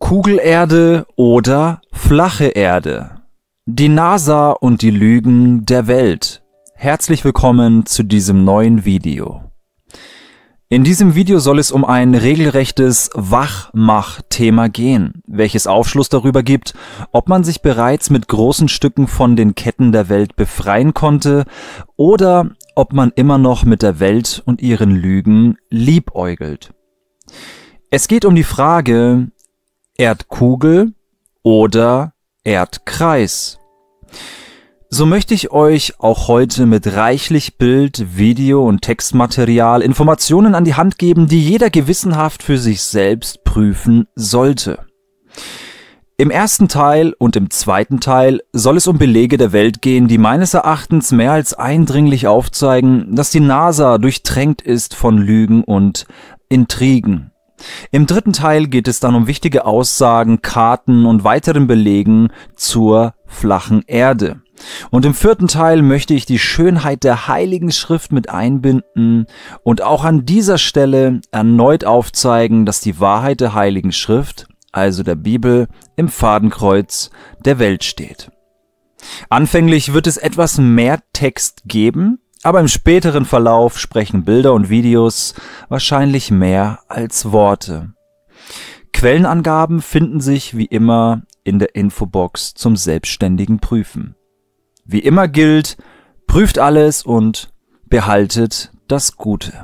Kugelerde oder flache Erde? Die NASA und die Lügen der Welt. Herzlich willkommen zu diesem neuen Video. In diesem Video soll es um ein regelrechtes Wachmach-Thema gehen, welches Aufschluss darüber gibt, ob man sich bereits mit großen Stücken von den Ketten der Welt befreien konnte oder ob man immer noch mit der Welt und ihren Lügen liebäugelt. Es geht um die Frage: Erdkugel oder Erdkreis? So möchte ich euch auch heute mit reichlich Bild-, Video- und Textmaterial Informationen an die Hand geben, die jeder gewissenhaft für sich selbst prüfen sollte. Im ersten Teil und im zweiten Teil soll es um Belege der Welt gehen, die meines Erachtens mehr als eindringlich aufzeigen, dass die NASA durchtränkt ist von Lügen und Intrigen. Im dritten Teil geht es dann um wichtige Aussagen, Karten und weiteren Belegen zur flachen Erde. Und im vierten Teil möchte ich die Schönheit der Heiligen Schrift mit einbinden und auch an dieser Stelle erneut aufzeigen, dass die Wahrheit der Heiligen Schrift, also der Bibel, im Fadenkreuz der Welt steht. Anfänglich wird es etwas mehr Text geben, aber im späteren Verlauf sprechen Bilder und Videos wahrscheinlich mehr als Worte. Quellenangaben finden sich wie immer in der Infobox zum selbstständigen Prüfen. Wie immer gilt, prüft alles und behaltet das Gute.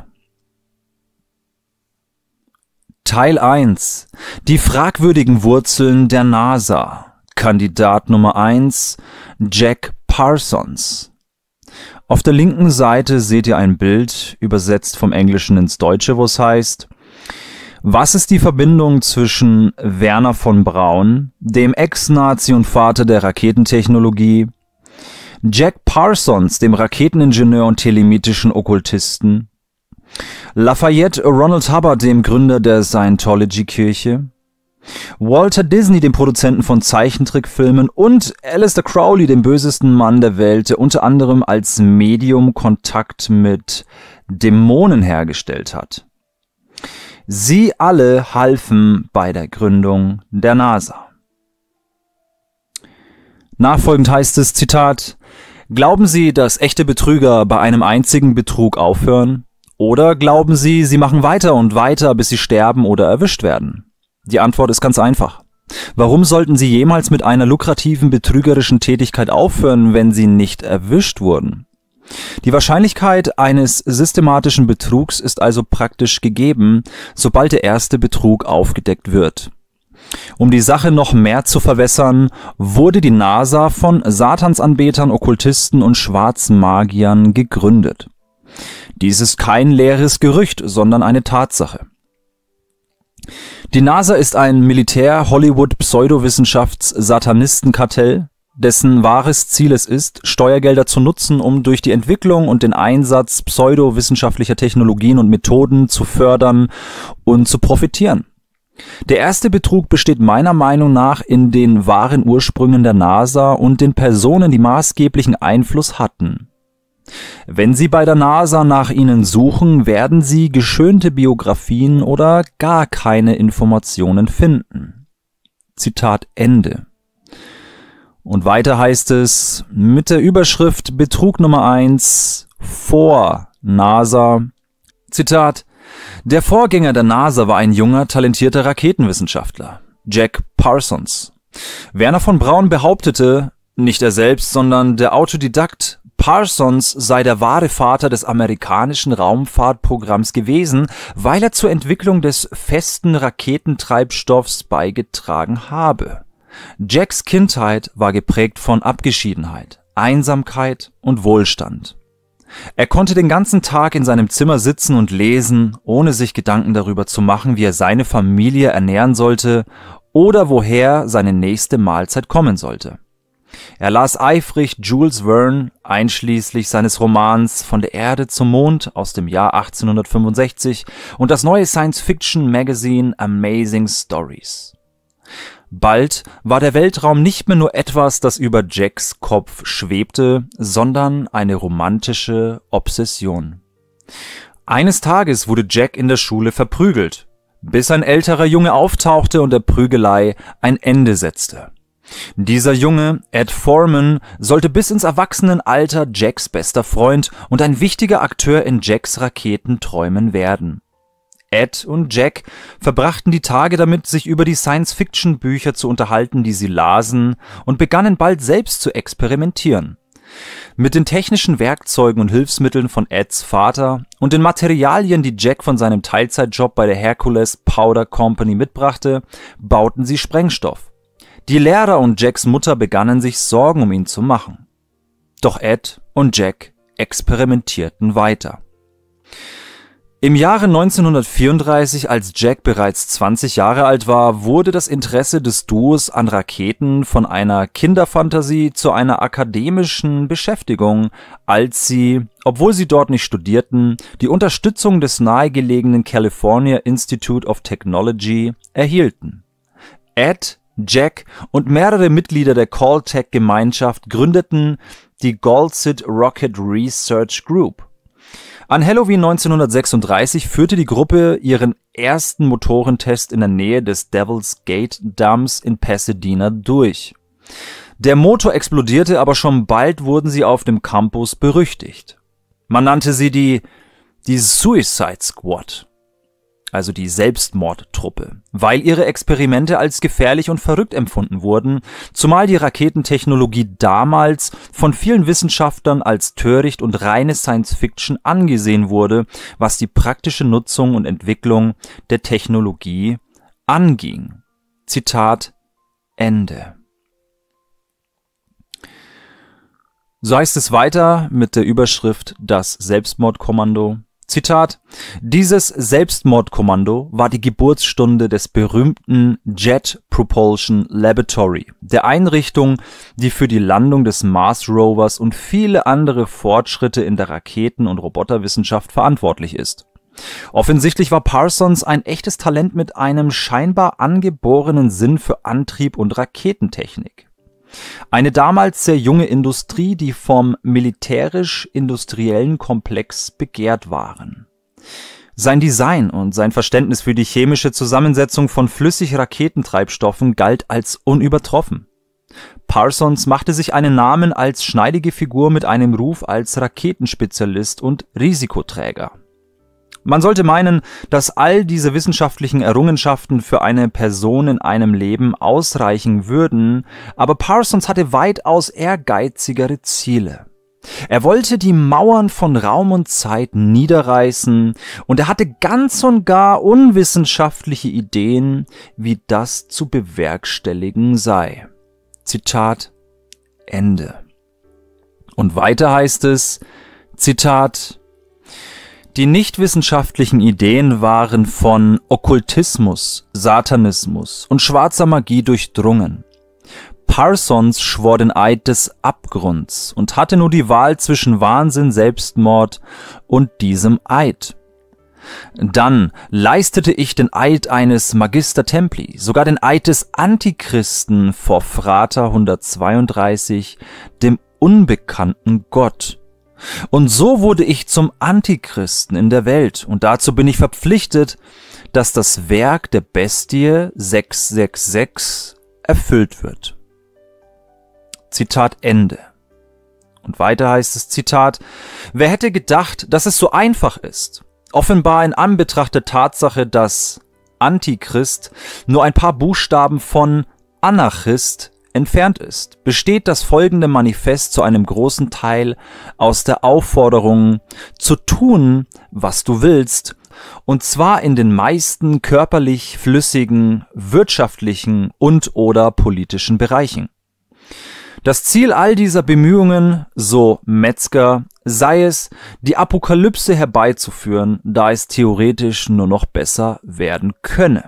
Teil 1. Die fragwürdigen Wurzeln der NASA. Kandidat Nummer 1, Jack Parsons. Auf der linken Seite seht ihr ein Bild, übersetzt vom Englischen ins Deutsche, wo es heißt: Was ist die Verbindung zwischen Wernher von Braun, dem Ex-Nazi und Vater der Raketentechnologie, Jack Parsons, dem Raketeningenieur und telemitischen Okkultisten, Lafayette Ronald Hubbard, dem Gründer der Scientology-Kirche, Walter Disney, dem Produzenten von Zeichentrickfilmen, und Aleister Crowley, dem bösesten Mann der Welt, der unter anderem als Medium Kontakt mit Dämonen hergestellt hat? Sie alle halfen bei der Gründung der NASA. Nachfolgend heißt es, Zitat: Glauben Sie, dass echte Betrüger bei einem einzigen Betrug aufhören? Oder glauben Sie, sie machen weiter und weiter, bis sie sterben oder erwischt werden? Die Antwort ist ganz einfach. Warum sollten Sie jemals mit einer lukrativen betrügerischen Tätigkeit aufhören, wenn Sie nicht erwischt wurden? Die Wahrscheinlichkeit eines systematischen Betrugs ist also praktisch gegeben, sobald der erste Betrug aufgedeckt wird. Um die Sache noch mehr zu verwässern, wurde die NASA von Satansanbetern, Okkultisten und schwarzen Magiern gegründet. Dies ist kein leeres Gerücht, sondern eine Tatsache. Die NASA ist ein Militär-Hollywood-Pseudowissenschafts-Satanistenkartell, dessen wahres Ziel es ist, Steuergelder zu nutzen, um durch die Entwicklung und den Einsatz pseudowissenschaftlicher Technologien und Methoden zu fördern und zu profitieren. Der erste Betrug besteht meiner Meinung nach in den wahren Ursprüngen der NASA und den Personen, die maßgeblichen Einfluss hatten. Wenn Sie bei der NASA nach ihnen suchen, werden Sie geschönte Biografien oder gar keine Informationen finden. Zitat Ende. Und weiter heißt es mit der Überschrift Betrug Nummer 1 vor NASA. Zitat: Der Vorgänger der NASA war ein junger, talentierter Raketenwissenschaftler, Jack Parsons. Wernher von Braun behauptete, nicht er selbst, sondern der Autodidakt, Parsons sei der wahre Vater des amerikanischen Raumfahrtprogramms gewesen, weil er zur Entwicklung des festen Raketentreibstoffs beigetragen habe. Jacks Kindheit war geprägt von Abgeschiedenheit, Einsamkeit und Wohlstand. Er konnte den ganzen Tag in seinem Zimmer sitzen und lesen, ohne sich Gedanken darüber zu machen, wie er seine Familie ernähren sollte oder woher seine nächste Mahlzeit kommen sollte. Er las eifrig Jules Verne, einschließlich seines Romans Von der Erde zum Mond aus dem Jahr 1865 und das neue Science-Fiction-Magazin Amazing Stories. Bald war der Weltraum nicht mehr nur etwas, das über Jacks Kopf schwebte, sondern eine romantische Obsession. Eines Tages wurde Jack in der Schule verprügelt. bis ein älterer Junge auftauchte und der Prügelei ein Ende setzte. Dieser Junge, Ed Foreman, sollte bis ins Erwachsenenalter Jacks bester Freund und ein wichtiger Akteur in Jacks Raketenträumen werden. Ed und Jack verbrachten die Tage damit, sich über die Science-Fiction-Bücher zu unterhalten, die sie lasen, und begannen bald selbst zu experimentieren. Mit den technischen Werkzeugen und Hilfsmitteln von Eds Vater und den Materialien, die Jack von seinem Teilzeitjob bei der Hercules Powder Company mitbrachte, bauten sie Sprengstoff. Die Lehrer und Jacks Mutter begannen sich Sorgen um ihn zu machen. Doch Ed und Jack experimentierten weiter. Im Jahre 1934, als Jack bereits 20 Jahre alt war, wurde das Interesse des Duos an Raketen von einer Kinderfantasie zu einer akademischen Beschäftigung, als sie, obwohl sie dort nicht studierten, die Unterstützung des nahegelegenen California Institute of Technology erhielten. Ed, Jack und mehrere Mitglieder der Caltech-Gemeinschaft gründeten die Goldsith Rocket Research Group. An Halloween 1936 führte die Gruppe ihren ersten Motorentest in der Nähe des Devil's Gate Dams in Pasadena durch. Der Motor explodierte, aber schon bald wurden sie auf dem Campus berüchtigt. Man nannte sie die Suicide Squad, also die Selbstmordtruppe, weil ihre Experimente als gefährlich und verrückt empfunden wurden, zumal die Raketentechnologie damals von vielen Wissenschaftlern als töricht und reine Science-Fiction angesehen wurde, was die praktische Nutzung und Entwicklung der Technologie anging. Zitat Ende. So heißt es weiter mit der Überschrift Das Selbstmordkommando. Zitat: Dieses Selbstmordkommando war die Geburtsstunde des berühmten Jet Propulsion Laboratory, der Einrichtung, die für die Landung des Mars Rovers und viele andere Fortschritte in der Raketen- und Roboterwissenschaft verantwortlich ist. Offensichtlich war Parsons ein echtes Talent mit einem scheinbar angeborenen Sinn für Antrieb und Raketentechnik. Eine damals sehr junge Industrie, die vom militärisch-industriellen Komplex begehrt waren. Sein Design und sein Verständnis für die chemische Zusammensetzung von Flüssig-Raketentreibstoffen galt als unübertroffen. Parsons machte sich einen Namen als schneidige Figur mit einem Ruf als Raketenspezialist und Risikoträger. Man sollte meinen, dass all diese wissenschaftlichen Errungenschaften für eine Person in einem Leben ausreichen würden, aber Parsons hatte weitaus ehrgeizigere Ziele. Er wollte die Mauern von Raum und Zeit niederreißen und er hatte ganz und gar unwissenschaftliche Ideen, wie das zu bewerkstelligen sei. Zitat Ende. Und weiter heißt es, Zitat: Die nichtwissenschaftlichen Ideen waren von Okkultismus, Satanismus und schwarzer Magie durchdrungen. Parsons schwor den Eid des Abgrunds und hatte nur die Wahl zwischen Wahnsinn, Selbstmord und diesem Eid. Dann leistete ich den Eid eines Magister Templi, sogar den Eid des Antichristen vor Frater 132, dem unbekannten Gott. Und so wurde ich zum Antichristen in der Welt, und dazu bin ich verpflichtet, dass das Werk der Bestie 666 erfüllt wird. Zitat Ende. Und weiter heißt es, Zitat: Wer hätte gedacht, dass es so einfach ist? Offenbar in Anbetracht der Tatsache, dass Antichrist nur ein paar Buchstaben von Anarchist entfernt ist, besteht das folgende Manifest zu einem großen Teil aus der Aufforderung, zu tun, was du willst, und zwar in den meisten körperlich flüssigen, wirtschaftlichen und/oder politischen Bereichen. Das Ziel all dieser Bemühungen, so Metzger, sei es, die Apokalypse herbeizuführen, da es theoretisch nur noch besser werden könne.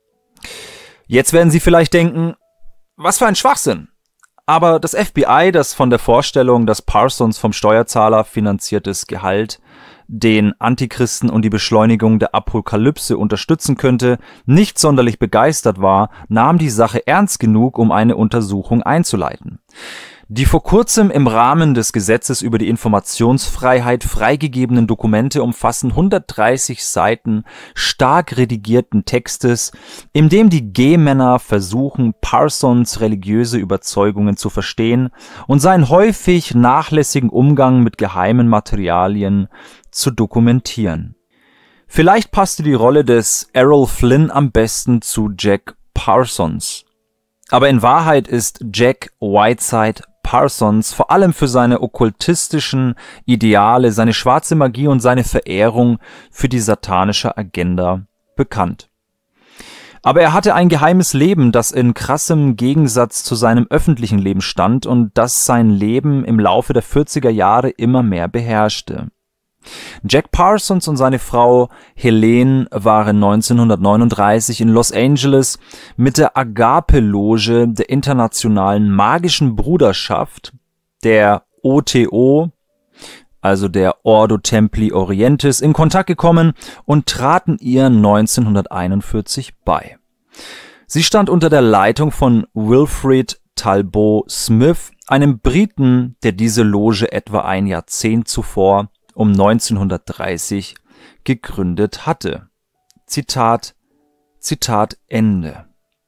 Jetzt werden Sie vielleicht denken, was für ein Schwachsinn! Aber das FBI, das von der Vorstellung, dass Parsons vom Steuerzahler finanziertes Gehalt den Antichristen und die Beschleunigung der Apokalypse unterstützen könnte, nicht sonderlich begeistert war, nahm die Sache ernst genug, um eine Untersuchung einzuleiten. Die vor kurzem im Rahmen des Gesetzes über die Informationsfreiheit freigegebenen Dokumente umfassen 130 Seiten stark redigierten Textes, in dem die G-Männer versuchen, Parsons religiöse Überzeugungen zu verstehen und seinen häufig nachlässigen Umgang mit geheimen Materialien zu dokumentieren. Vielleicht passte die Rolle des Errol Flynn am besten zu Jack Parsons. Aber in Wahrheit ist Jack Whiteside Parsons vor allem für seine okkultistischen Ideale, seine schwarze Magie und seine Verehrung für die satanische Agenda bekannt. Aber er hatte ein geheimes Leben, das in krassem Gegensatz zu seinem öffentlichen Leben stand und das sein Leben im Laufe der 40er Jahre immer mehr beherrschte. Jack Parsons und seine Frau Helene waren 1939 in Los Angeles mit der Agape-Loge der Internationalen Magischen Bruderschaft, der OTO, also der Ordo Templi Orientis, in Kontakt gekommen und traten ihr 1941 bei. Sie stand unter der Leitung von Wilfrid Talbot Smith, einem Briten, der diese Loge etwa ein Jahrzehnt zuvor um 1930 gegründet hatte. Zitat Ende.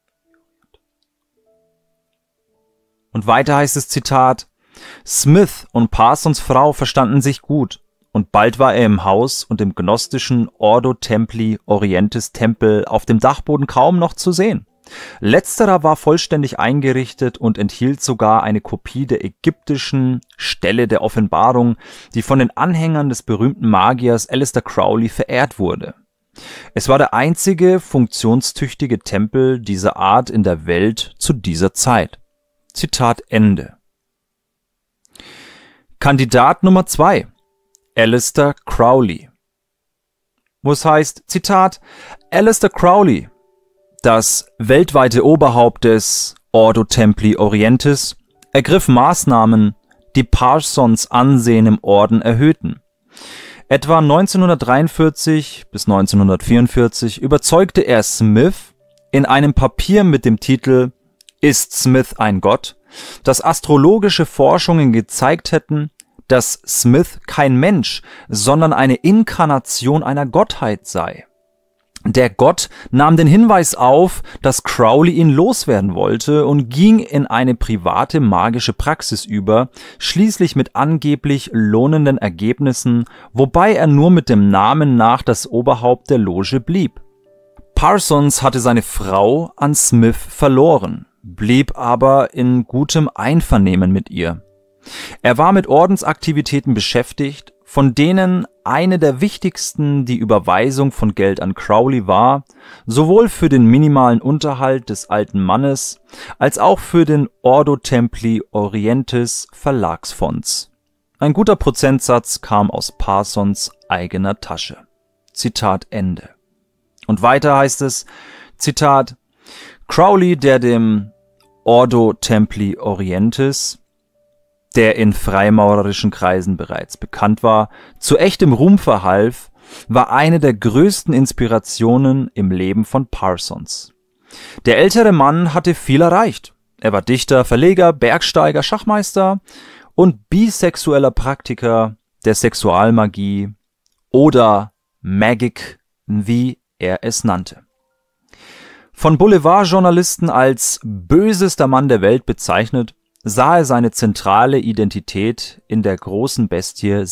Und weiter heißt es, Zitat: Smith und Parsons Frau verstanden sich gut, und bald war er im Haus und im gnostischen Ordo Templi Orientis Tempel auf dem Dachboden kaum noch zu sehen. Letzterer war vollständig eingerichtet und enthielt sogar eine Kopie der ägyptischen Stelle der Offenbarung, die von den Anhängern des berühmten Magiers Aleister Crowley verehrt wurde. Es war der einzige funktionstüchtige Tempel dieser Art in der Welt zu dieser Zeit. Zitat Ende. Kandidat Nummer 2: Aleister Crowley. Wo es heißt, Zitat: Aleister Crowley, das weltweite Oberhaupt des Ordo Templi Orientis, ergriff Maßnahmen, die Parsons Ansehen im Orden erhöhten. Etwa 1943 bis 1944 überzeugte er Smith in einem Papier mit dem Titel »Ist Smith ein Gott?«, dass astrologische Forschungen gezeigt hätten, dass Smith kein Mensch, sondern eine Inkarnation einer Gottheit sei. Der Gott nahm den Hinweis auf, dass Crowley ihn loswerden wollte und ging in eine private magische Praxis über, schließlich mit angeblich lohnenden Ergebnissen, wobei er nur mit dem Namen nach das Oberhaupt der Loge blieb. Parsons hatte seine Frau an Smith verloren, blieb aber in gutem Einvernehmen mit ihr. Er war mit Ordensaktivitäten beschäftigt, von denen eine der wichtigsten die Überweisung von Geld an Crowley war, sowohl für den minimalen Unterhalt des alten Mannes als auch für den Ordo Templi Orientis Verlagsfonds. Ein guter Prozentsatz kam aus Parsons eigener Tasche. Zitat Ende. Und weiter heißt es, Zitat: Crowley, der dem Ordo Templi Orientis, der in freimaurerischen Kreisen bereits bekannt war, zu echtem Ruhm verhalf, war eine der größten Inspirationen im Leben von Parsons. Der ältere Mann hatte viel erreicht. Er war Dichter, Verleger, Bergsteiger, Schachmeister und bisexueller Praktiker der Sexualmagie oder Magic, wie er es nannte. Von Boulevardjournalisten als bösester Mann der Welt bezeichnet, sah er seine zentrale Identität in der großen Bestie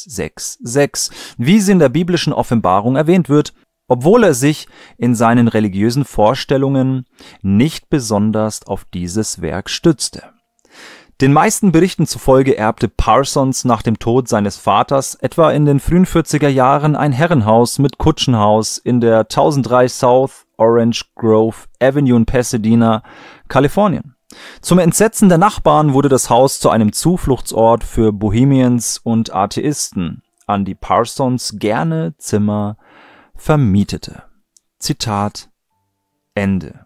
666, wie sie in der biblischen Offenbarung erwähnt wird, obwohl er sich in seinen religiösen Vorstellungen nicht besonders auf dieses Werk stützte. Den meisten Berichten zufolge erbte Parsons nach dem Tod seines Vaters etwa in den frühen 40er Jahren ein Herrenhaus mit Kutschenhaus in der 1003 South Orange Grove Avenue in Pasadena, Kalifornien. Zum Entsetzen der Nachbarn wurde das Haus zu einem Zufluchtsort für Bohemians und Atheisten, an die Parsons gerne Zimmer vermietete. Zitat Ende.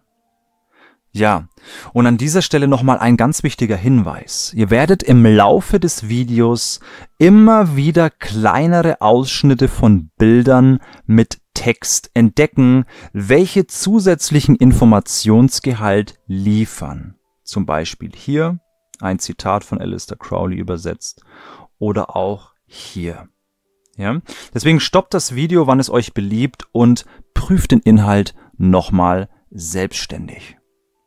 Ja, und an dieser Stelle nochmal ein ganz wichtiger Hinweis. Ihr werdet im Laufe des Videos immer wieder kleinere Ausschnitte von Bildern mit Text entdecken, welche zusätzlichen Informationsgehalt liefern. Zum Beispiel hier Ein Zitat von Aleister Crowley übersetzt. Oder auch hier. Ja? Deswegen stoppt das Video, wann es euch beliebt, und prüft den Inhalt nochmal selbstständig.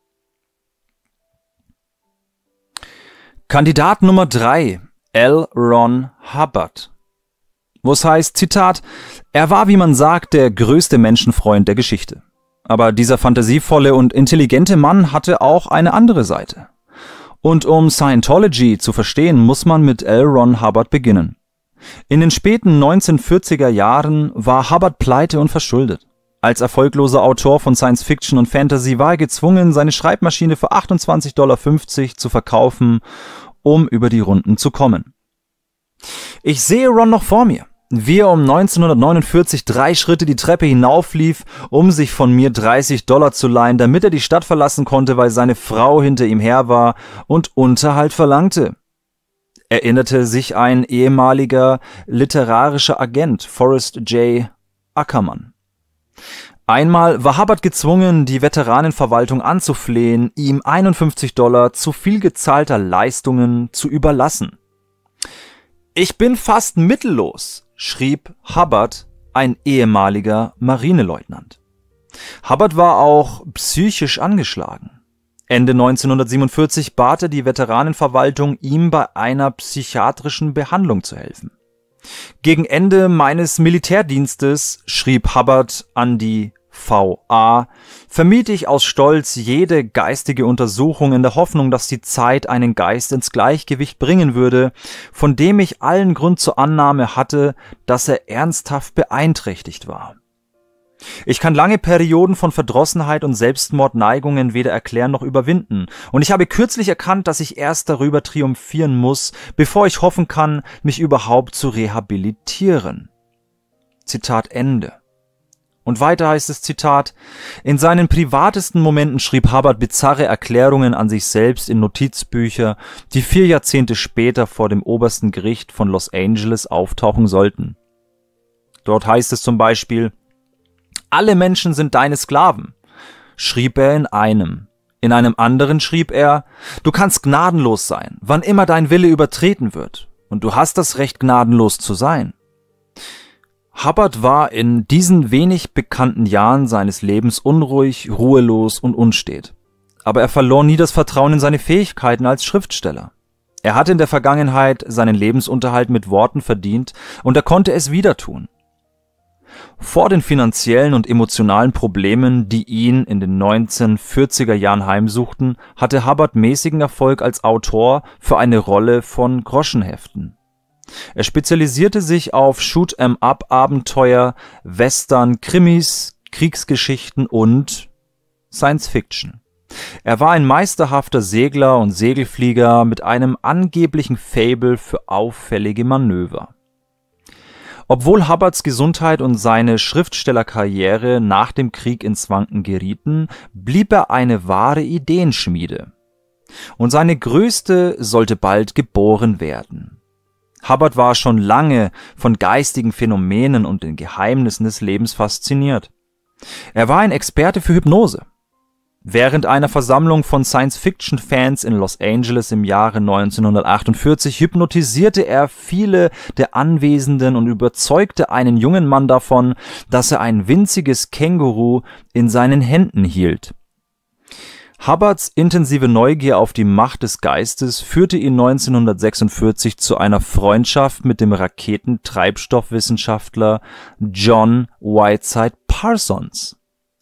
Kandidat Nummer 3, L. Ron Hubbard. Wo es heißt, Zitat, er war, wie man sagt, der größte Menschenfreund der Geschichte. Aber dieser fantasievolle und intelligente Mann hatte auch eine andere Seite. Und um Scientology zu verstehen, muss man mit L. Ron Hubbard beginnen. In den späten 1940er Jahren war Hubbard pleite und verschuldet. Als erfolgloser Autor von Science Fiction und Fantasy war er gezwungen, seine Schreibmaschine für $28,50 zu verkaufen, um über die Runden zu kommen. Ich sehe Ron noch vor mir, wie er um 1949 3 Schritte die Treppe hinauflief, um sich von mir $30 zu leihen, damit er die Stadt verlassen konnte, weil seine Frau hinter ihm her war und Unterhalt verlangte. Erinnerte sich ein ehemaliger literarischer Agent, Forrest J. Ackerman. Einmal war Hubbard gezwungen, die Veteranenverwaltung anzuflehen, ihm $51 zu viel gezahlter Leistungen zu überlassen. Ich bin fast mittellos, schrieb Hubbard, ein ehemaliger Marineleutnant. Hubbard war auch psychisch angeschlagen. Ende 1947 bat er die Veteranenverwaltung, ihm bei einer psychiatrischen Behandlung zu helfen. Gegen Ende meines Militärdienstes, schrieb Hubbard an die VA, vermied ich aus Stolz jede geistige Untersuchung in der Hoffnung, dass die Zeit einen Geist ins Gleichgewicht bringen würde, von dem ich allen Grund zur Annahme hatte, dass er ernsthaft beeinträchtigt war. Ich kann lange Perioden von Verdrossenheit und Selbstmordneigungen weder erklären noch überwinden, und ich habe kürzlich erkannt, dass ich erst darüber triumphieren muss, bevor ich hoffen kann, mich überhaupt zu rehabilitieren. Zitat Ende. Und weiter heißt es, Zitat, in seinen privatesten Momenten schrieb Hubbard bizarre Erklärungen an sich selbst in Notizbücher, die 4 Jahrzehnte später vor dem obersten Gericht von Los Angeles auftauchen sollten. Dort heißt es zum Beispiel, alle Menschen sind deine Sklaven, schrieb er in einem. In einem anderen schrieb er, du kannst gnadenlos sein, wann immer dein Wille übertreten wird, und du hast das Recht, gnadenlos zu sein. Hubbard war in diesen wenig bekannten Jahren seines Lebens unruhig, ruhelos und unstet. Aber er verlor nie das Vertrauen in seine Fähigkeiten als Schriftsteller. Er hatte in der Vergangenheit seinen Lebensunterhalt mit Worten verdient, und er konnte es wieder tun. Vor den finanziellen und emotionalen Problemen, die ihn in den 1940er Jahren heimsuchten, hatte Hubbard mäßigen Erfolg als Autor für eine Rolle von Groschenheften. Er spezialisierte sich auf Shoot-'em-up-Abenteuer, Western, Krimis, Kriegsgeschichten und Science Fiction. Er war ein meisterhafter Segler und Segelflieger mit einem angeblichen Faible für auffällige Manöver. Obwohl Hubbards Gesundheit und seine Schriftstellerkarriere nach dem Krieg ins Wanken gerieten, blieb er eine wahre Ideenschmiede. Und seine größte sollte bald geboren werden. Hubbard war schon lange von geistigen Phänomenen und den Geheimnissen des Lebens fasziniert. Er war ein Experte für Hypnose. Während einer Versammlung von Science-Fiction-Fans in Los Angeles im Jahre 1948 hypnotisierte er viele der Anwesenden und überzeugte einen jungen Mann davon, dass er ein winziges Känguru in seinen Händen hielt. Hubbards intensive Neugier auf die Macht des Geistes führte ihn 1946 zu einer Freundschaft mit dem Raketentreibstoffwissenschaftler John Whiteside Parsons.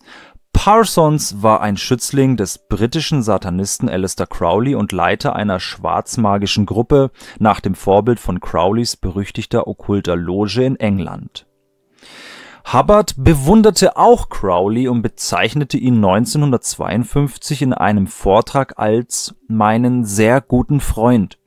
Parsons war ein Schützling des britischen Satanisten Aleister Crowley und Leiter einer schwarzmagischen Gruppe nach dem Vorbild von Crowleys berüchtigter okkulter Loge in England. Hubbard bewunderte auch Crowley und bezeichnete ihn 1952 in einem Vortrag als meinen sehr guten Freund.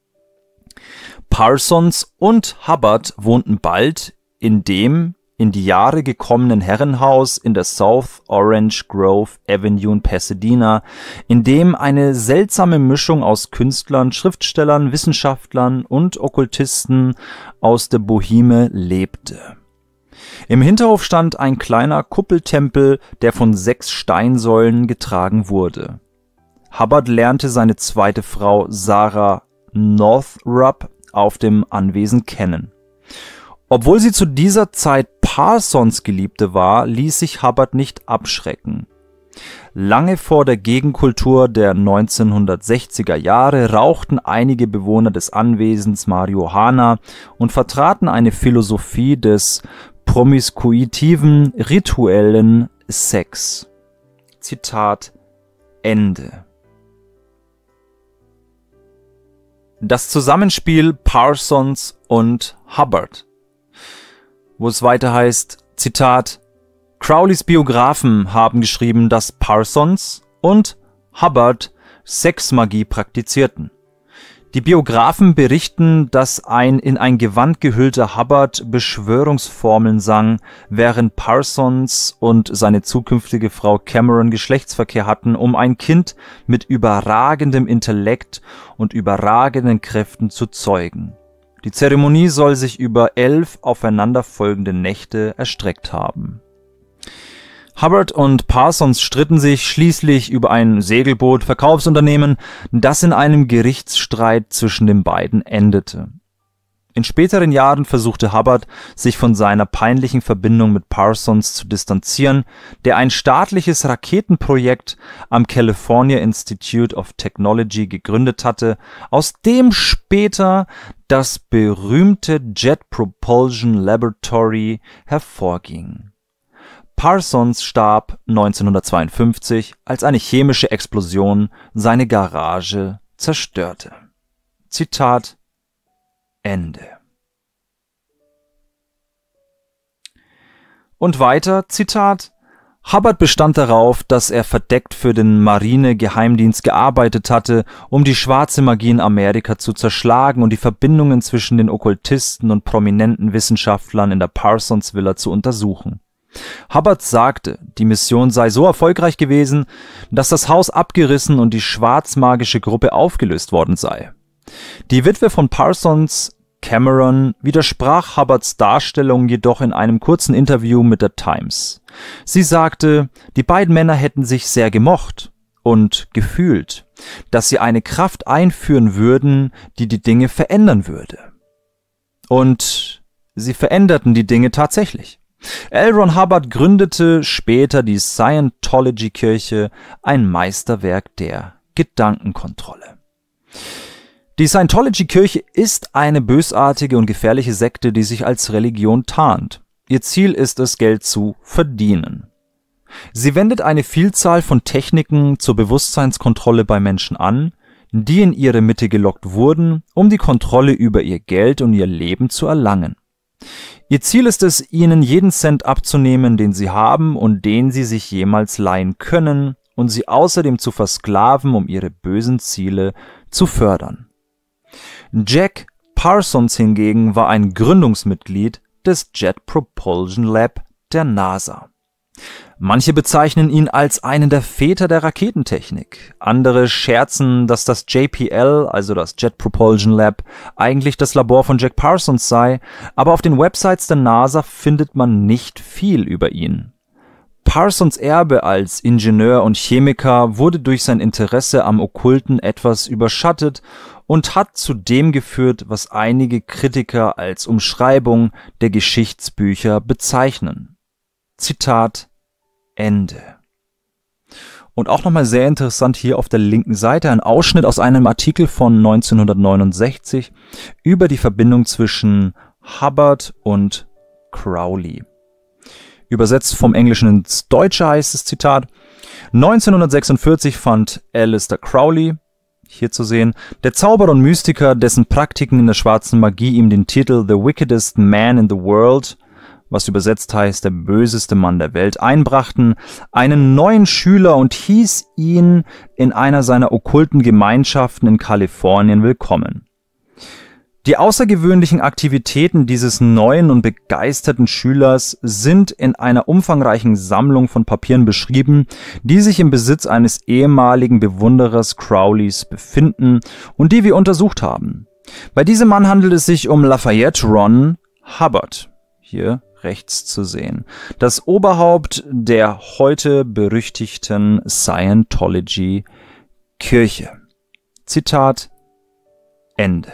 Parsons und Hubbard wohnten bald in dem in die Jahre gekommenen Herrenhaus in der South Orange Grove Avenue in Pasadena, in dem eine seltsame Mischung aus Künstlern, Schriftstellern, Wissenschaftlern und Okkultisten aus der Boheme lebte. Im Hinterhof stand ein kleiner Kuppeltempel, der von 6 Steinsäulen getragen wurde. Hubbard lernte seine zweite Frau Sarah Northrop auf dem Anwesen kennen. Obwohl sie zu dieser Zeit Parsons Geliebte war, ließ sich Hubbard nicht abschrecken. Lange vor der Gegenkultur der 1960er Jahre rauchten einige Bewohner des Anwesens Marihuana und vertraten eine Philosophie des promiskuitiven, rituellen Sex. Zitat Ende. Das Zusammenspiel Parsons und Hubbard, wo es weiter heißt, Zitat, Crowleys Biografen haben geschrieben, dass Parsons und Hubbard Sexmagie praktizierten. Die Biografen berichten, dass ein in ein Gewand gehüllter Hubbard Beschwörungsformeln sang, während Parsons und seine zukünftige Frau Cameron Geschlechtsverkehr hatten, um ein Kind mit überragendem Intellekt und überragenden Kräften zu zeugen. Die Zeremonie soll sich über 11 aufeinanderfolgende Nächte erstreckt haben. Hubbard und Parsons stritten sich schließlich über ein Segelboot-Verkaufsunternehmen, das in einem Gerichtsstreit zwischen den beiden endete. In späteren Jahren versuchte Hubbard, sich von seiner peinlichen Verbindung mit Parsons zu distanzieren, der ein staatliches Raketenprojekt am California Institute of Technology gegründet hatte, aus dem später das berühmte Jet Propulsion Laboratory hervorging. Parsons starb 1952, als eine chemische Explosion seine Garage zerstörte. Zitat Ende. Und weiter, Zitat, Hubbard bestand darauf, dass er verdeckt für den Marine-Geheimdienst gearbeitet hatte, um die schwarze Magie in Amerika zu zerschlagen und die Verbindungen zwischen den Okkultisten und prominenten Wissenschaftlern in der Parsons-Villa zu untersuchen. Hubbard sagte, die Mission sei so erfolgreich gewesen, dass das Haus abgerissen und die schwarzmagische Gruppe aufgelöst worden sei. Die Witwe von Parsons, Cameron, widersprach Hubbards Darstellung jedoch in einem kurzen Interview mit der Times. Sie sagte, die beiden Männer hätten sich sehr gemocht und gefühlt, dass sie eine Kraft einführen würden, die die Dinge verändern würde. Und sie veränderten die Dinge tatsächlich. L. Ron Hubbard gründete später die Scientology-Kirche, ein Meisterwerk der Gedankenkontrolle. Die Scientology-Kirche ist eine bösartige und gefährliche Sekte, die sich als Religion tarnt. Ihr Ziel ist es, Geld zu verdienen. Sie wendet eine Vielzahl von Techniken zur Bewusstseinskontrolle bei Menschen an, die in ihre Mitte gelockt wurden, um die Kontrolle über ihr Geld und ihr Leben zu erlangen. Ihr Ziel ist es, ihnen jeden Cent abzunehmen, den sie haben und den sie sich jemals leihen können, und sie außerdem zu versklaven, um ihre bösen Ziele zu fördern. Jack Parsons hingegen war ein Gründungsmitglied des Jet Propulsion Lab der NASA. Manche bezeichnen ihn als einen der Väter der Raketentechnik. Andere scherzen, dass das JPL, also das Jet Propulsion Lab, eigentlich das Labor von Jack Parsons sei, aber auf den Websites der NASA findet man nicht viel über ihn. Parsons Erbe als Ingenieur und Chemiker wurde durch sein Interesse am Okkulten etwas überschattet und hat zu dem geführt, was einige Kritiker als Umschreibung der Geschichtsbücher bezeichnen. Zitat Ende. Und auch nochmal sehr interessant hier auf der linken Seite ein Ausschnitt aus einem Artikel von 1969 über die Verbindung zwischen Hubbard und Crowley. Übersetzt vom Englischen ins Deutsche heißt es, Zitat, 1946 fand Aleister Crowley, hier zu sehen, der Zauberer und Mystiker, dessen Praktiken in der schwarzen Magie ihm den Titel The Wickedest Man in the World, was übersetzt heißt, der böseste Mann der Welt, einbrachten, einen neuen Schüler und hieß ihn in einer seiner okkulten Gemeinschaften in Kalifornien willkommen. Die außergewöhnlichen Aktivitäten dieses neuen und begeisterten Schülers sind in einer umfangreichen Sammlung von Papieren beschrieben, die sich im Besitz eines ehemaligen Bewunderers Crowleys befinden und die wir untersucht haben. Bei diesem Mann handelt es sich um Lafayette Ron Hubbard, hier rechts zu sehen, das Oberhaupt der heute berüchtigten Scientology-Kirche. Kirche. Zitat Ende.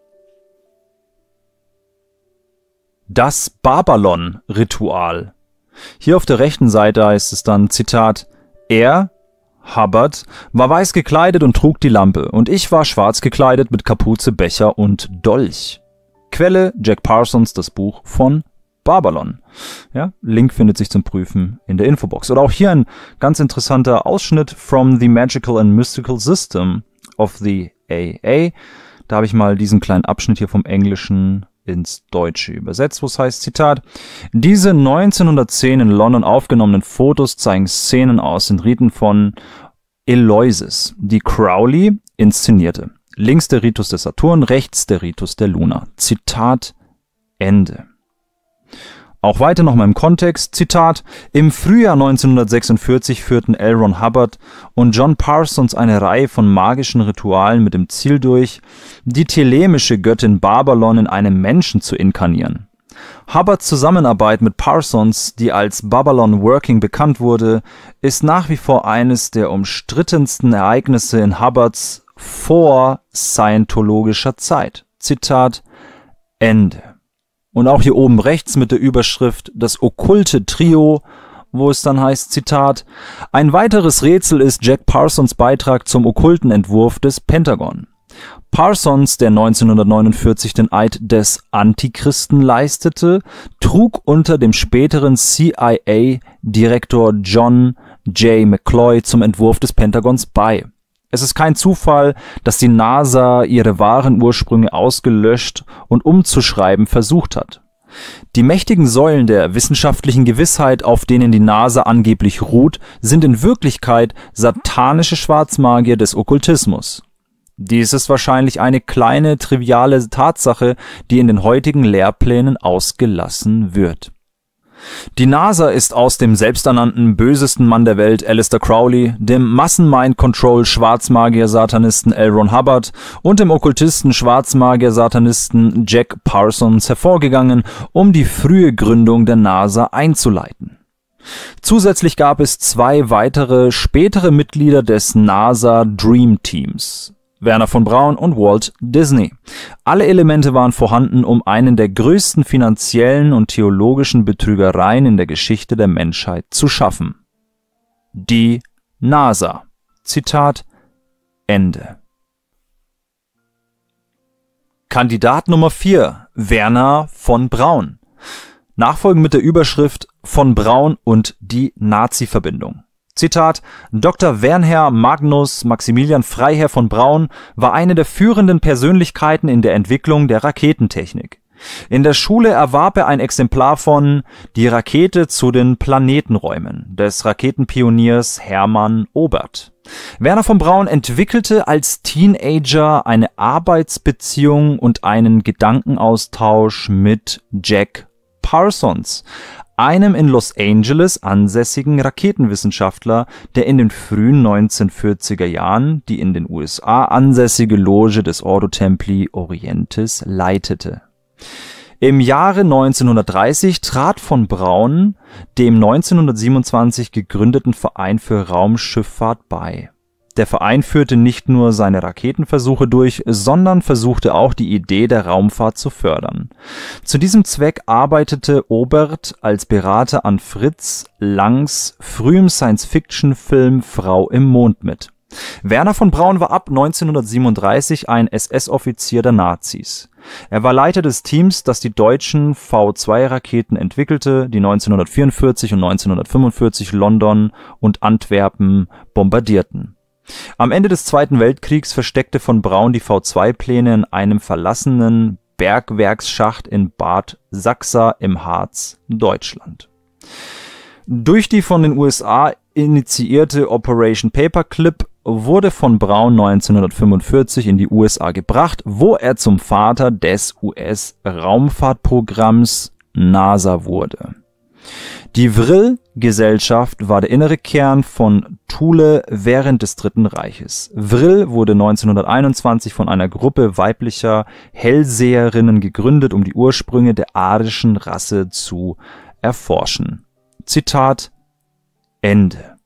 Das Babylon-Ritual. Hier auf der rechten Seite heißt es dann, Zitat, er, Hubbard, war weiß gekleidet und trug die Lampe, und ich war schwarz gekleidet mit Kapuze, Becher und Dolch. Quelle Jack Parsons, das Buch von Babylon. Ja, Link findet sich zum Prüfen in der Infobox. Oder auch hier ein ganz interessanter Ausschnitt from the Magical and Mystical System of the AA. Da habe ich mal diesen kleinen Abschnitt hier vom Englischen ins Deutsche übersetzt, wo es heißt, Zitat, diese 1910 in London aufgenommenen Fotos zeigen Szenen aus den Riten von Eleusis, die Crowley inszenierte. Links der Ritus des Saturn, rechts der Ritus der Luna. Zitat Ende. Auch weiter nochmal im Kontext, Zitat, im Frühjahr 1946 führten L. Ron Hubbard und John Parsons eine Reihe von magischen Ritualen mit dem Ziel durch, die telemische Göttin Babylon in einem Menschen zu inkarnieren. Hubbards Zusammenarbeit mit Parsons, die als Babylon Working bekannt wurde, ist nach wie vor eines der umstrittensten Ereignisse in Hubbards vor-scientologischer Zeit. Zitat Ende. Und auch hier oben rechts mit der Überschrift das okkulte Trio, wo es dann heißt, Zitat, ein weiteres Rätsel ist Jack Parsons Beitrag zum okkulten Entwurf des Pentagon. Parsons, der 1949 den Eid des Antichristen leistete, trug unter dem späteren CIA-Direktor John J. McCloy zum Entwurf des Pentagons bei. Es ist kein Zufall, dass die NASA ihre wahren Ursprünge ausgelöscht und umzuschreiben versucht hat. Die mächtigen Säulen der wissenschaftlichen Gewissheit, auf denen die NASA angeblich ruht, sind in Wirklichkeit satanische Schwarzmagier des Okkultismus. Dies ist wahrscheinlich eine kleine, triviale Tatsache, die in den heutigen Lehrplänen ausgelassen wird. Die NASA ist aus dem selbsternannten bösesten Mann der Welt, Aleister Crowley, dem Massen-Mind-Control-Schwarzmagier-Satanisten L. Ron Hubbard und dem Okkultisten-Schwarzmagier-Satanisten Jack Parsons hervorgegangen, um die frühe Gründung der NASA einzuleiten. Zusätzlich gab es zwei weitere spätere Mitglieder des NASA Dream Teams, Wernher von Braun und Walt Disney. Alle Elemente waren vorhanden, um einen der größten finanziellen und theologischen Betrügereien in der Geschichte der Menschheit zu schaffen. Die NASA. Zitat Ende. Kandidat Nummer 4. Wernher von Braun. Nachfolgend mit der Überschrift von Braun und die Nazi-Verbindung. Zitat, Dr. Wernher Magnus Maximilian Freiherr von Braun war eine der führenden Persönlichkeiten in der Entwicklung der Raketentechnik. In der Schule erwarb er ein Exemplar von Die Rakete zu den Planetenräumen des Raketenpioniers Hermann Oberth. Wernher von Braun entwickelte als Teenager eine Arbeitsbeziehung und einen Gedankenaustausch mit Jack Parsons, einem in Los Angeles ansässigen Raketenwissenschaftler, der in den frühen 1940er Jahren die in den USA ansässige Loge des Ordo Templi Orientis leitete. Im Jahre 1930 trat von Braun dem 1927 gegründeten Verein für Raumschifffahrt bei. Der Verein führte nicht nur seine Raketenversuche durch, sondern versuchte auch die Idee der Raumfahrt zu fördern. Zu diesem Zweck arbeitete Oberth als Berater an Fritz Langs frühem Science-Fiction-Film Frau im Mond mit. Wernher von Braun war ab 1937 ein SS-Offizier der Nazis. Er war Leiter des Teams, das die deutschen V2-Raketen entwickelte, die 1944 und 1945 London und Antwerpen bombardierten. Am Ende des Zweiten Weltkriegs versteckte von Braun die V2-Pläne in einem verlassenen Bergwerksschacht in Bad Sachsa im Harz, Deutschland. Durch die von den USA initiierte Operation Paperclip wurde von Braun 1945 in die USA gebracht, wo er zum Vater des US-Raumfahrtprogramms NASA wurde. Die Vril-Gesellschaft war der innere Kern von Thule während des Dritten Reiches. Vril wurde 1921 von einer Gruppe weiblicher Hellseherinnen gegründet, um die Ursprünge der arischen Rasse zu erforschen. Zitat Ende.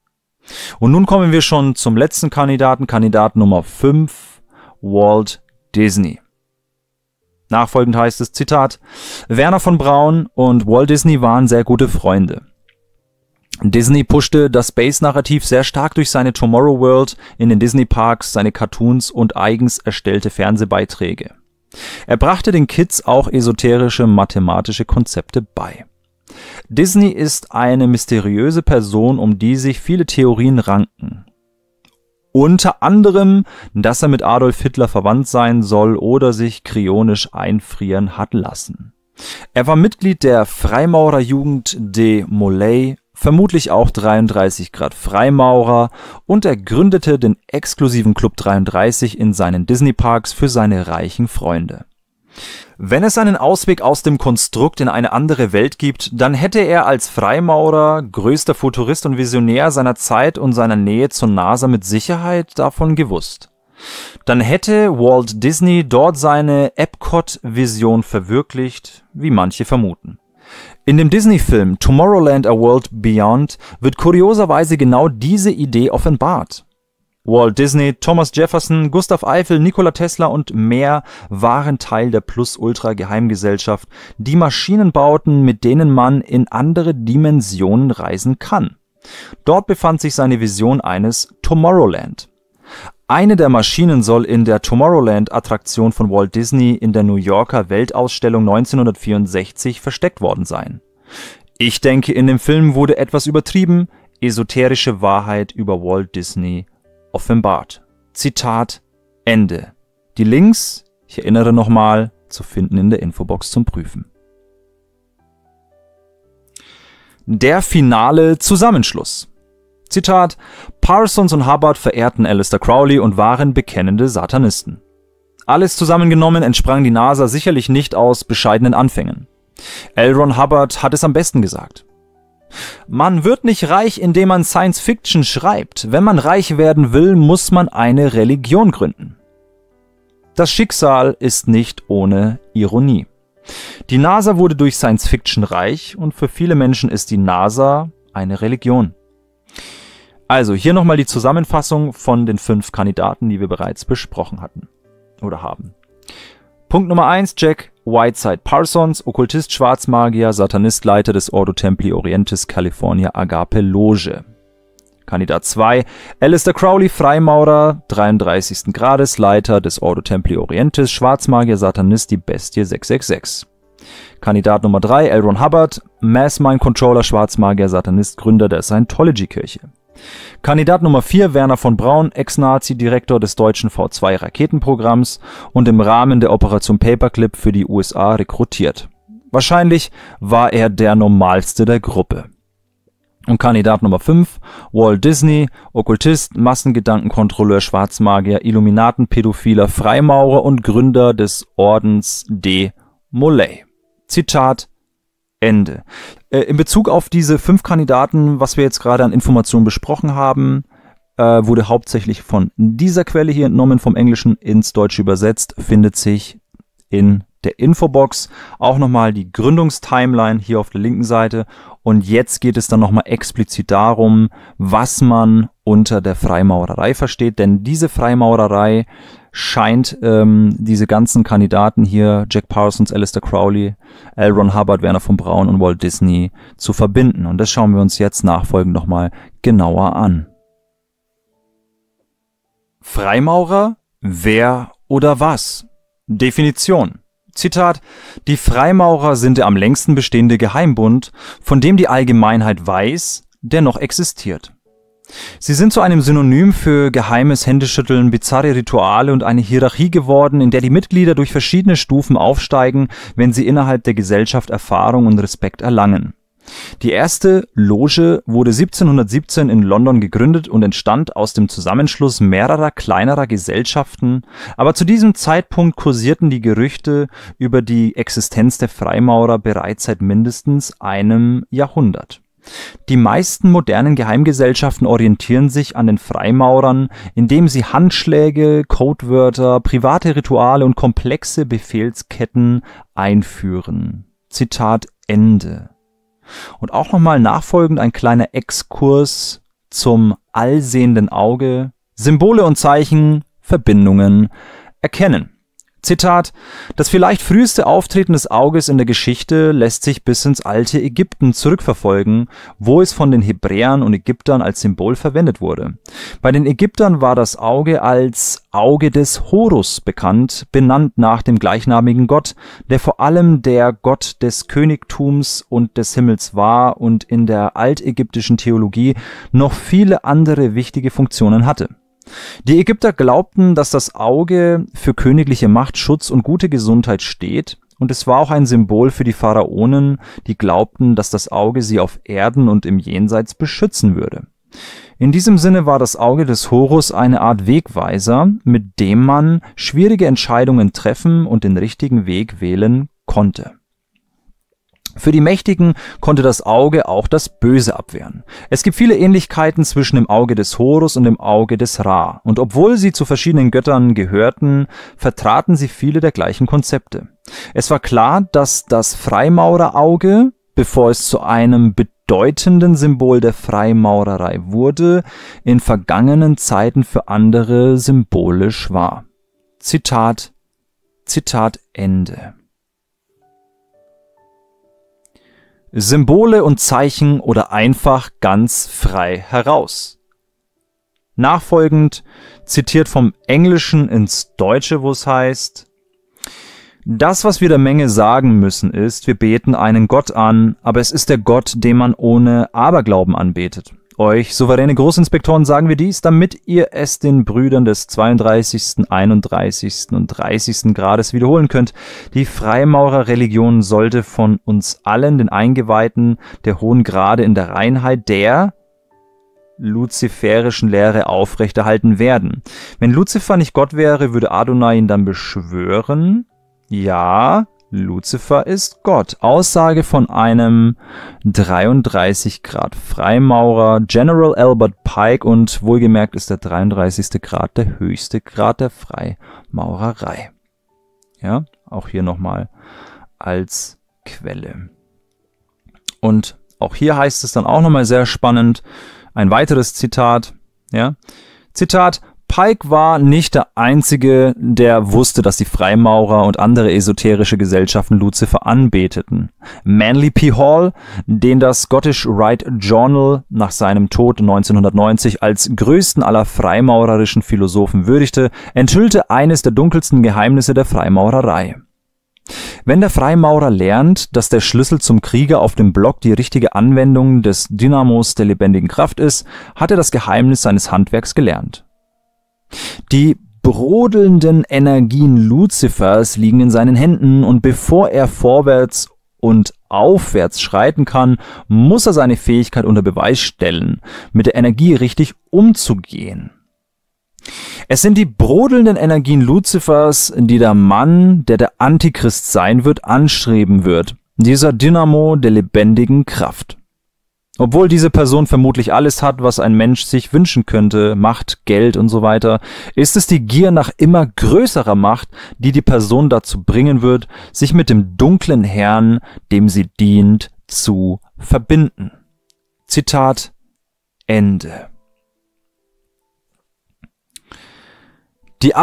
Und nun kommen wir schon zum letzten Kandidaten, Kandidat Nummer 5, Walt Disney. Nachfolgend heißt es, Zitat, Wernher von Braun und Walt Disney waren sehr gute Freunde. Disney pushte das Space-Narrativ sehr stark durch seine Tomorrow World in den Disney-Parks, seine Cartoons und eigens erstellte Fernsehbeiträge. Er brachte den Kids auch esoterische mathematische Konzepte bei. Disney ist eine mysteriöse Person, um die sich viele Theorien ranken. Unter anderem, dass er mit Adolf Hitler verwandt sein soll oder sich kryonisch einfrieren hat lassen. Er war Mitglied der Freimaurerjugend de Molay, vermutlich auch 33 Grad Freimaurer, und er gründete den exklusiven Club 33 in seinen Disney-Parks für seine reichen Freunde. Wenn es einen Ausweg aus dem Konstrukt in eine andere Welt gibt, dann hätte er als Freimaurer, größter Futurist und Visionär seiner Zeit und seiner Nähe zur NASA mit Sicherheit davon gewusst. Dann hätte Walt Disney dort seine Epcot-Vision verwirklicht, wie manche vermuten. In dem Disney-Film Tomorrowland: A World Beyond wird kurioserweise genau diese Idee offenbart. Walt Disney, Thomas Jefferson, Gustav Eiffel, Nikola Tesla und mehr waren Teil der Plus-Ultra-Geheimgesellschaft, die Maschinen bauten, mit denen man in andere Dimensionen reisen kann. Dort befand sich seine Vision eines Tomorrowland. Eine der Maschinen soll in der Tomorrowland-Attraktion von Walt Disney in der New Yorker Weltausstellung 1964 versteckt worden sein. Ich denke, in dem Film wurde etwas übertrieben, esoterische Wahrheit über Walt Disney offenbart. Zitat Ende. Die Links, ich erinnere nochmal, zu finden in der Infobox zum Prüfen. Der finale Zusammenschluss. Zitat, Parsons und Hubbard verehrten Aleister Crowley und waren bekennende Satanisten. Alles zusammengenommen entsprang die NASA sicherlich nicht aus bescheidenen Anfängen. L. Ron Hubbard hat es am besten gesagt. Man wird nicht reich, indem man Science Fiction schreibt. Wenn man reich werden will, muss man eine Religion gründen. Das Schicksal ist nicht ohne Ironie. Die NASA wurde durch Science Fiction reich und für viele Menschen ist die NASA eine Religion. Also hier nochmal die Zusammenfassung von den 5 Kandidaten, die wir bereits besprochen hatten oder haben. Punkt Nummer 1, Jack Whiteside Parsons, Okkultist, Schwarzmagier, Satanist, Leiter des Ordo Templi Orientis California Agape Loge. Kandidat 2, Aleister Crowley, Freimaurer, 33. Grades, Leiter des Ordo Templi Orientis, Schwarzmagier, Satanist, die Bestie 666. Kandidat Nummer 3, L. Ron Hubbard, Mass Mind Controller, Schwarzmagier, Satanist, Gründer der Scientology-Kirche. Kandidat Nummer 4, Wernher von Braun, Ex-Nazi, Direktor des deutschen V2-Raketenprogramms und im Rahmen der Operation Paperclip für die USA rekrutiert. Wahrscheinlich war er der normalste der Gruppe. Und Kandidat Nummer 5, Walt Disney, Okkultist, Massengedankenkontrolleur, Schwarzmagier, Illuminatenpädophiler, Freimaurer und Gründer des Ordens de Molay. Zitat Ende. In Bezug auf diese 5 Kandidaten, was wir jetzt gerade an Informationen besprochen haben, wurde hauptsächlich von dieser Quelle hier entnommen, vom Englischen ins Deutsche übersetzt, findet sich in der Infobox auch nochmal die Gründungstimeline hier auf der linken Seite. Und jetzt geht es dann nochmal explizit darum, was man unter der Freimaurerei versteht, denn diese Freimaurerei scheint diese ganzen Kandidaten hier, Jack Parsons, Aleister Crowley, L. Ron Hubbard, Wernher von Braun und Walt Disney, zu verbinden. Und das schauen wir uns jetzt nachfolgend nochmal genauer an. Freimaurer, wer oder was? Definition. Zitat, die Freimaurer sind der am längsten bestehende Geheimbund, von dem die Allgemeinheit weiß, der noch existiert. Sie sind zu einem Synonym für geheimes Händeschütteln, bizarre Rituale und eine Hierarchie geworden, in der die Mitglieder durch verschiedene Stufen aufsteigen, wenn sie innerhalb der Gesellschaft Erfahrung und Respekt erlangen. Die erste Loge wurde 1717 in London gegründet und entstand aus dem Zusammenschluss mehrerer kleinerer Gesellschaften, aber zu diesem Zeitpunkt kursierten die Gerüchte über die Existenz der Freimaurer bereits seit mindestens einem Jahrhundert. Die meisten modernen Geheimgesellschaften orientieren sich an den Freimaurern, indem sie Handschläge, Codewörter, private Rituale und komplexe Befehlsketten einführen. Zitat Ende. Und auch nochmal nachfolgend ein kleiner Exkurs zum allsehenden Auge, Symbole und Zeichen, Verbindungen erkennen. Zitat: Das vielleicht früheste Auftreten des Auges in der Geschichte lässt sich bis ins alte Ägypten zurückverfolgen, wo es von den Hebräern und Ägyptern als Symbol verwendet wurde. Bei den Ägyptern war das Auge als Auge des Horus bekannt, benannt nach dem gleichnamigen Gott, der vor allem der Gott des Königtums und des Himmels war und in der altägyptischen Theologie noch viele andere wichtige Funktionen hatte. Die Ägypter glaubten, dass das Auge für königliche Macht, Schutz und gute Gesundheit steht, und es war auch ein Symbol für die Pharaonen, die glaubten, dass das Auge sie auf Erden und im Jenseits beschützen würde. In diesem Sinne war das Auge des Horus eine Art Wegweiser, mit dem man schwierige Entscheidungen treffen und den richtigen Weg wählen konnte. Für die Mächtigen konnte das Auge auch das Böse abwehren. Es gibt viele Ähnlichkeiten zwischen dem Auge des Horus und dem Auge des Ra, und obwohl sie zu verschiedenen Göttern gehörten, vertraten sie viele der gleichen Konzepte. Es war klar, dass das Freimaurerauge, bevor es zu einem bedeutenden Symbol der Freimaurerei wurde, in vergangenen Zeiten für andere symbolisch war. Zitat Ende. Symbole und Zeichen oder einfach ganz frei heraus. Nachfolgend zitiert vom Englischen ins Deutsche, wo es heißt: Das, was wir der Menge sagen müssen, ist, wir beten einen Gott an, aber es ist der Gott, den man ohne Aberglauben anbetet. Euch, souveräne Großinspektoren, sagen wir dies, damit ihr es den Brüdern des 32., 31. und 30. Grades wiederholen könnt. Die Freimaurerreligion sollte von uns allen, den Eingeweihten der hohen Grade in der Reinheit der luziferischen Lehre aufrechterhalten werden. Wenn Luzifer nicht Gott wäre, würde Adonai ihn dann beschwören. Ja, Luzifer ist Gott. Aussage von einem 33 Grad Freimaurer, General Albert Pike, und wohlgemerkt ist der 33. Grad der höchste Grad der Freimaurerei. Ja, auch hier nochmal als Quelle. Und auch hier heißt es dann auch nochmal sehr spannend, ein weiteres Zitat, ja, Zitat: Pike war nicht der Einzige, der wusste, dass die Freimaurer und andere esoterische Gesellschaften Luzifer anbeteten. Manly P. Hall, den das Scottish Rite Journal nach seinem Tod 1990 als größten aller freimaurerischen Philosophen würdigte, enthüllte eines der dunkelsten Geheimnisse der Freimaurerei. Wenn der Freimaurer lernt, dass der Schlüssel zum Krieger auf dem Block die richtige Anwendung des Dynamos der lebendigen Kraft ist, hat er das Geheimnis seines Handwerks gelernt. Die brodelnden Energien Luzifers liegen in seinen Händen, und bevor er vorwärts und aufwärts schreiten kann, muss er seine Fähigkeit unter Beweis stellen, mit der Energie richtig umzugehen. Es sind die brodelnden Energien Luzifers, die der Mann, der Antichrist sein wird, anstreben wird, dieser Dynamo der lebendigen Kraft. Obwohl diese Person vermutlich alles hat, was ein Mensch sich wünschen könnte, Macht, Geld und so weiter, ist es die Gier nach immer größerer Macht, die die Person dazu bringen wird, sich mit dem dunklen Herrn, dem sie dient, zu verbinden. Zitat Ende. Die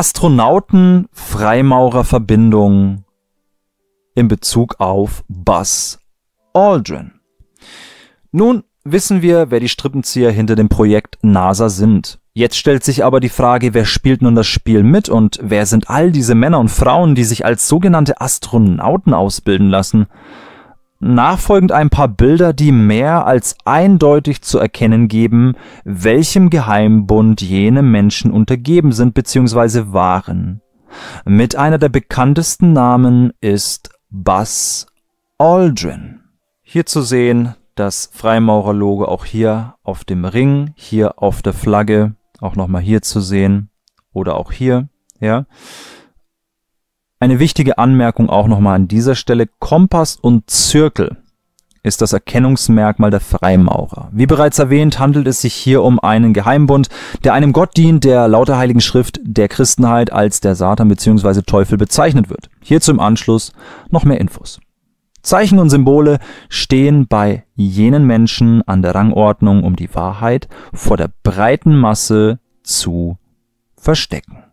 Astronauten-Freimaurer-Verbindung in Bezug auf Buzz Aldrin. Nun wissen wir, wer die Strippenzieher hinter dem Projekt NASA sind. Jetzt stellt sich aber die Frage, wer spielt nun das Spiel mit und wer sind all diese Männer und Frauen, die sich als sogenannte Astronauten ausbilden lassen? Nachfolgend ein paar Bilder, die mehr als eindeutig zu erkennen geben, welchem Geheimbund jene Menschen untergeben sind bzw. waren. Mit einer der bekanntesten Namen ist Buzz Aldrin. Hier zu sehen das Freimaurerlogo auch hier auf dem Ring, hier auf der Flagge, auch nochmal hier zu sehen oder auch hier, ja. Eine wichtige Anmerkung auch nochmal an dieser Stelle: Kompass und Zirkel ist das Erkennungsmerkmal der Freimaurer. Wie bereits erwähnt, handelt es sich hier um einen Geheimbund, der einem Gott dient, der laut der Heiligen Schrift der Christenheit als der Satan bzw. Teufel bezeichnet wird. Hierzu im Anschluss noch mehr Infos. Zeichen und Symbole stehen bei jenen Menschen an der Rangordnung, um die Wahrheit vor der breiten Masse zu verstecken.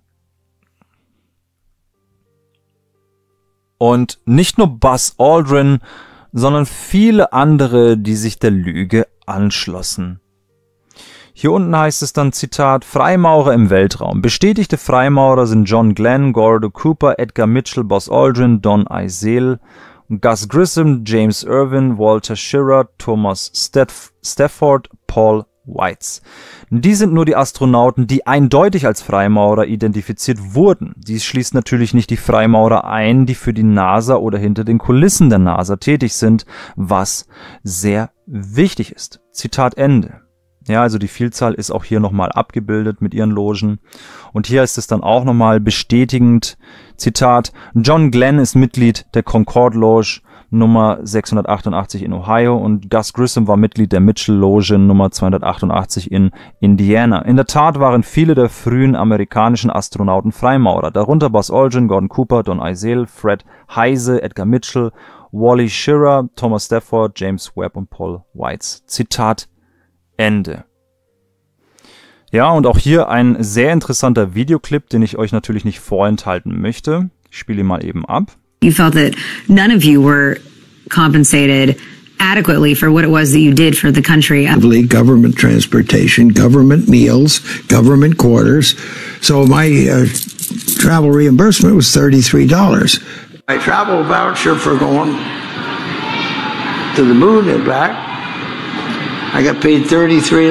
Und nicht nur Buzz Aldrin, sondern viele andere, die sich der Lüge anschlossen. Hier unten heißt es dann, Zitat, Freimaurer im Weltraum. Bestätigte Freimaurer sind John Glenn, Gordo Cooper, Edgar Mitchell, Buzz Aldrin, Don Eisele, Gus Grissom, James Irwin, Walter Schirra, Thomas Stafford, Paul Weitz. Die sind nur die Astronauten, die eindeutig als Freimaurer identifiziert wurden. Dies schließt natürlich nicht die Freimaurer ein, die für die NASA oder hinter den Kulissen der NASA tätig sind, was sehr wichtig ist. Zitat Ende. Ja, also die Vielzahl ist auch hier nochmal abgebildet mit ihren Logen. Und hier ist es dann auch nochmal bestätigend, Zitat, John Glenn ist Mitglied der Concorde Loge Nummer 688 in Ohio und Gus Grissom war Mitglied der Mitchell Loge Nummer 288 in Indiana. In der Tat waren viele der frühen amerikanischen Astronauten Freimaurer, darunter Buzz Aldrin, Gordon Cooper, Don Eisele, Fred Heise, Edgar Mitchell, Wally Schirra, Thomas Stafford, James Webb und Paul Weitz. Zitat Ende. Ja, und auch hier ein sehr interessanter Videoclip, den ich euch natürlich nicht vorenthalten möchte. Ich spiele ihn mal eben ab. You felt that none of you were compensated adequately for what it was that you did for the country. Government transportation, government meals, government quarters. So my travel reimbursement was $33. My travel voucher for going to the moon and back, I got paid $33.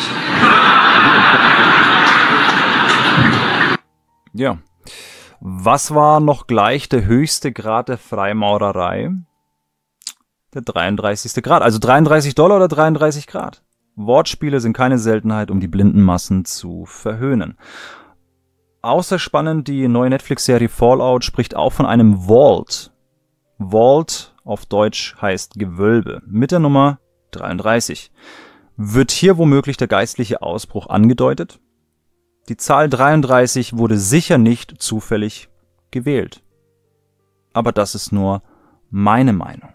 Ja. Was war noch gleich der höchste Grad der Freimaurerei? Der 33. Grad. Also $33 oder 33 Grad. Wortspiele sind keine Seltenheit, um die blinden Massen zu verhöhnen. Außer spannend, die neue Netflix-Serie Fallout spricht auch von einem Vault. Vault auf Deutsch heißt Gewölbe. Mit der Nummer 33. Wird hier womöglich der geistliche Ausbruch angedeutet? Die Zahl 33 wurde sicher nicht zufällig gewählt. Aber das ist nur meine Meinung.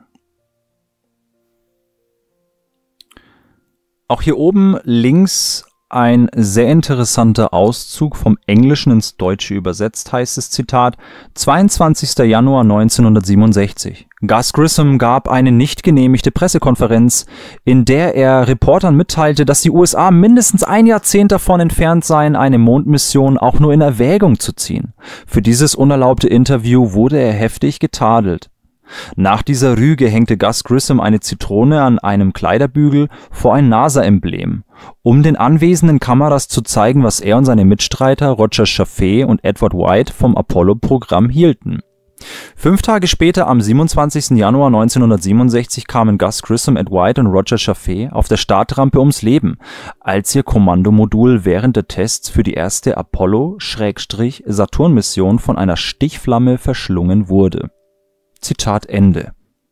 Auch hier oben links ein sehr interessanter Auszug vom Englischen ins Deutsche übersetzt, heißt es, Zitat, 22. Januar 1967. Gus Grissom gab eine nicht genehmigte Pressekonferenz, in der er Reportern mitteilte, dass die USA mindestens ein Jahrzehnt davon entfernt seien, eine Mondmission auch nur in Erwägung zu ziehen. Für dieses unerlaubte Interview wurde er heftig getadelt. Nach dieser Rüge hängte Gus Grissom eine Zitrone an einem Kleiderbügel vor ein NASA-Emblem, um den anwesenden Kameras zu zeigen, was er und seine Mitstreiter Roger Chaffee und Edward White vom Apollo-Programm hielten. 5 Tage später, am 27. Januar 1967, kamen Gus Grissom, Ed White und Roger Chaffee auf der Startrampe ums Leben, als ihr Kommandomodul während der Tests für die erste Apollo-Saturn-Mission von einer Stichflamme verschlungen wurde. Zitat Ende.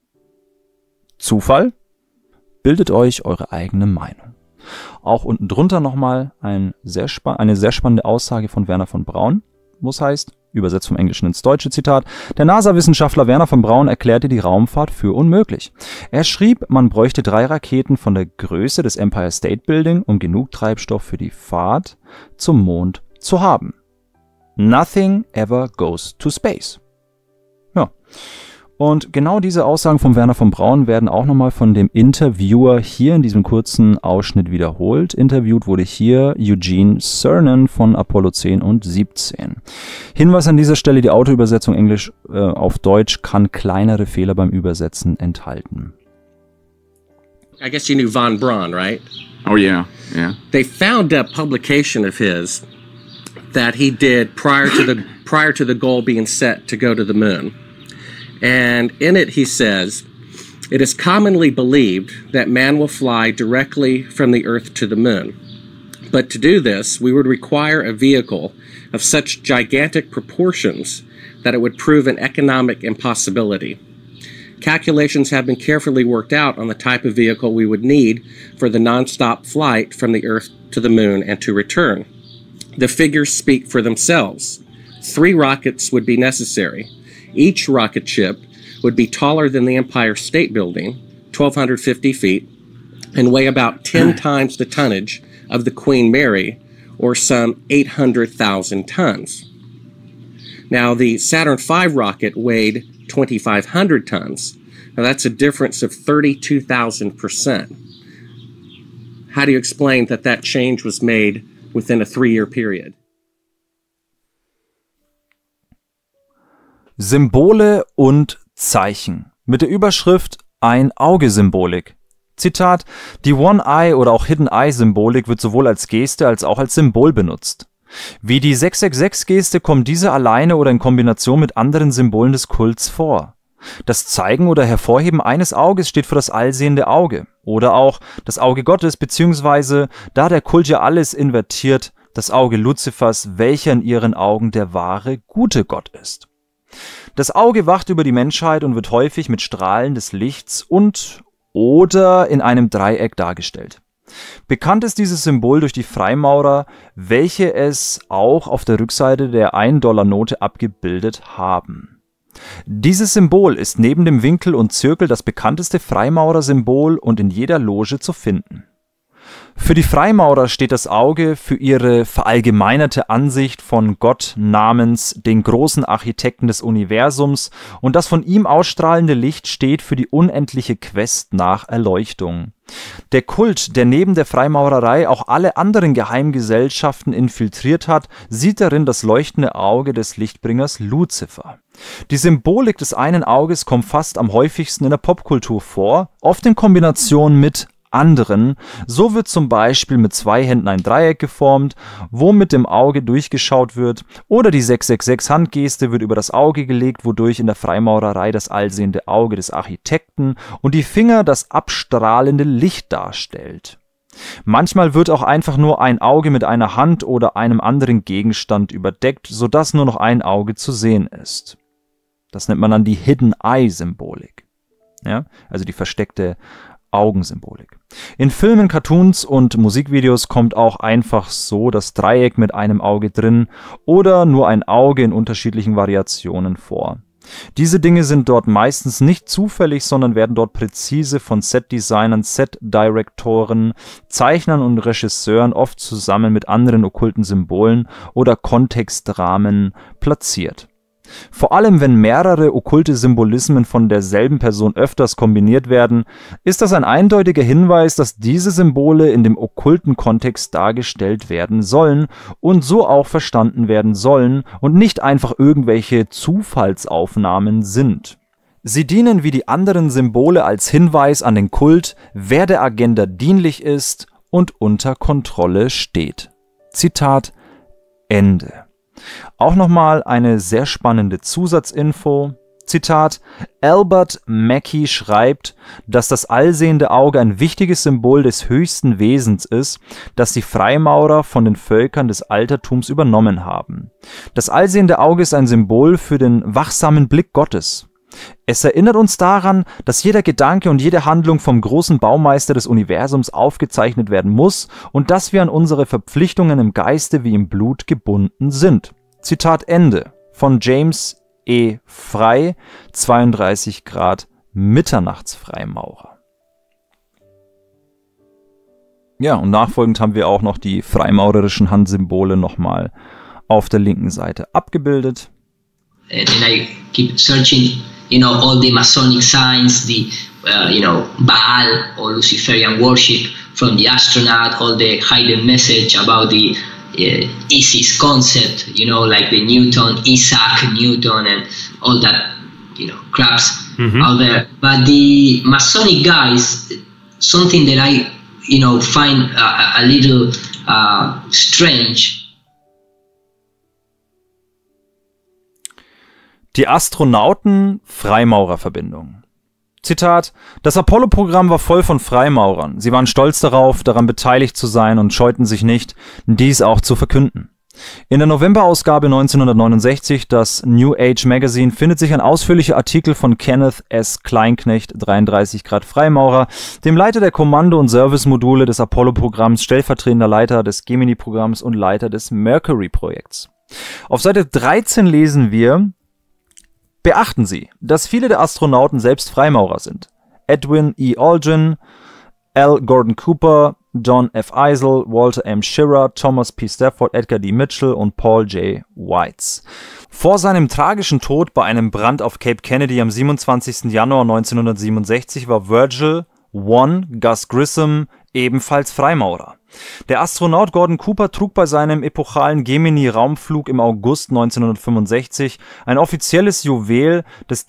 Zufall? Bildet euch eure eigene Meinung. Auch unten drunter nochmal eine sehr spannende Aussage von Wernher von Braun, wo es heißt, übersetzt vom Englischen ins Deutsche, Zitat, der NASA-Wissenschaftler Wernher von Braun erklärte die Raumfahrt für unmöglich. Er schrieb, man bräuchte 3 Raketen von der Größe des Empire State Building, um genug Treibstoff für die Fahrt zum Mond zu haben. Nothing ever goes to space. Ja. Und genau diese Aussagen von Wernher von Braun werden auch nochmal von dem Interviewer hier in diesem kurzen Ausschnitt wiederholt. Interviewt wurde hier Eugene Cernan von Apollo 10 und 17. Hinweis an dieser Stelle, die Autoübersetzung Englisch auf Deutsch kann kleinere Fehler beim Übersetzen enthalten. I guess you knew von Braun, right? Oh, yeah, yeah. They found a publication of his that he did prior to the goal being set to go to the moon. And in it he says, it is commonly believed that man will fly directly from the Earth to the moon. But to do this, we would require a vehicle of such gigantic proportions that it would prove an economic impossibility. Calculations have been carefully worked out on the type of vehicle we would need for the non-stop flight from the Earth to the moon and to return. The figures speak for themselves. 3 rockets would be necessary. Each rocket ship would be taller than the Empire State Building, 1,250 feet, and weigh about 10 times the tonnage of the Queen Mary, or some 800,000 tons. Now, the Saturn V rocket weighed 2,500 tons. Now, that's a difference of 32,000%. How do you explain that that change was made within a 3-year period? Symbole und Zeichen. Mit der Überschrift Ein-Auge-Symbolik. Zitat: Die One-Eye oder auch Hidden-Eye-Symbolik wird sowohl als Geste als auch als Symbol benutzt. Wie die 666-Geste kommt diese alleine oder in Kombination mit anderen Symbolen des Kults vor. Das Zeigen oder Hervorheben eines Auges steht für das allsehende Auge. Oder auch das Auge Gottes, beziehungsweise, da der Kult ja alles invertiert, das Auge Luzifers, welcher in ihren Augen der wahre, gute Gott ist. Das Auge wacht über die Menschheit und wird häufig mit Strahlen des Lichts oder in einem Dreieck dargestellt. Bekannt ist dieses Symbol durch die Freimaurer, welche es auch auf der Rückseite der 1-Dollar-Note abgebildet haben. Dieses Symbol ist neben dem Winkel und Zirkel das bekannteste Freimaurersymbol und in jeder Loge zu finden. Für die Freimaurer steht das Auge für ihre verallgemeinerte Ansicht von Gott namens den großen Architekten des Universums, und das von ihm ausstrahlende Licht steht für die unendliche Quest nach Erleuchtung. Der Kult, der neben der Freimaurerei auch alle anderen Geheimgesellschaften infiltriert hat, sieht darin das leuchtende Auge des Lichtbringers Luzifer. Die Symbolik des einen Auges kommt fast am häufigsten in der Popkultur vor, oft in Kombination mit anderen. So wird zum Beispiel mit 2 Händen ein Dreieck geformt, wo mit dem Auge durchgeschaut wird, oder die 666-Handgeste wird über das Auge gelegt, wodurch in der Freimaurerei das allsehende Auge des Architekten und die Finger das abstrahlende Licht darstellt. Manchmal wird auch einfach nur ein Auge mit einer Hand oder einem anderen Gegenstand überdeckt, sodass nur noch ein Auge zu sehen ist. Das nennt man dann die Hidden Eye Symbolik. Ja, also die versteckte Augensymbolik. In Filmen, Cartoons und Musikvideos kommt auch einfach so das Dreieck mit einem Auge drin oder nur ein Auge in unterschiedlichen Variationen vor. Diese Dinge sind dort meistens nicht zufällig, sondern werden dort präzise von Setdesignern, Setdirektoren, Zeichnern und Regisseuren oft zusammen mit anderen okkulten Symbolen oder Kontextrahmen platziert. Vor allem, wenn mehrere okkulte Symbolismen von derselben Person öfters kombiniert werden, ist das ein eindeutiger Hinweis, dass diese Symbole in dem okkulten Kontext dargestellt werden sollen und so auch verstanden werden sollen und nicht einfach irgendwelche Zufallsaufnahmen sind. Sie dienen wie die anderen Symbole als Hinweis an den Kult, wer der Agenda dienlich ist und unter Kontrolle steht. Zitat Ende. Auch nochmal eine sehr spannende Zusatzinfo. Zitat: Albert Mackey schreibt, dass das allsehende Auge ein wichtiges Symbol des höchsten Wesens ist, das die Freimaurer von den Völkern des Altertums übernommen haben. Das allsehende Auge ist ein Symbol für den wachsamen Blick Gottes. Es erinnert uns daran, dass jeder Gedanke und jede Handlung vom großen Baumeister des Universums aufgezeichnet werden muss und dass wir an unsere Verpflichtungen im Geiste wie im Blut gebunden sind. Zitat Ende von James E. Frey, 32 Grad Mitternachtsfreimaurer. Ja, und nachfolgend haben wir auch noch die freimaurerischen Handsymbole nochmal auf der linken Seite abgebildet. And I keep searching, all the Masonic signs, the, Baal or Luciferian worship from the astronaut, all the hidden message about the Isis concept, like the Isaac Newton and all that, craps out there. But the Masonic guys, something that I, find a little strange. Die Astronauten-Freimaurerverbindung. Zitat: Das Apollo-Programm war voll von Freimaurern. Sie waren stolz darauf, daran beteiligt zu sein und scheuten sich nicht, dies auch zu verkünden. In der Novemberausgabe 1969, das New Age Magazine, findet sich ein ausführlicher Artikel von Kenneth S. Kleinknecht, 33 Grad Freimaurer, dem Leiter der Kommando- und Servicemodule des Apollo-Programms, stellvertretender Leiter des Gemini-Programms und Leiter des Mercury-Projekts. Auf Seite 13 lesen wir: Beachten Sie, dass viele der Astronauten selbst Freimaurer sind. Edwin E. Aldrin, L. Gordon Cooper, John F. Eisel, Walter M. Schirra, Thomas P. Stafford, Edgar D. Mitchell und Paul J. Weitz. Vor seinem tragischen Tod bei einem Brand auf Cape Kennedy am 27. Januar 1967 war Virgil Gus Grissom ebenfalls Freimaurer. Der Astronaut Gordon Cooper trug bei seinem epochalen Gemini-Raumflug im August 1965 ein offizielles Juwel des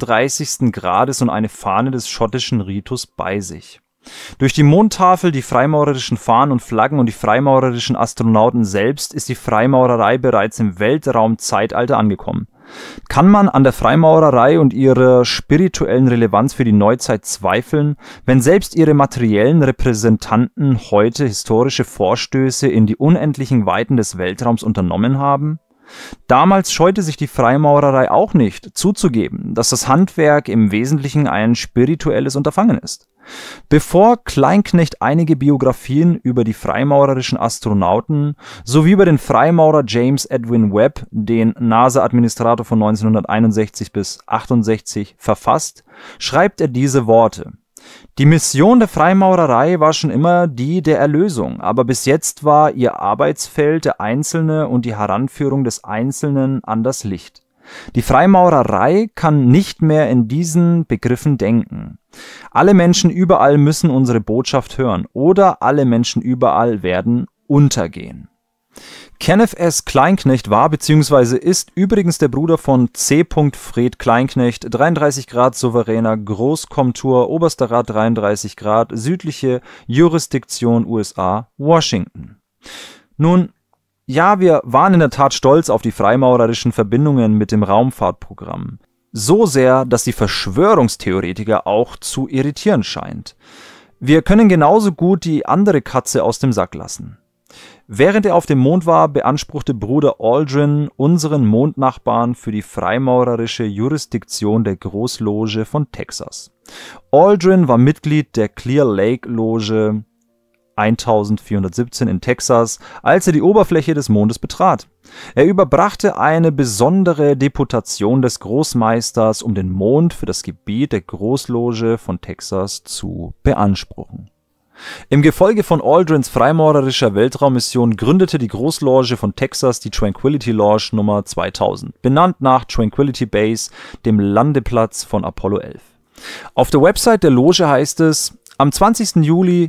33. Grades und eine Fahne des schottischen Ritus bei sich. Durch die Mondtafel, die freimaurerischen Fahnen und Flaggen und die freimaurerischen Astronauten selbst ist die Freimaurerei bereits im Weltraumzeitalter angekommen. Kann man an der Freimaurerei und ihrer spirituellen Relevanz für die Neuzeit zweifeln, wenn selbst ihre materiellen Repräsentanten heute historische Vorstöße in die unendlichen Weiten des Weltraums unternommen haben? Damals scheute sich die Freimaurerei auch nicht, zuzugeben, dass das Handwerk im Wesentlichen ein spirituelles Unterfangen ist. Bevor Kleinknecht einige Biografien über die freimaurerischen Astronauten sowie über den Freimaurer James Edwin Webb, den NASA-Administrator von 1961 bis 1968, verfasst, schreibt er diese Worte: Die Mission der Freimaurerei war schon immer die der Erlösung, aber bis jetzt war ihr Arbeitsfeld der Einzelne und die Heranführung des Einzelnen an das Licht. Die Freimaurerei kann nicht mehr in diesen Begriffen denken. Alle Menschen überall müssen unsere Botschaft hören oder alle Menschen überall werden untergehen. Kenneth S. Kleinknecht war bzw. ist übrigens der Bruder von C. Fred Kleinknecht, 33 Grad souveräner Großkomtur, Oberster Rat 33 Grad, südliche Jurisdiktion USA, Washington. Nun, ja, wir waren in der Tat stolz auf die freimaurerischen Verbindungen mit dem Raumfahrtprogramm. So sehr, dass die Verschwörungstheoretiker auch zu irritieren scheint. Wir können genauso gut die andere Katze aus dem Sack lassen. Während er auf dem Mond war, beanspruchte Bruder Aldrin unseren Mondnachbarn für die freimaurerische Jurisdiktion der Großloge von Texas. Aldrin war Mitglied der Clear Lake Loge 1417 in Texas, als er die Oberfläche des Mondes betrat. Er überbrachte eine besondere Deputation des Großmeisters, um den Mond für das Gebiet der Großloge von Texas zu beanspruchen. Im Gefolge von Aldrins freimaurerischer Weltraummission gründete die Großloge von Texas die Tranquility Lodge Nummer 2000, benannt nach Tranquility Base, dem Landeplatz von Apollo 11. Auf der Website der Loge heißt es: Am 20. Juli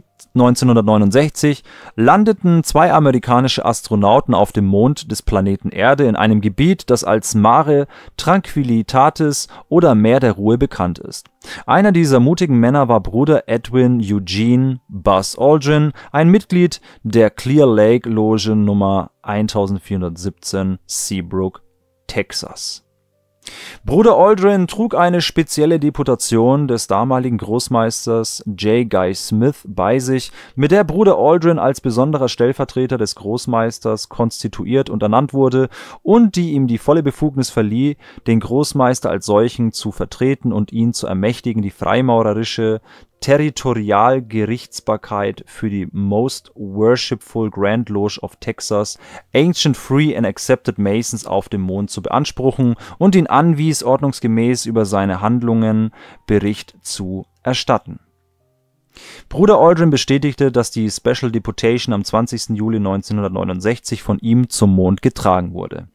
1969 landeten 2 amerikanische Astronauten auf dem Mond des Planeten Erde in einem Gebiet, das als Mare Tranquillitatis oder Meer der Ruhe bekannt ist. Einer dieser mutigen Männer war Bruder Edwin Eugene Buzz Aldrin, ein Mitglied der Clear Lake Loge Nummer 1417, Seabrook, Texas. Bruder Aldrin trug eine spezielle Deputation des damaligen Großmeisters J. Guy Smith bei sich, mit der Bruder Aldrin als besonderer Stellvertreter des Großmeisters konstituiert und ernannt wurde und die ihm die volle Befugnis verlieh, den Großmeister als solchen zu vertreten und ihn zu ermächtigen, die freimaurerische Territorialgerichtsbarkeit für die Most Worshipful Grand Lodge of Texas, Ancient Free and Accepted Masons auf dem Mond zu beanspruchen und ihn anwies, ordnungsgemäß über seine Handlungen Bericht zu erstatten. Bruder Aldrin bestätigte, dass die Special Deputation am 20. Juli 1969 von ihm zum Mond getragen wurde.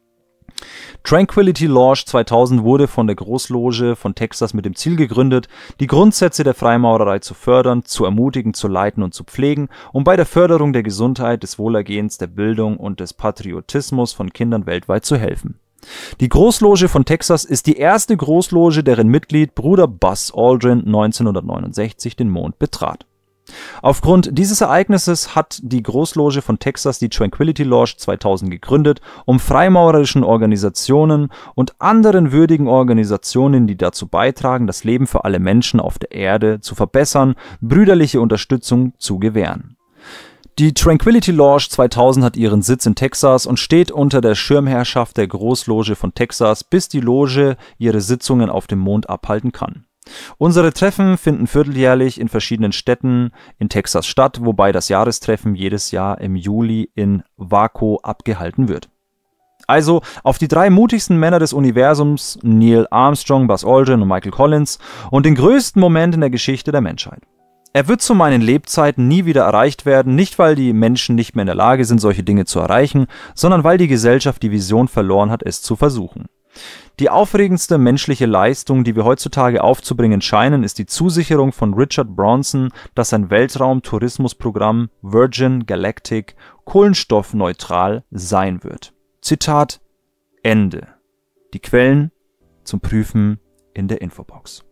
Tranquility Lodge 2000 wurde von der Großloge von Texas mit dem Ziel gegründet, die Grundsätze der Freimaurerei zu fördern, zu ermutigen, zu leiten und zu pflegen, um bei der Förderung der Gesundheit, des Wohlergehens, der Bildung und des Patriotismus von Kindern weltweit zu helfen. Die Großloge von Texas ist die erste Großloge, deren Mitglied Bruder Buzz Aldrin 1969 den Mond betrat. Aufgrund dieses Ereignisses hat die Großloge von Texas die Tranquility Lodge 2000 gegründet, um freimaurerischen Organisationen und anderen würdigen Organisationen, die dazu beitragen, das Leben für alle Menschen auf der Erde zu verbessern, brüderliche Unterstützung zu gewähren. Die Tranquility Lodge 2000 hat ihren Sitz in Texas und steht unter der Schirmherrschaft der Großloge von Texas, bis die Loge ihre Sitzungen auf dem Mond abhalten kann. Unsere Treffen finden vierteljährlich in verschiedenen Städten in Texas statt, wobei das Jahrestreffen jedes Jahr im Juli in Waco abgehalten wird. Also auf die 3 mutigsten Männer des Universums, Neil Armstrong, Buzz Aldrin und Michael Collins, und den größten Moment in der Geschichte der Menschheit. Er wird zu meinen Lebzeiten nie wieder erreicht werden, nicht weil die Menschen nicht mehr in der Lage sind, solche Dinge zu erreichen, sondern weil die Gesellschaft die Vision verloren hat, es zu versuchen. Die aufregendste menschliche Leistung, die wir heutzutage aufzubringen scheinen, ist die Zusicherung von Richard Branson, dass sein Weltraum-Tourismusprogramm Virgin Galactic kohlenstoffneutral sein wird. Zitat Ende. Die Quellen zum Prüfen in der Infobox.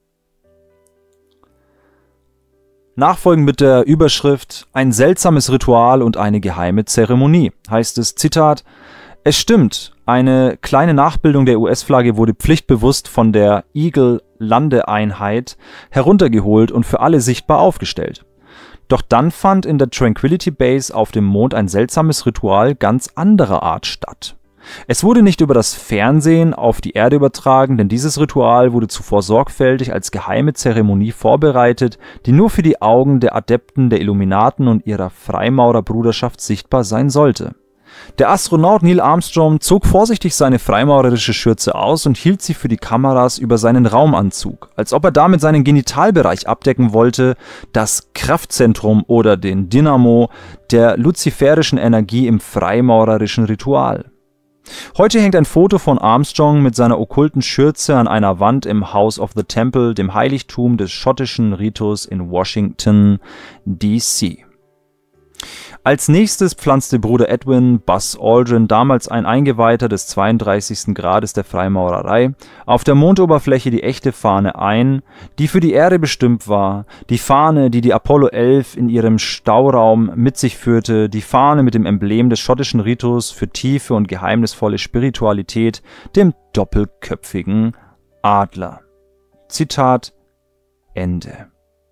Nachfolgend mit der Überschrift »Ein seltsames Ritual und eine geheime Zeremonie« heißt es, Zitat, »Es stimmt, eine kleine Nachbildung der US-Flagge wurde pflichtbewusst von der Eagle-Landeeinheit heruntergeholt und für alle sichtbar aufgestellt. Doch dann fand in der Tranquility Base auf dem Mond ein seltsames Ritual ganz anderer Art statt. Es wurde nicht über das Fernsehen auf die Erde übertragen, denn dieses Ritual wurde zuvor sorgfältig als geheime Zeremonie vorbereitet, die nur für die Augen der Adepten der Illuminaten und ihrer Freimaurerbruderschaft sichtbar sein sollte. Der Astronaut Neil Armstrong zog vorsichtig seine freimaurerische Schürze aus und hielt sie für die Kameras über seinen Raumanzug, als ob er damit seinen Genitalbereich abdecken wollte, das Kraftzentrum oder den Dynamo der luziferischen Energie im freimaurerischen Ritual. Heute hängt ein Foto von Armstrong mit seiner okkulten Schürze an einer Wand im House of the Temple, dem Heiligtum des schottischen Ritus in Washington, D.C. Als nächstes pflanzte Bruder Edwin Buzz Aldrin, damals ein Eingeweihter des 32. Grades der Freimaurerei, auf der Mondoberfläche die echte Fahne ein, die für die Erde bestimmt war, die Fahne, die die Apollo 11 in ihrem Stauraum mit sich führte, die Fahne mit dem Emblem des schottischen Ritus für tiefe und geheimnisvolle Spiritualität, dem doppelköpfigen Adler. Zitat Ende.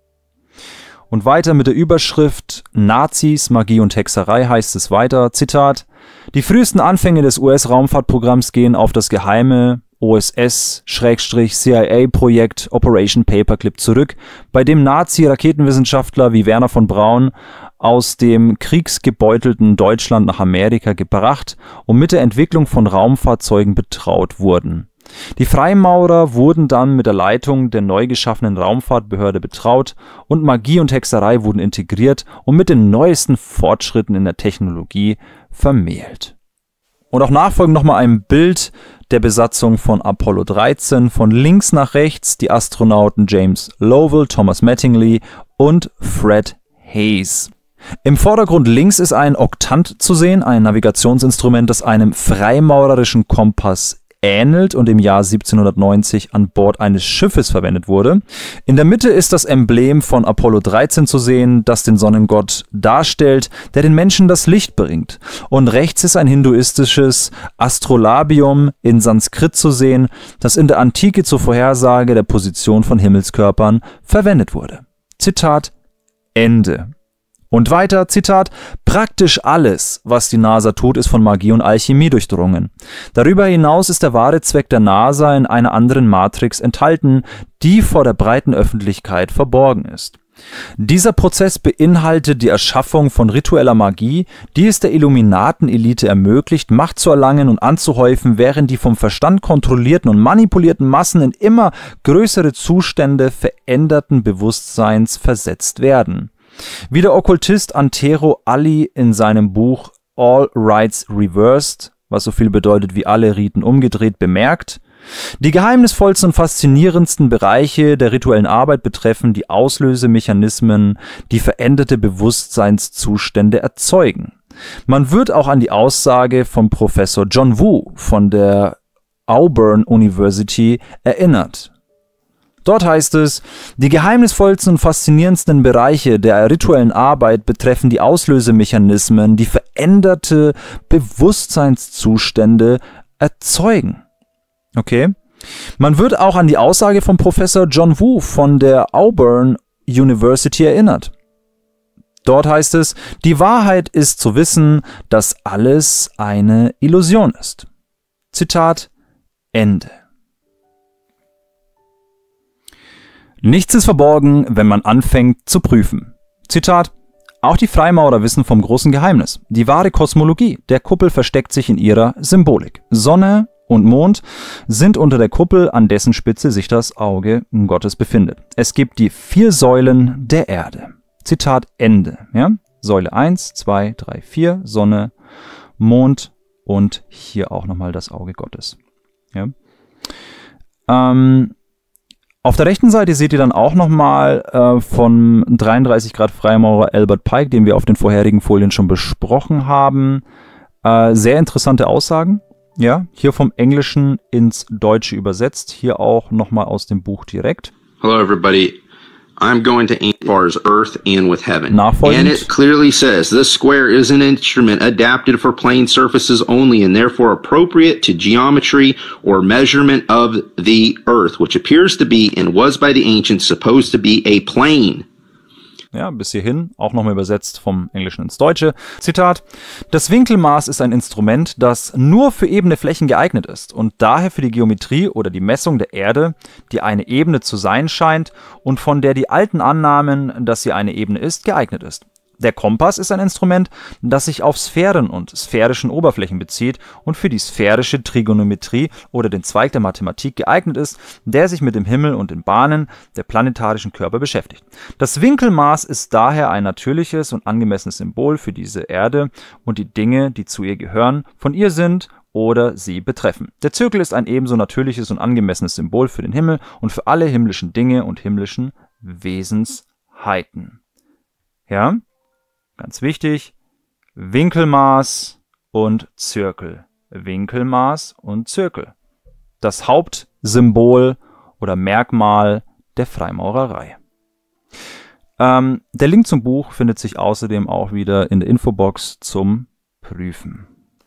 Und weiter mit der Überschrift Nazis, Magie und Hexerei heißt es weiter, Zitat, die frühesten Anfänge des US-Raumfahrtprogramms gehen auf das geheime OSS-CIA-Projekt Operation Paperclip zurück, bei dem Nazi-Raketenwissenschaftler wie Werner von Braun aus dem kriegsgebeutelten Deutschland nach Amerika gebracht und mit der Entwicklung von Raumfahrzeugen betraut wurden. Die Freimaurer wurden dann mit der Leitung der neu geschaffenen Raumfahrtbehörde betraut und Magie und Hexerei wurden integriert und mit den neuesten Fortschritten in der Technologie vermählt. Und auch nachfolgend nochmal ein Bild der Besatzung von Apollo 13, von links nach rechts die Astronauten James Lovell, Thomas Mattingly und Fred Hayes. Im Vordergrund links ist ein Oktant zu sehen, ein Navigationsinstrument, das einem freimaurerischen Kompass ähnelt und im Jahr 1790 an Bord eines Schiffes verwendet wurde. In der Mitte ist das Emblem von Apollo 13 zu sehen, das den Sonnengott darstellt, der den Menschen das Licht bringt. Und rechts ist ein hinduistisches Astrolabium in Sanskrit zu sehen, das in der Antike zur Vorhersage der Position von Himmelskörpern verwendet wurde. Zitat Ende. Und weiter, Zitat, praktisch alles, was die NASA tut, ist von Magie und Alchemie durchdrungen. Darüber hinaus ist der wahre Zweck der NASA in einer anderen Matrix enthalten, die vor der breiten Öffentlichkeit verborgen ist. Dieser Prozess beinhaltet die Erschaffung von ritueller Magie, die es der Illuminaten-Elite ermöglicht, Macht zu erlangen und anzuhäufen, während die vom Verstand kontrollierten und manipulierten Massen in immer größere Zustände veränderten Bewusstseins versetzt werden. Wie der Okkultist Antero Ali in seinem Buch All Rites Reversed, was so viel bedeutet wie alle Riten umgedreht, bemerkt, die geheimnisvollsten und faszinierendsten Bereiche der rituellen Arbeit betreffen die Auslösemechanismen, die veränderte Bewusstseinszustände erzeugen. Man wird auch an die Aussage von Professor John Woo von der Auburn University erinnert. Dort heißt es, die geheimnisvollsten und faszinierendsten Bereiche der rituellen Arbeit betreffen die Auslösemechanismen, die veränderte Bewusstseinszustände erzeugen. Okay? Man wird auch an die Aussage von Professor John Woo von der Auburn University erinnert. Dort heißt es, die Wahrheit ist zu wissen, dass alles eine Illusion ist. Zitat Ende. Nichts ist verborgen, wenn man anfängt zu prüfen. Zitat, Auch die Freimaurer wissen vom großen Geheimnis. Die wahre Kosmologie der Kuppel versteckt sich in ihrer Symbolik. Sonne und Mond sind unter der Kuppel, an dessen Spitze sich das Auge Gottes befindet. Es gibt die 4 Säulen der Erde. Zitat Ende. Ja? Säule 1, 2, 3, 4, Sonne, Mond und hier auch nochmal das Auge Gottes. Ja? Auf der rechten Seite seht ihr dann auch nochmal von 33 Grad Freimaurer Albert Pike, den wir auf den vorherigen Folien schon besprochen haben. Sehr interessante Aussagen. Ja, hier vom Englischen ins Deutsche übersetzt. Hier auch nochmal aus dem Buch direkt. Hello everybody. I'm going to aim as far as earth and with heaven. Nachfolgend. And it clearly says this square is an instrument adapted for plane surfaces only and therefore appropriate to geometry or measurement of the earth, which appears to be and was by the ancients supposed to be a plane. Ja, bis hierhin, auch nochmal übersetzt vom Englischen ins Deutsche. Zitat: Das Winkelmaß ist ein Instrument, das nur für ebene Flächen geeignet ist und daher für die Geometrie oder die Messung der Erde, die eine Ebene zu sein scheint und von der die alten annahmen, dass sie eine Ebene ist, geeignet ist. Der Kompass ist ein Instrument, das sich auf Sphären und sphärischen Oberflächen bezieht und für die sphärische Trigonometrie oder den Zweig der Mathematik geeignet ist, der sich mit dem Himmel und den Bahnen der planetarischen Körper beschäftigt. Das Winkelmaß ist daher ein natürliches und angemessenes Symbol für diese Erde und die Dinge, die zu ihr gehören, von ihr sind oder sie betreffen. Der Zirkel ist ein ebenso natürliches und angemessenes Symbol für den Himmel und für alle himmlischen Dinge und himmlischen Wesensheiten. Ja? Ganz wichtig, Winkelmaß und Zirkel. Winkelmaß und Zirkel. Das Hauptsymbol oder Merkmal der Freimaurerei. Der Link zum Buch findet sich außerdem auch wieder in der Infobox zum Prüfen.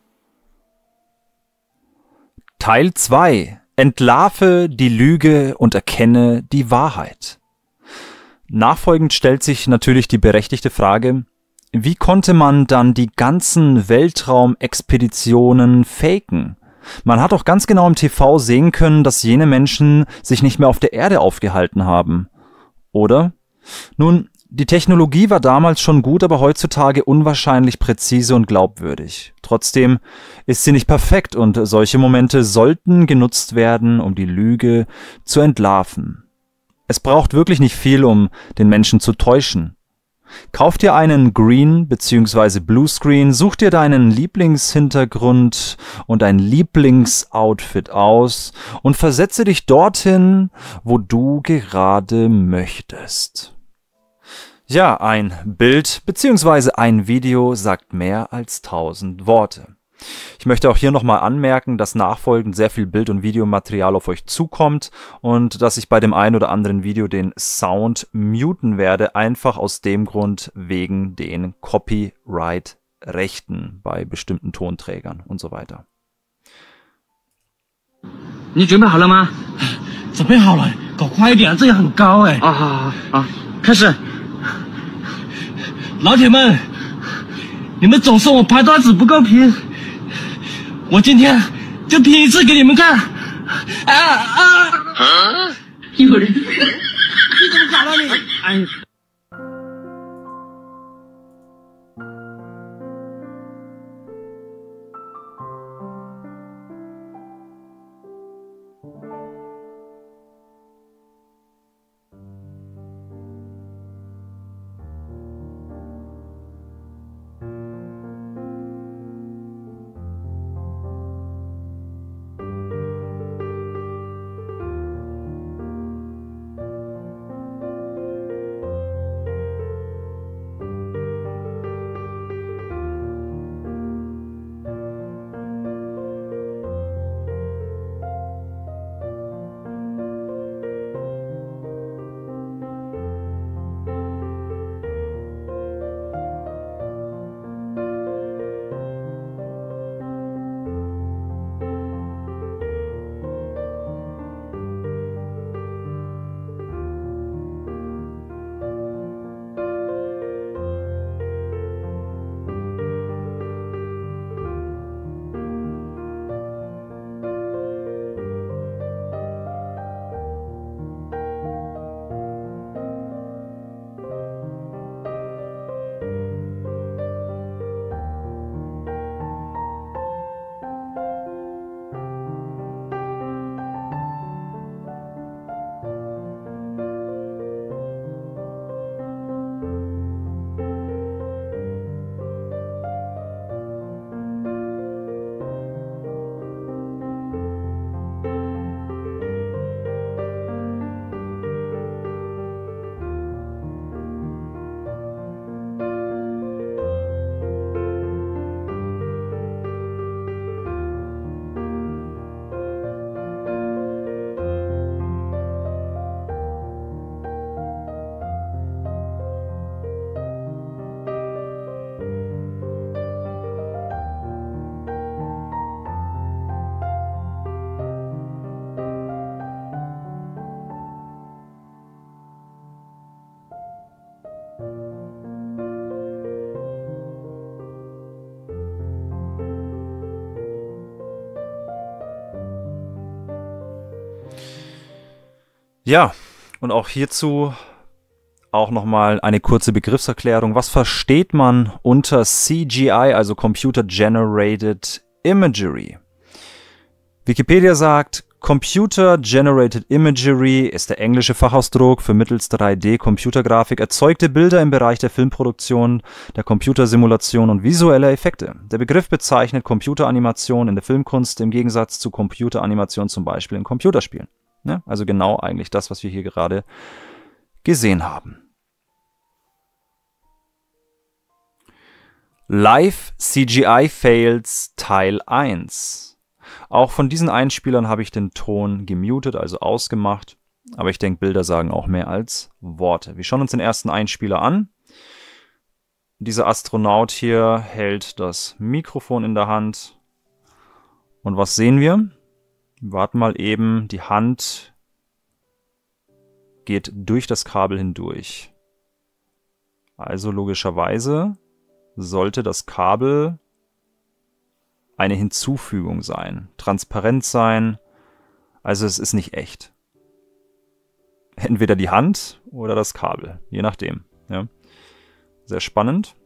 Teil 2. Entlarve die Lüge und erkenne die Wahrheit. Nachfolgend stellt sich natürlich die berechtigte Frage: Wie konnte man dann die ganzen Weltraumexpeditionen faken? Man hat doch ganz genau im TV sehen können, dass jene Menschen sich nicht mehr auf der Erde aufgehalten haben. Oder? Nun, die Technologie war damals schon gut, aber heutzutage unwahrscheinlich präzise und glaubwürdig. Trotzdem ist sie nicht perfekt und solche Momente sollten genutzt werden, um die Lüge zu entlarven. Es braucht wirklich nicht viel, um den Menschen zu täuschen. Kauf dir einen Green- bzw. Bluescreen, such dir deinen Lieblingshintergrund und dein Lieblingsoutfit aus und versetze dich dorthin, wo du gerade möchtest. Ja, ein Bild bzw. ein Video sagt mehr als 1000 Worte. Ich möchte auch hier nochmal anmerken, dass nachfolgend sehr viel Bild- und Videomaterial auf euch zukommt und dass ich bei dem einen oder anderen Video den Sound muten werde, einfach aus dem Grund wegen den Copyright-Rechten bei bestimmten Tonträgern und so weiter. 你准备好了吗？准备好了，搞快一点，这个很高哎。好，开始。老铁们，你们总说我拍段子不够拼。 我今天就拼一次给你们看！有人，你怎么搞的你？哎。 Ja, und auch hierzu auch nochmal eine kurze Begriffserklärung. Was versteht man unter CGI, also Computer Generated Imagery? Wikipedia sagt, Computer Generated Imagery ist der englische Fachausdruck für mittels 3D-Computergrafik erzeugte Bilder im Bereich der Filmproduktion, der Computersimulation und visueller Effekte. Der Begriff bezeichnet Computeranimation in der Filmkunst im Gegensatz zu Computeranimation zum Beispiel in Computerspielen. Ja, also genau eigentlich das, was wir hier gerade gesehen haben. Live CGI Fails Teil 1. Auch von diesen Einspielern habe ich den Ton gemutet, also ausgemacht. Aber ich denke, Bilder sagen auch mehr als Worte. Wir schauen uns den ersten Einspieler an. Dieser Astronaut hier hält das Mikrofon in der Hand. Und was sehen wir? Warten mal eben, die Hand geht durch das Kabel hindurch. Also logischerweise sollte das Kabel eine Hinzufügung sein, transparent sein, also es ist nicht echt. Entweder die Hand oder das Kabel, je nachdem. Ja. Sehr spannend.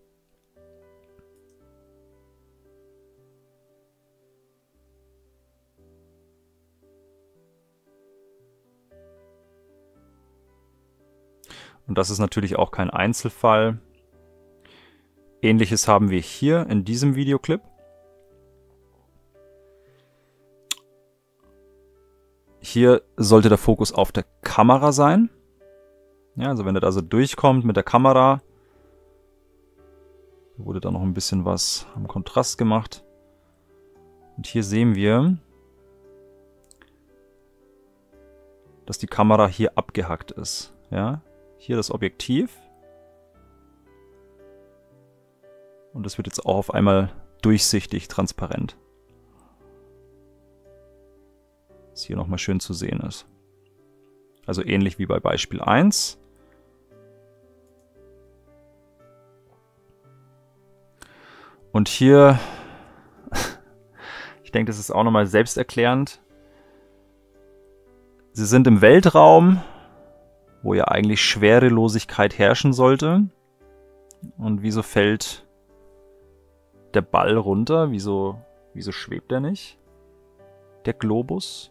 Und das ist natürlich auch kein Einzelfall. Ähnliches haben wir hier in diesem Videoclip. Hier sollte der Fokus auf der Kamera sein. Ja, also wenn er da so durchkommt mit der Kamera, wurde da noch ein bisschen was am Kontrast gemacht. Und hier sehen wir, dass die Kamera hier abgehackt ist. Ja, hier das Objektiv. Und das wird jetzt auch auf einmal durchsichtig, transparent. Was hier nochmal schön zu sehen ist. Also ähnlich wie bei Beispiel 1. Und hier, ich denke, das ist auch nochmal selbsterklärend. Sie sind im Weltraum, wo ja eigentlich Schwerelosigkeit herrschen sollte. Und wieso fällt der Ball runter? Wieso schwebt er nicht? Der Globus?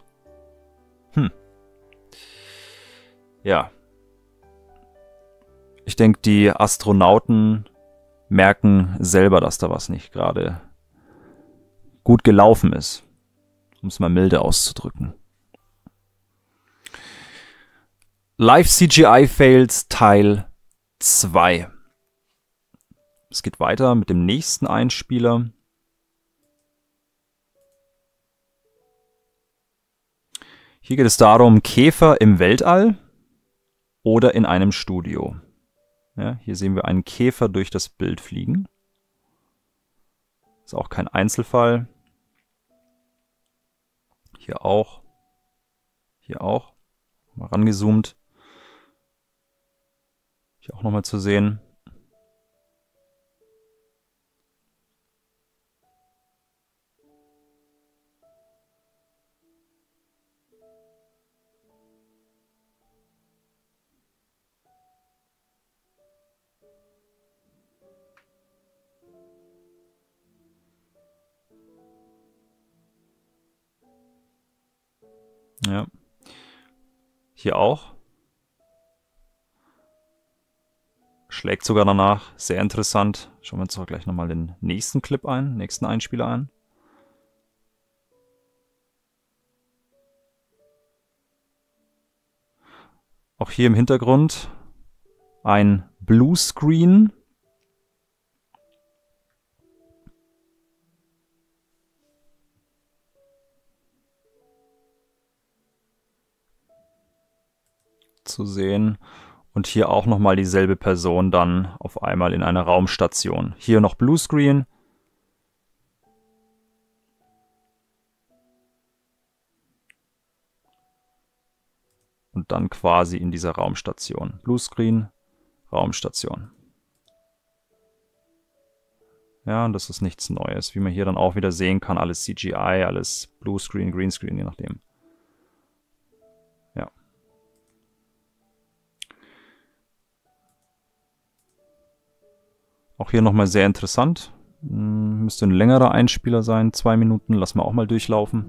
Ja. Ich denke, die Astronauten merken selber, dass da was nicht gerade gut gelaufen ist. Um es mal milde auszudrücken. Live CGI Fails Teil 2. Es geht weiter mit dem nächsten Einspieler. Hier geht es darum, Käfer im Weltall oder in einem Studio. Ja, hier sehen wir einen Käfer durch das Bild fliegen. Ist auch kein Einzelfall. Hier auch. Hier auch. Mal rangezoomt. Hier auch nochmal zu sehen. Ja. Hier auch. Schlägt sogar danach. Sehr interessant. Schauen wir uns auch gleich nochmal den nächsten Clip ein, nächsten Einspieler ein. Auch hier im Hintergrund ein Bluescreen. Zu sehen. Und hier auch nochmal dieselbe Person dann auf einmal in einer Raumstation. Hier noch Bluescreen. Und dann quasi in dieser Raumstation. Bluescreen, Raumstation. Ja, und das ist nichts Neues. Wie man hier dann auch wieder sehen kann, alles CGI, alles Bluescreen, Greenscreen, je nachdem. Ja. Auch hier nochmal sehr interessant. Müsste ein längerer Einspieler sein, 2 Minuten. Lassen wir auch mal durchlaufen.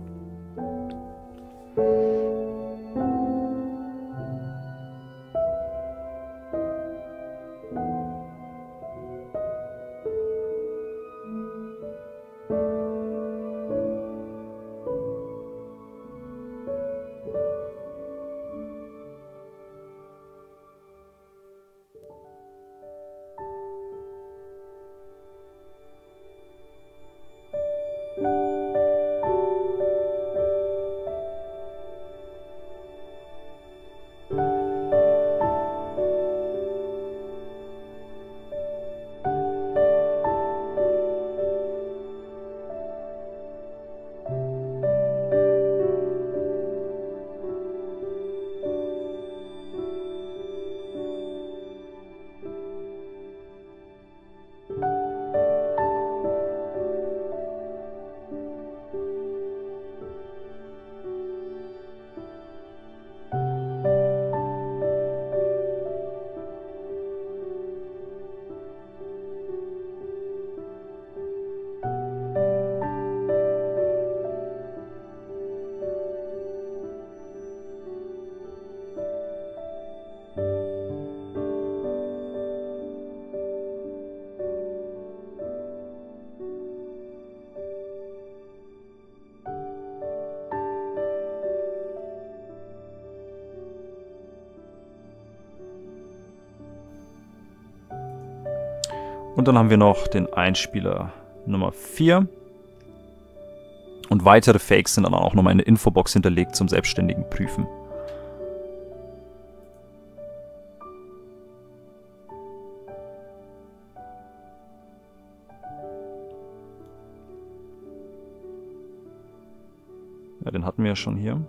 Und dann haben wir noch den Einspieler Nummer 4. Und weitere Fakes sind dann auch nochmal in der Infobox hinterlegt zum selbstständigen Prüfen. Ja, den hatten wir ja schon hier.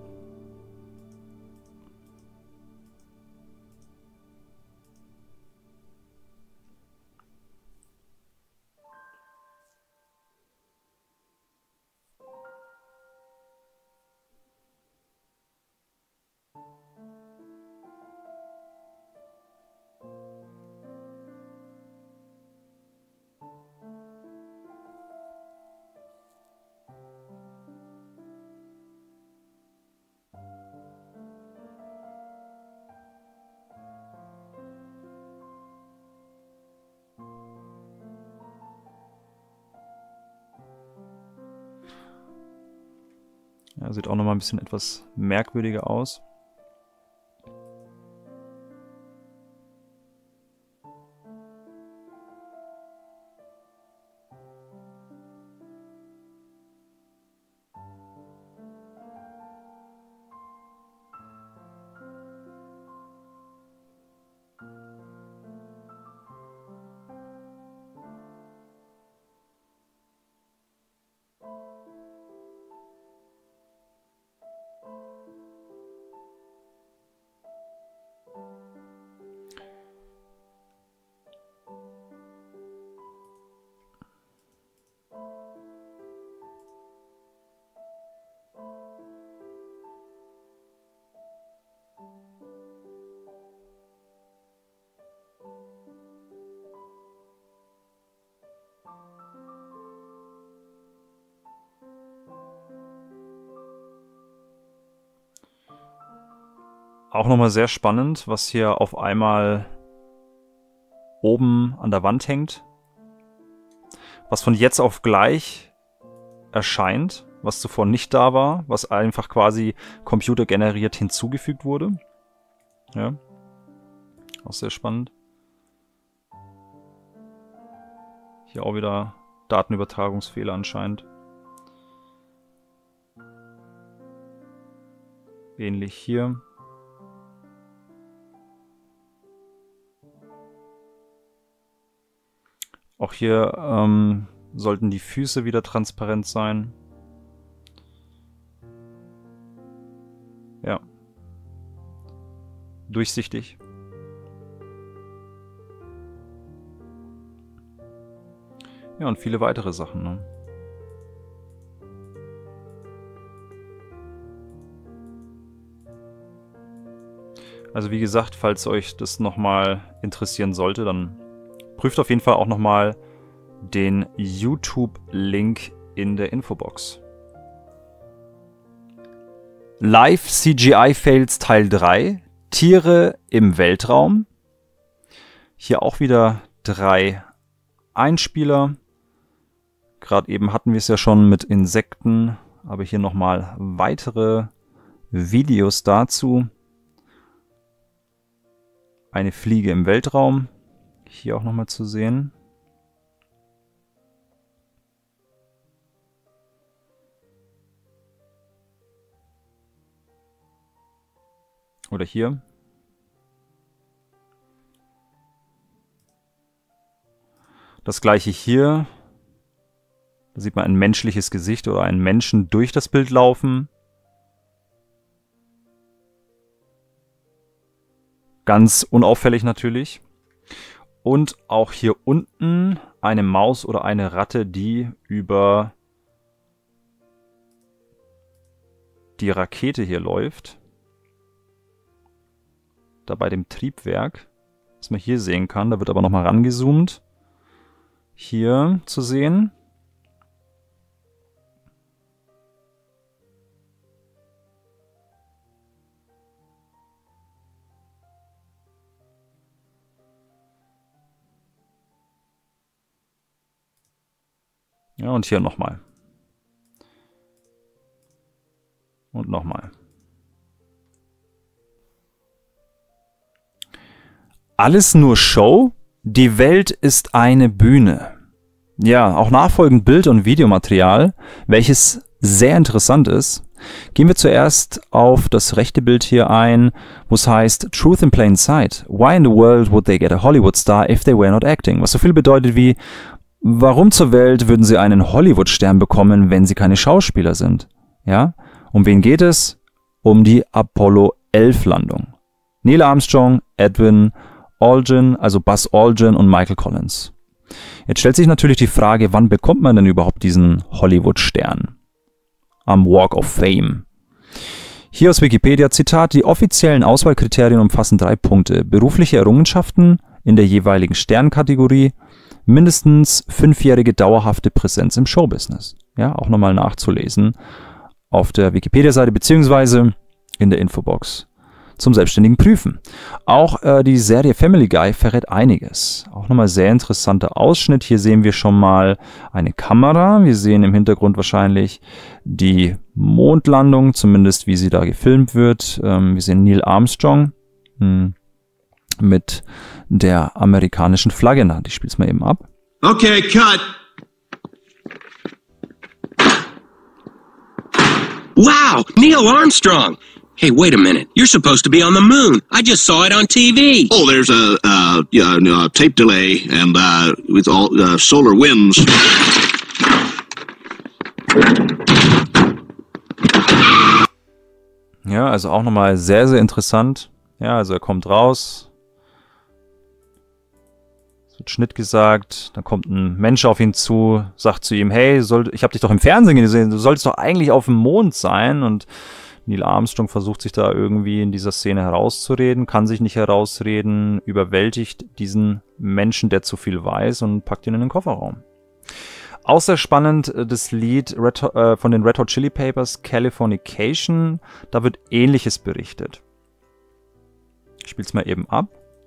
Ja, sieht auch nochmal ein bisschen etwas merkwürdiger aus. Auch nochmal sehr spannend, was hier auf einmal oben an der Wand hängt. Was von jetzt auf gleich erscheint, was zuvor nicht da war, was einfach quasi computergeneriert hinzugefügt wurde. Ja, auch sehr spannend. Hier auch wieder Datenübertragungsfehler anscheinend. Ähnlich hier. Auch hier sollten die Füße wieder transparent sein. Ja. Durchsichtig. Ja, und viele weitere Sachen, ne? Also wie gesagt, falls euch das nochmal interessieren sollte, dann Prüft auf jeden Fall auch nochmal den YouTube-Link in der Infobox. Live CGI Fails Teil 3. Tiere im Weltraum. Hier auch wieder 3 Einspieler. Gerade eben hatten wir es ja schon mit Insekten, aber hier nochmal weitere Videos dazu. Eine Fliege im Weltraum. Hier auch nochmal zu sehen. Oder hier. Das gleiche hier. Da sieht man ein menschliches Gesicht oder einen Menschen durch das Bild laufen. Ganz unauffällig natürlich. Und auch hier unten eine Maus oder eine Ratte, die über die Rakete hier läuft. Da bei dem Triebwerk, was man hier sehen kann. Da wird aber nochmal rangezoomt. Hier zu sehen. Ja, und hier nochmal. Und nochmal. Alles nur Show? Die Welt ist eine Bühne. Ja, auch nachfolgend Bild- und Videomaterial, welches sehr interessant ist. Gehen wir zuerst auf das rechte Bild hier ein, wo es heißt Truth in Plain Sight. Why in the world would they get a Hollywood star if they were not acting? Was so viel bedeutet wie, warum zur Welt würden sie einen Hollywood-Stern bekommen, wenn sie keine Schauspieler sind? Ja? Um wen geht es? Um die Apollo 11 Landung. Neil Armstrong, Edwin Aldrin, also Buzz Aldrin und Michael Collins. Jetzt stellt sich natürlich die Frage, wann bekommt man denn überhaupt diesen Hollywood-Stern? Am Walk of Fame. Hier aus Wikipedia, Zitat, die offiziellen Auswahlkriterien umfassen 3 Punkte. Berufliche Errungenschaften in der jeweiligen Sternkategorie, mindestens 5-jährige dauerhafte Präsenz im Showbusiness. Ja, auch nochmal nachzulesen auf der Wikipedia-Seite beziehungsweise in der Infobox zum selbstständigen Prüfen. Auch die Serie Family Guy verrät einiges. Auch nochmal sehr interessanter Ausschnitt. Hier sehen wir schon mal eine Kamera. Wir sehen im Hintergrund wahrscheinlich die Mondlandung, zumindest wie sie da gefilmt wird. Wir sehen Neil Armstrong mit der amerikanischen Flagge in der Hand. Ich spiele es mal eben ab. Okay, cut. Wow, Neil Armstrong. Hey, wait a minute. You're supposed to be on the moon. I just saw it on TV. Oh, there's a tape delay and with all solar winds. Ja, also auch nochmal sehr, sehr interessant. Ja, also er kommt raus. Es wird Schnitt gesagt. Dann kommt ein Mensch auf ihn zu, sagt zu ihm, hey, ich habe dich doch im Fernsehen gesehen, du solltest doch eigentlich auf dem Mond sein. Und Neil Armstrong versucht sich da irgendwie in dieser Szene herauszureden, kann sich nicht herausreden, überwältigt diesen Menschen, der zu viel weiß, und packt ihn in den Kofferraum. Außer spannend das Lied von den Red Hot Chili Peppers, Californication. Da wird Ähnliches berichtet. Ich spiele es mal eben ab.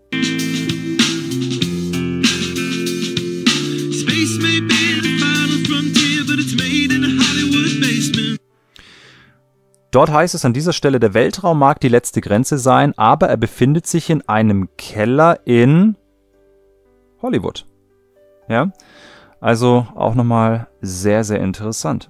Space may be the final frontier, but it's made in a Hollywood basement. Dort heißt es an dieser Stelle, der Weltraum mag die letzte Grenze sein, aber er befindet sich in einem Keller in Hollywood. Ja, also auch nochmal sehr, sehr interessant.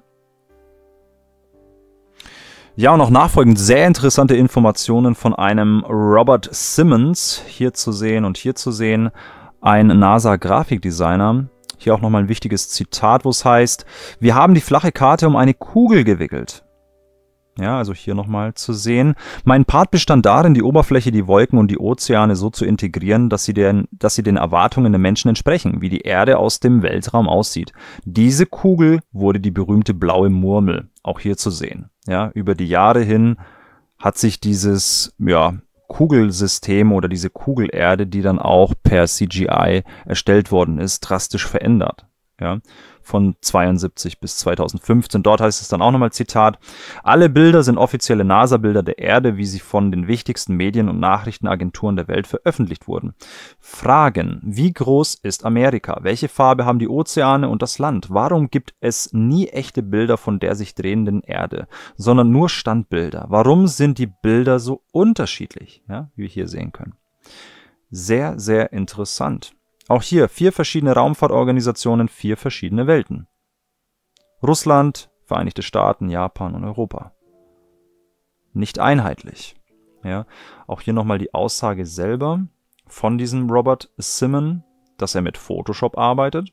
Ja, und auch nachfolgend sehr interessante Informationen von einem Robert Simmons, hier zu sehen und hier zu sehen, ein NASA-Grafikdesigner. Hier auch nochmal ein wichtiges Zitat, wo es heißt, wir haben die flache Karte um eine Kugel gewickelt. Ja, also hier nochmal zu sehen. Mein Part bestand darin, die Oberfläche, die Wolken und die Ozeane so zu integrieren, dass sie den Erwartungen der Menschen entsprechen, wie die Erde aus dem Weltraum aussieht. Diese Kugel wurde die berühmte blaue Murmel, auch hier zu sehen. Ja, über die Jahre hin hat sich dieses Kugelsystem oder diese Kugelerde, die dann auch per CGI erstellt worden ist, drastisch verändert. Ja, von 72 bis 2015. Dort heißt es dann auch nochmal, Zitat, alle Bilder sind offizielle NASA-Bilder der Erde, wie sie von den wichtigsten Medien- und Nachrichtenagenturen der Welt veröffentlicht wurden. Fragen, wie groß ist Amerika? Welche Farbe haben die Ozeane und das Land? Warum gibt es nie echte Bilder von der sich drehenden Erde, sondern nur Standbilder? Warum sind die Bilder so unterschiedlich? Ja, wie wir hier sehen können. Sehr, sehr interessant. Auch hier 4 verschiedene Raumfahrtorganisationen, 4 verschiedene Welten. Russland, Vereinigte Staaten, Japan und Europa. Nicht einheitlich. Ja, auch hier nochmal die Aussage selber von diesem Robert Simon, dass er mit Photoshop arbeitet.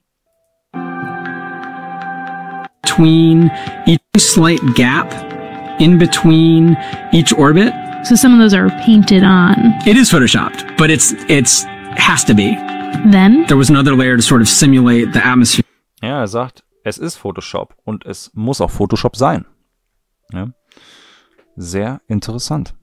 Between each slight gap in between each orbit. So some of those are painted on. It is photoshopped, but it's has to be. Then there was another layer to sort of simulate the atmosphere. Ja, er sagt, es ist Photoshop und es muss auch Photoshop sein. Ja. Sehr interessant.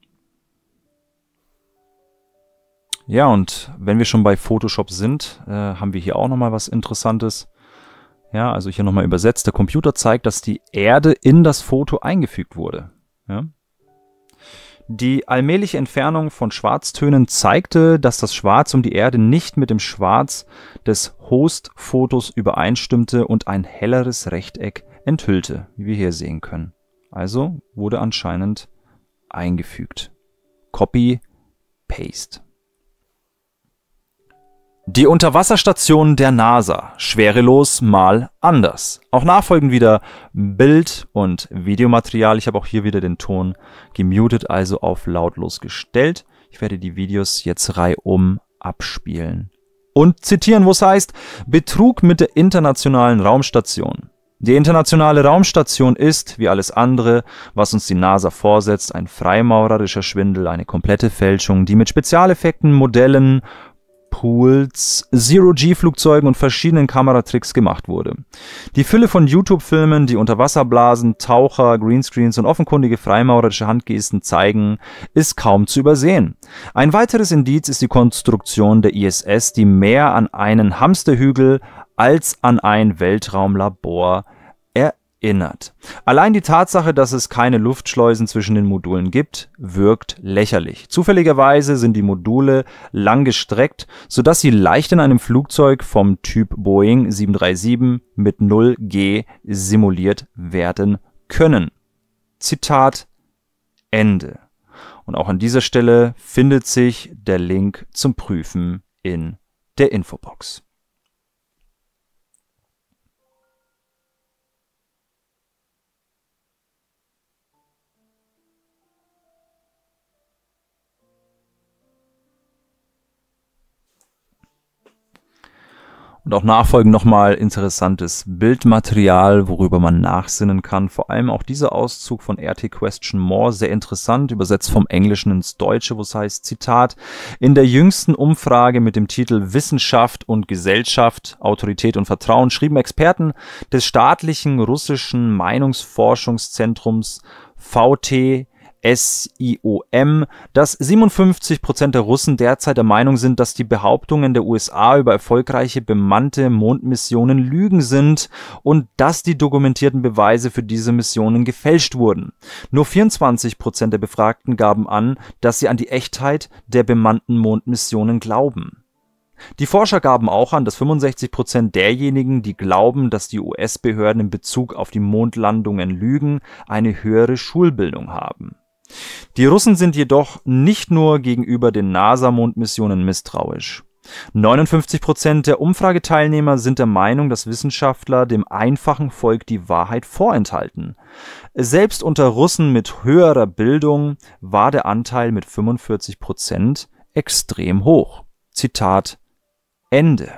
Ja, und wenn wir schon bei Photoshop sind, haben wir hier auch nochmal was Interessantes. Ja, also hier nochmal übersetzt. Der Computer zeigt, dass die Erde in das Foto eingefügt wurde. Ja. Die allmähliche Entfernung von Schwarztönen zeigte, dass das Schwarz um die Erde nicht mit dem Schwarz des Host-Fotos übereinstimmte und ein helleres Rechteck enthüllte, wie wir hier sehen können. Also wurde anscheinend eingefügt. Copy, Paste. Die Unterwasserstation der NASA, schwerelos mal anders. Auch nachfolgend wieder Bild- und Videomaterial. Ich habe auch hier wieder den Ton gemutet, also auf lautlos gestellt. Ich werde die Videos jetzt reihum abspielen. Und zitieren, wo es heißt, Betrug mit der internationalen Raumstation. Die internationale Raumstation ist, wie alles andere, was uns die NASA vorsetzt, ein freimaurerischer Schwindel, eine komplette Fälschung, die mit Spezialeffekten, Modellen, Pools, Zero-G-Flugzeugen und verschiedenen Kameratricks gemacht wurde. Die Fülle von YouTube-Filmen, die Unterwasserblasen, Taucher, Greenscreens und offenkundige freimaurerische Handgesten zeigen, ist kaum zu übersehen. Ein weiteres Indiz ist die Konstruktion der ISS, die mehr an einen Hamsterhügel als an ein Weltraumlabor erinnert. Allein die Tatsache, dass es keine Luftschleusen zwischen den Modulen gibt, wirkt lächerlich. Zufälligerweise sind die Module lang gestreckt, sodass sie leicht in einem Flugzeug vom Typ Boeing 737 mit 0G simuliert werden können. Zitat Ende. Und auch an dieser Stelle findet sich der Link zum Prüfen in der Infobox. Und auch nachfolgend nochmal interessantes Bildmaterial, worüber man nachsinnen kann. Vor allem auch dieser Auszug von RT Question More, sehr interessant, übersetzt vom Englischen ins Deutsche, wo es heißt, Zitat, in der jüngsten Umfrage mit dem Titel Wissenschaft und Gesellschaft, Autorität und Vertrauen schrieben Experten des staatlichen russischen Meinungsforschungszentrums VT SIOM, dass 57% der Russen derzeit der Meinung sind, dass die Behauptungen der USA über erfolgreiche bemannte Mondmissionen Lügen sind und dass die dokumentierten Beweise für diese Missionen gefälscht wurden. Nur 24% der Befragten gaben an, dass sie an die Echtheit der bemannten Mondmissionen glauben. Die Forscher gaben auch an, dass 65% derjenigen, die glauben, dass die US-Behörden in Bezug auf die Mondlandungen lügen, eine höhere Schulbildung haben. Die Russen sind jedoch nicht nur gegenüber den NASA-Mondmissionen misstrauisch. 59% der Umfrageteilnehmer sind der Meinung, dass Wissenschaftler dem einfachen Volk die Wahrheit vorenthalten. Selbst unter Russen mit höherer Bildung war der Anteil mit 45% extrem hoch. Zitat Ende.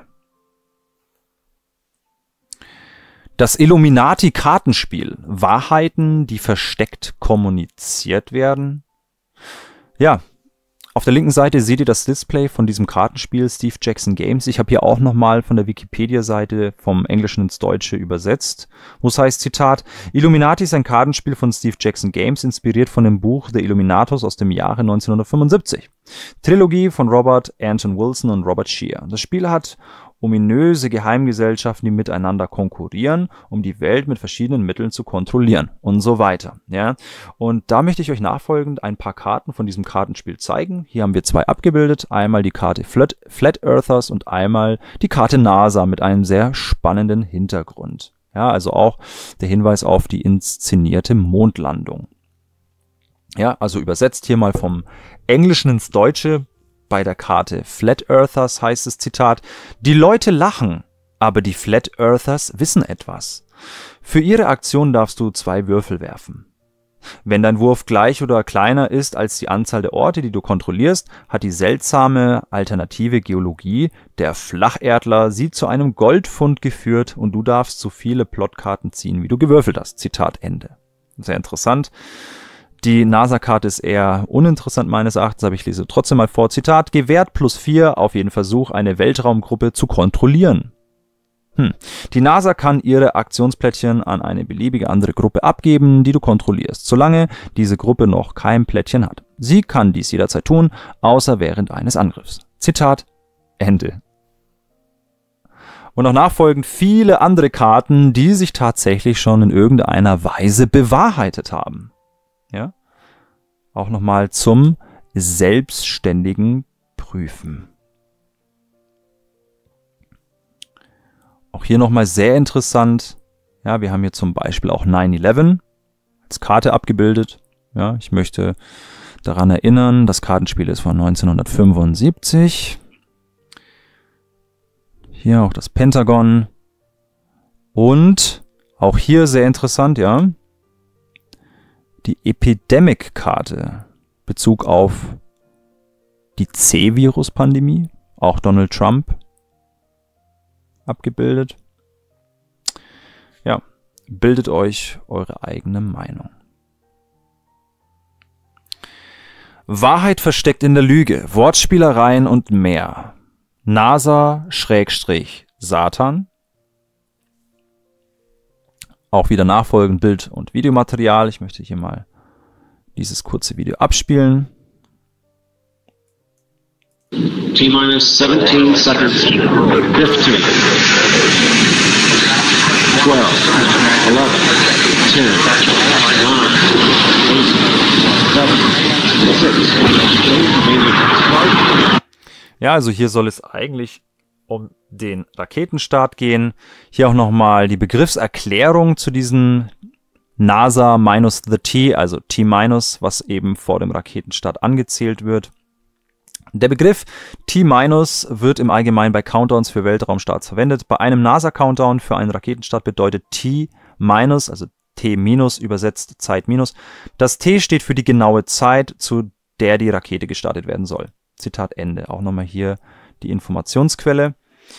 Das Illuminati-Kartenspiel. Wahrheiten, die versteckt kommuniziert werden. Ja, Auf der linken Seite seht ihr das Display von diesem Kartenspiel Steve Jackson Games. Ich habe hier auch nochmal von der Wikipedia-Seite vom Englischen ins Deutsche übersetzt, wo es heißt, Zitat, Illuminati ist ein Kartenspiel von Steve Jackson Games, inspiriert von dem Buch The Illuminatus aus dem Jahre 1975. Trilogie von Robert Anton Wilson und Robert Scheer. Das Spiel hat ominöse Geheimgesellschaften, die miteinander konkurrieren, um die Welt mit verschiedenen Mitteln zu kontrollieren und so weiter. Ja? Und da möchte ich euch nachfolgend ein paar Karten von diesem Kartenspiel zeigen. Hier haben wir zwei abgebildet. Einmal die Karte Flat Earthers und einmal die Karte NASA mit einem sehr spannenden Hintergrund. Ja, also auch der Hinweis auf die inszenierte Mondlandung. Ja, also übersetzt hier mal vom Englischen ins Deutsche. Bei der Karte Flat Earthers heißt es, Zitat, die Leute lachen, aber die Flat Earthers wissen etwas. Für ihre Aktion darfst du 2 Würfel werfen. Wenn dein Wurf gleich oder kleiner ist als die Anzahl der Orte, die du kontrollierst, hat die seltsame alternative Geologie der Flacherdler sie zu einem Goldfund geführt und du darfst so viele Plotkarten ziehen, wie du gewürfelt hast. Zitat Ende. Sehr interessant. Die NASA-Karte ist eher uninteressant meines Erachtens, aber ich lese trotzdem mal vor. Zitat, gewährt +4 auf jeden Versuch, eine Weltraumgruppe zu kontrollieren. Die NASA kann ihre Aktionsplättchen an eine beliebige andere Gruppe abgeben, die du kontrollierst, solange diese Gruppe noch kein Plättchen hat. Sie kann dies jederzeit tun, außer während eines Angriffs. Zitat Ende. Und auch nachfolgend viele andere Karten, die sich tatsächlich schon in irgendeiner Weise bewahrheitet haben. Ja, auch nochmal zum selbstständigen Prüfen. Auch hier nochmal sehr interessant. Ja, wir haben hier zum Beispiel auch 9/11 als Karte abgebildet. Ja, ich möchte daran erinnern, das Kartenspiel ist von 1975. Hier auch das Pentagon. Und auch hier sehr interessant, ja. Die Epidemic-Karte, Bezug auf die C-Virus-Pandemie, auch Donald Trump abgebildet. Ja, bildet euch eure eigene Meinung. Wahrheit versteckt in der Lüge, Wortspielereien und mehr. NASA/Satan. Auch wieder nachfolgend Bild- und Videomaterial. Ich möchte hier mal dieses kurze Video abspielen. T-minus 17 seconds. 15. 12. 11. 10. 9. 8. 7. 6. Ja, also hier soll es eigentlich um den Raketenstart gehen. Hier auch nochmal die Begriffserklärung zu diesen NASA minus the T, also T minus, was eben vor dem Raketenstart angezählt wird. Der Begriff T minus wird im Allgemeinen bei Countdowns für Weltraumstarts verwendet. Bei einem NASA-Countdown für einen Raketenstart bedeutet T minus, also T minus übersetzt Zeit minus. Das T steht für die genaue Zeit, zu der die Rakete gestartet werden soll. Zitat Ende. Auch nochmal hier die Informationsquelle.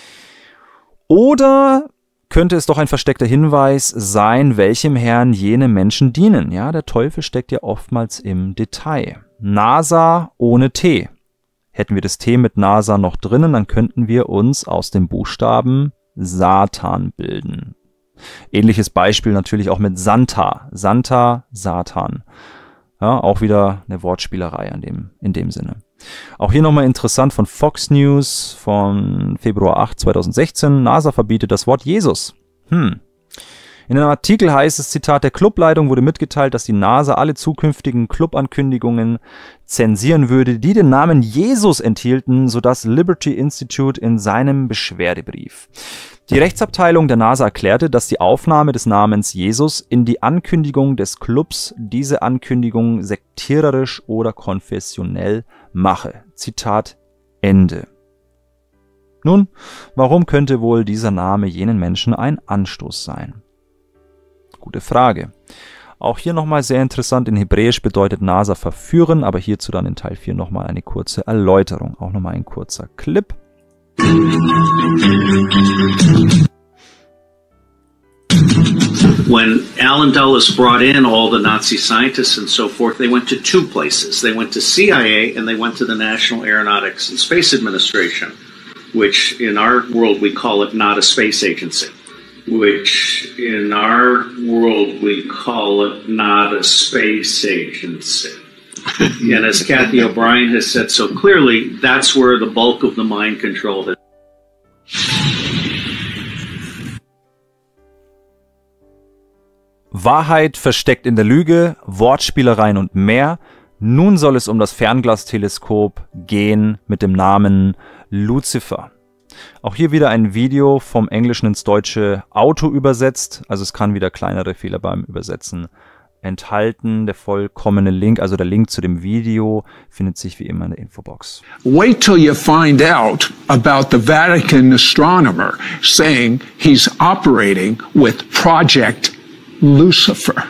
Oder könnte es doch ein versteckter Hinweis sein, welchem Herrn jene Menschen dienen? Ja, der Teufel steckt ja oftmals im Detail. NASA ohne T. Hätten wir das T mit NASA noch drinnen, dann könnten wir uns aus dem Buchstaben Satan bilden. Ähnliches Beispiel natürlich auch mit Santa. Santa, Satan. Ja, auch wieder eine Wortspielerei in dem Sinne. Auch hier nochmal interessant von Fox News von Februar 8, 2016. NASA verbietet das Wort Jesus. In einem Artikel heißt es, Zitat, der Clubleitung wurde mitgeteilt, dass die NASA alle zukünftigen Clubankündigungen zensieren würde, die den Namen Jesus enthielten, so das Liberty Institute in seinem Beschwerdebrief. Die Rechtsabteilung der NASA erklärte, dass die Aufnahme des Namens Jesus in die Ankündigung des Clubs diese Ankündigung sektiererisch oder konfessionell mache. Zitat Ende. Nun, warum könnte wohl dieser Name jenen Menschen ein Anstoß sein? Gute Frage. Auch hier nochmal sehr interessant, in Hebräisch bedeutet NASA verführen, aber hierzu dann in Teil 4 nochmal eine kurze Erläuterung. Auch nochmal ein kurzer Clip. When Alan Dulles brought in all the Nazi scientists and so forth, they went to two places. They went to CIA and they went to the National Aeronautics and Space Administration, which in our world we call it not a space agency. Which in our world we call it not a space agency. And as Kathy O'Brien has said so clearly, that's where the bulk of the mind control is. Wahrheit versteckt in der Lüge, Wortspielereien und mehr. Nun soll es um das Fernglasteleskop gehen mit dem Namen Lucifer. Auch hier wieder ein Video vom Englischen ins Deutsche auto übersetzt, also es kann wieder kleinere Fehler beim Übersetzen enthalten. Der vollkommene Link, also der Link zu dem Video, findet sich wie immer in der Infobox. Wait till you find out about the Vatican astronomer saying he's operating with Project Lucifer.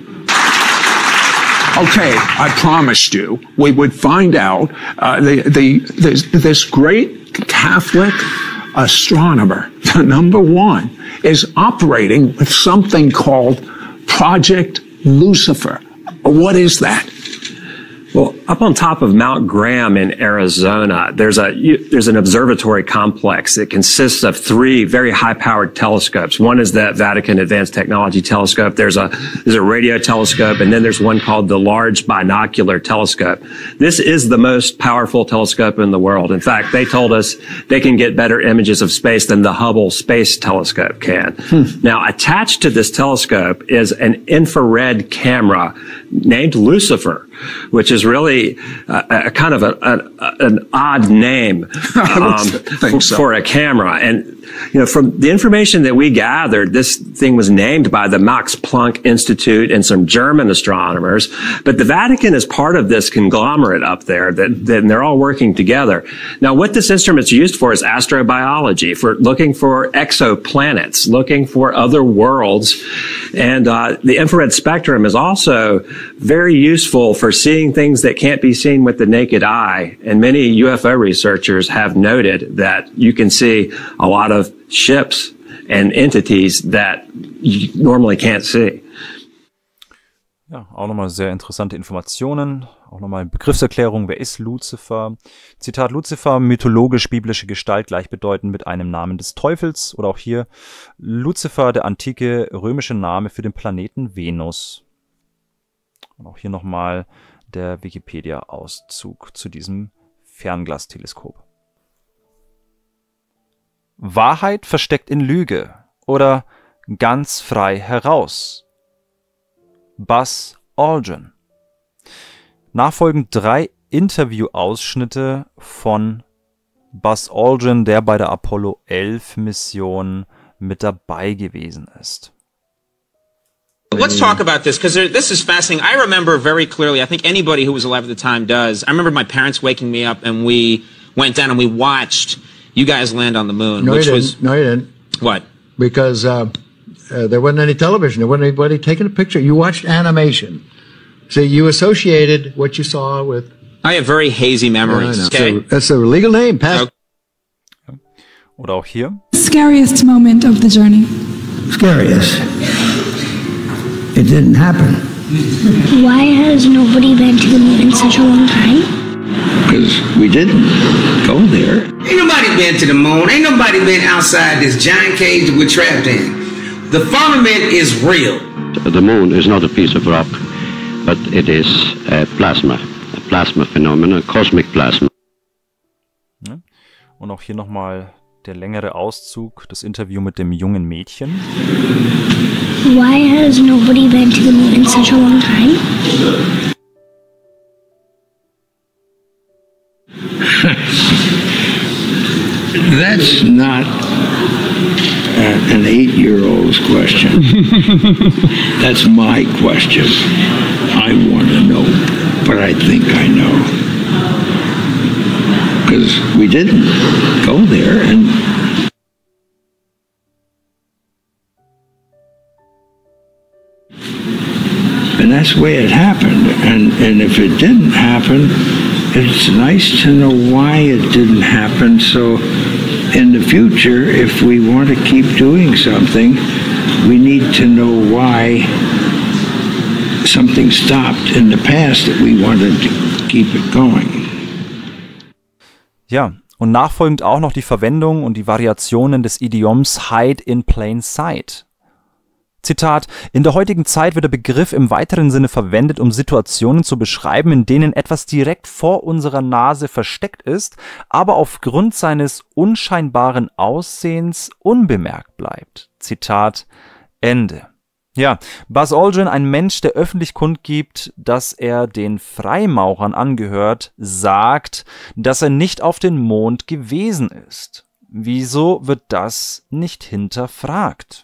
Okay, I promised you we would find out this great Catholic astronomer, the #1, is operating with something called Project Lucifer. What is that? Well, up on top of Mount Graham in Arizona, there's an observatory complex. It consists of 3 very high-powered telescopes. One is the Vatican Advanced Technology Telescope. There's a radio telescope, and then there's one called the Large Binocular Telescope. This is the most powerful telescope in the world. In fact, they told us they can get better images of space than the Hubble Space Telescope can. Now, attached to this telescope is an infrared camera named Lucifer, which is really a kind of an odd name for a camera. And from the information that we gathered, this thing was named by the Max Planck Institute and some German astronomers. But the Vatican is part of this conglomerate up there that they're all working together. Now, what this instrument's used for is astrobiology, for looking for exoplanets, looking for other worlds. And the infrared spectrum is also very useful for seeing things that can't be seen with the naked eye. And many UFO researchers have noted that you can see a lot of ships and entities that you normally can't see. Ja, auch nochmal sehr interessante Informationen. Auch nochmal Begriffserklärung. Wer ist Lucifer? Zitat: Lucifer, mythologisch-biblische Gestalt, gleichbedeutend mit einem Namen des Teufels. Oder auch hier Lucifer, der antike römische Name für den Planeten Venus. Und auch hier nochmal der Wikipedia-Auszug zu diesem Fernglasteleskop. Wahrheit versteckt in Lüge oder ganz frei heraus. Buzz Aldrin. Nachfolgend 3 Interview-Ausschnitte von Buzz Aldrin, der bei der Apollo 11 Mission mit dabei gewesen ist. Let's talk about this, because this is fascinating. I remember very clearly, I think anybody who was alive at the time does, I remember my parents waking me up and we went down and we watched you guys land on the moon. No, you didn't. What? Because there wasn't any television. There wasn't anybody taking a picture. You watched animation. So you associated what you saw with... I have very hazy memories. Okay? That's a legal name. Oder auch hier. Scariest moment of the journey. Scariest. It didn't happen. Why has nobody been to the moon in such a long time? Because we didn't go there. Ain't nobody been to the moon. Ain't nobody been outside this giant cage that we're trapped in. The firmament is real. The moon is not a piece of rock, but it is a plasma phenomenon, a cosmic plasma. Ja. Und auch hier nochmal der längere Auszug, das Interview mit dem jungen Mädchen. Why has nobody been to the moon in such a long time? That's not an 8-year-old's question. That's my question. I want to know, but I think I know. Because we didn't go there, and that's the way it happened. And if it didn't happen, it's nice to know why it didn't happen. So in the future, if we want to keep doing something, we need to know why something stopped in the past that we wanted to keep it going. Ja, und nachfolgend auch noch die Verwendung und die Variationen des Idioms Hide in Plain Sight. Zitat: In der heutigen Zeit wird der Begriff im weiteren Sinne verwendet, um Situationen zu beschreiben, in denen etwas direkt vor unserer Nase versteckt ist, aber aufgrund seines unscheinbaren Aussehens unbemerkt bleibt. Zitat Ende. Ja, Buzz Aldrin, ein Mensch, der öffentlich kundgibt, dass er den Freimaurern angehört, sagt, dass er nicht auf den Mond gewesen ist. Wieso wird das nicht hinterfragt?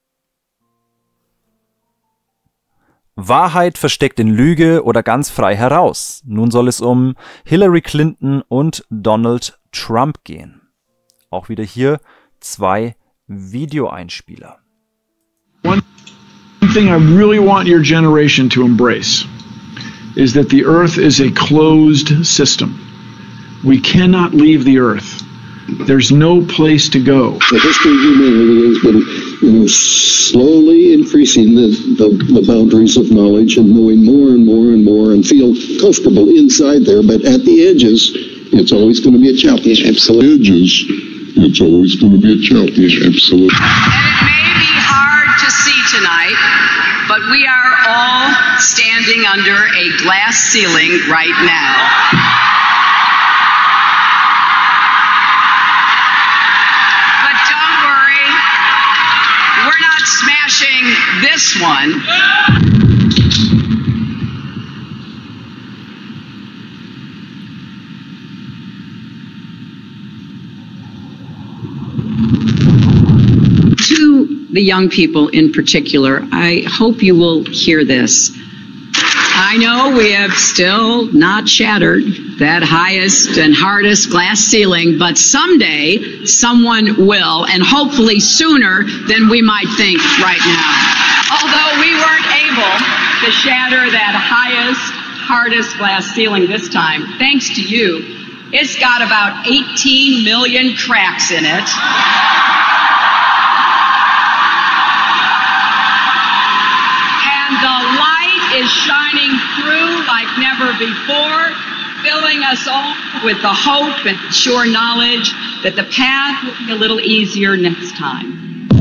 Wahrheit versteckt in Lüge oder ganz frei heraus. Nun soll es um Hillary Clinton und Donald Trump gehen. Auch wieder hier 2 Videoeinspieler. One thing I really want your generation to embrace is that the Earth is a closed system. We cannot leave the Earth. There's no place to go. The history of humanity has been, slowly increasing the boundaries of knowledge and knowing more and more and more and feel comfortable inside there. But at the edges, it's always going to be a challenge. Absolutely. Edges, it's always going to be a challenge. Absolutely. And it may be hard to see tonight, but we are all standing under a glass ceiling right now. Smashing this one. To the young people in particular, I hope you will hear this. I know we have still not shattered that highest and hardest glass ceiling, but someday someone will, and hopefully sooner than we might think right now. Although we weren't able to shatter that highest, hardest glass ceiling this time, thanks to you, it's got about 18 million cracks in it. And the light is shining through like never before, filling us all with the hope and sure knowledge that the path will be a little easier next time.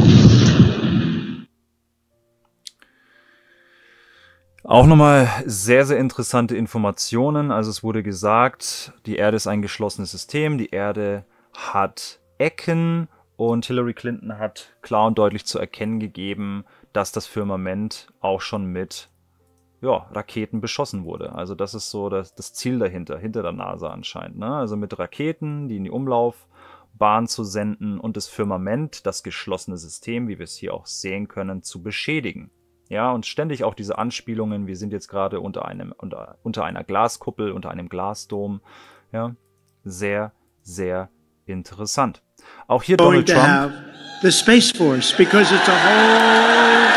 Auch nochmal sehr, sehr interessante Informationen. Also es wurde gesagt, die Erde ist ein geschlossenes System, die Erde hat Ecken und Hillary Clinton hat klar und deutlich zu erkennen gegeben, dass das Firmament auch schon mit Raketen beschossen wurde. Also das ist so das Ziel dahinter, hinter der NASA anscheinend. Ne? Also mit Raketen, die in die Umlaufbahn zu senden und das Firmament, das geschlossene System, wie wir es hier auch sehen können, zu beschädigen. Ja, und ständig auch diese Anspielungen, wir sind jetzt gerade unter einer Glaskuppel, unter einem Glasdom. Ja, sehr, sehr interessant. Auch hier Donald Trump. The Space Force, because it's a whole.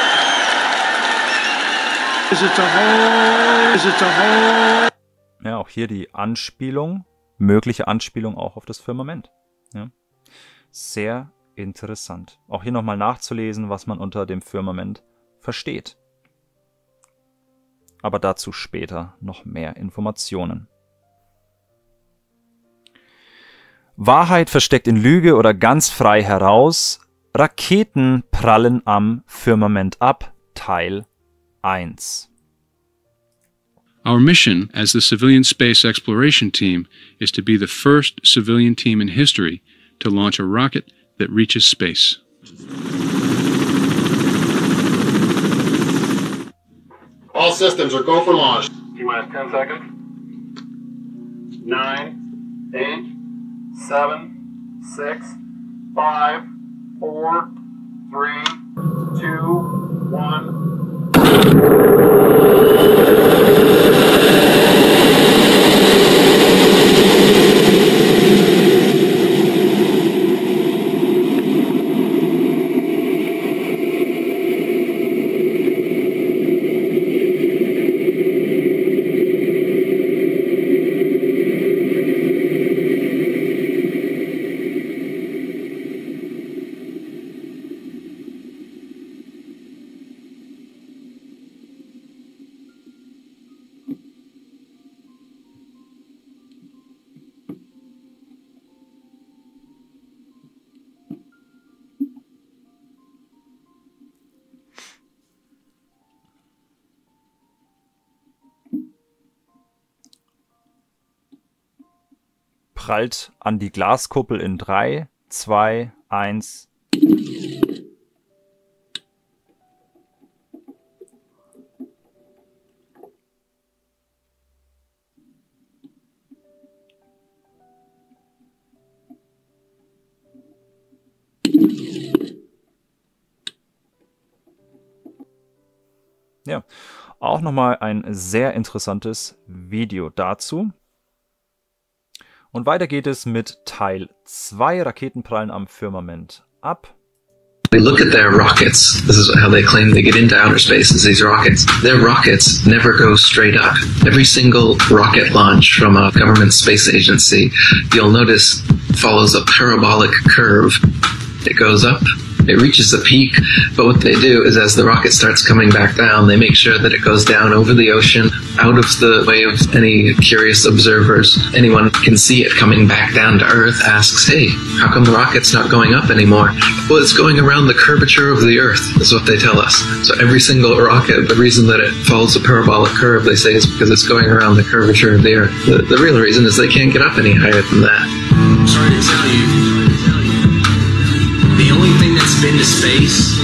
Ja, auch hier die Anspielung, mögliche Anspielung auch auf das Firmament. Ja. Sehr interessant. Auch hier nochmal nachzulesen, was man unter dem Firmament versteht. Aber dazu später noch mehr Informationen. Wahrheit versteckt in Lüge oder ganz frei heraus. Raketen prallen am Firmament ab. Teil 1. Our mission as the Civilian Space Exploration Team is to be the first civilian team in history to launch a rocket that reaches space. All systems are go for launch. T-minus 10 seconds. 9, 8, 7, 6, 5, 4, 3, 2, 1. prallt an die Glaskuppel in 3, 2, 1. Ja, auch nochmal ein sehr interessantes Video dazu. Und weiter geht es mit Teil 2. Raketen prallen am Firmament ab. We look at their rockets. This is how they claim they get into outer space, is these rockets. Their rockets never go straight up. Every single rocket launch from a government space agency, you'll notice, follows a parabolic curve. It goes up, it reaches the peak, but what they do is as the rocket starts coming back down, they make sure that it goes down over the ocean, out of the way of any curious observers. Anyone can see it coming back down to Earth, asks, hey, how come the rocket's not going up anymore? Well, it's going around the curvature of the Earth, is what they tell us. So every single rocket, the reason that it follows a parabolic curve, they say, is because it's going around the curvature of the Earth. The real reason is they can't get up any higher than that. Sorry to tell you. The only thing that's been to space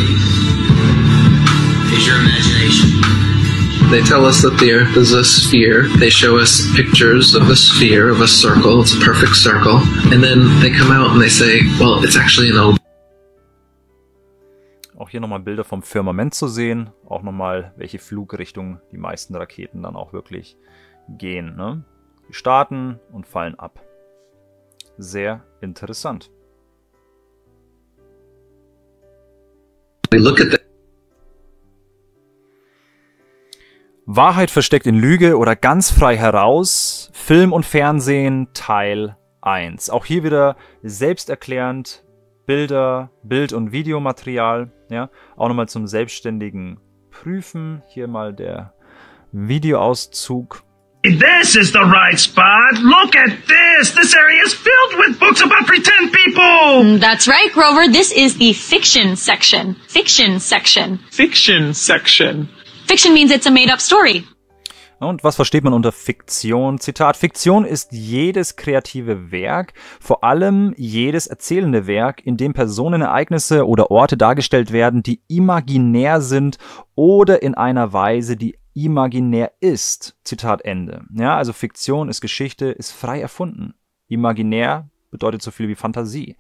is your imagination. They tell us that the Earth is a sphere. They show us pictures of a sphere, of a circle. It's a perfect circle. And then they come out and they say, well, it's actually an oval. Auch hier nochmal Bilder vom Firmament zu sehen. Auch nochmal, welche Flugrichtung die meisten Raketen dann auch wirklich gehen. Ne? Die starten und fallen ab. Sehr interessant. Wahrheit versteckt in Lüge oder ganz frei heraus. Film und Fernsehen Teil 1. Auch hier wieder selbsterklärend Bilder, Bild- und Videomaterial. Ja? Auch nochmal zum selbstständigen Prüfen. Hier mal der Videoauszug. This is the right spot. Look at this. This area is filled with books about pretend people. That's right, Grover. This is the fiction section. Fiction section. Fiction section. Fiction means it's a made-up story. Und was versteht man unter Fiktion? Zitat: Fiktion ist jedes kreative Werk, vor allem jedes erzählende Werk, in dem Personen, Ereignisse oder Orte dargestellt werden, die imaginär sind oder in einer Weise, die imaginär ist. Zitat Ende. Ja, also Fiktion ist Geschichte, ist frei erfunden. Imaginär bedeutet so viel wie Fantasie.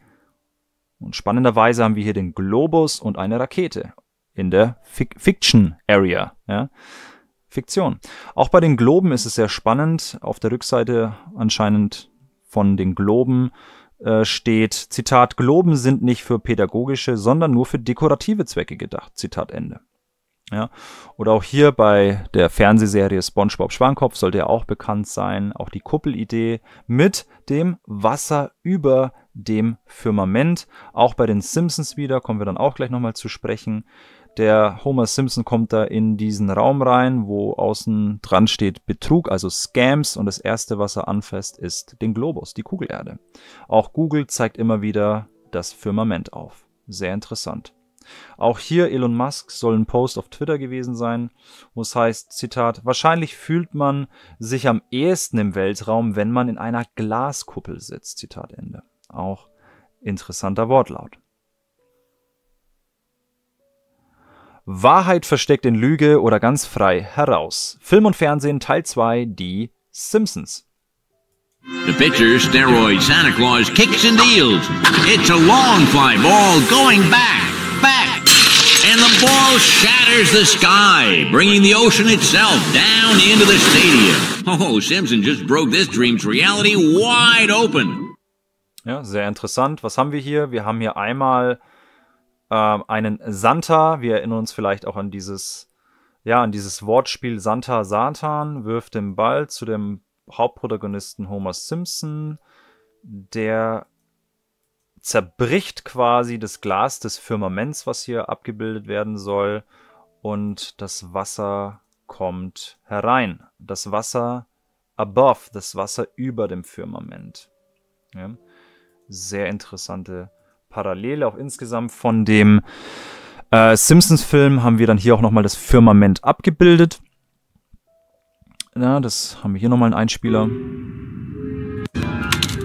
Und spannenderweise haben wir hier den Globus und eine Rakete in der Fiction Area. Ja. Fiktion. Auch bei den Globen ist es sehr spannend. Auf der Rückseite anscheinend von den Globen steht, Zitat, Globen sind nicht für pädagogische, sondern nur für dekorative Zwecke gedacht. Zitat Ende. Ja. Oder auch hier bei der Fernsehserie SpongeBob Schwammkopf sollte ja auch bekannt sein, auch die Kuppelidee mit dem Wasser über dem Firmament. Auch bei den Simpsons wieder, kommen wir dann auch gleich nochmal zu sprechen. Der Homer Simpson kommt da in diesen Raum rein, wo außen dran steht Betrug, also Scams, und das erste, was er anfasst, ist den Globus, die Kugelerde. Auch Google zeigt immer wieder das Firmament auf. Sehr interessant. Auch hier Elon Musk soll ein Post auf Twitter gewesen sein, wo es heißt, Zitat, wahrscheinlich fühlt man sich am ehesten im Weltraum, wenn man in einer Glaskuppel sitzt. Zitat Ende. Auch interessanter Wortlaut. Wahrheit versteckt in Lüge oder ganz frei heraus. Film und Fernsehen Teil 2, die Simpsons. The pitcher, steroid Santa Claus, kicks and deals. It's a long fly ball going back. And the ball shatters the sky, bringing the ocean itself down into the stadium. Oh, Simpson just broke this dream's reality wide open. Ja, sehr interessant. Was haben wir hier? Wir haben hier einmal einen Santa. Wir erinnern uns vielleicht auch an dieses Wortspiel Santa Satan, wirft den Ball zu dem Hauptprotagonisten Homer Simpson. Der zerbricht quasi das Glas des Firmaments, was hier abgebildet werden soll, und das Wasser kommt herein. Das Wasser above, das Wasser über dem Firmament. Ja. Sehr interessante Parallele. Auch insgesamt von dem Simpsons-Film haben wir dann hier auch nochmal das Firmament abgebildet. Ja, das haben wir hier nochmal einen Einspieler.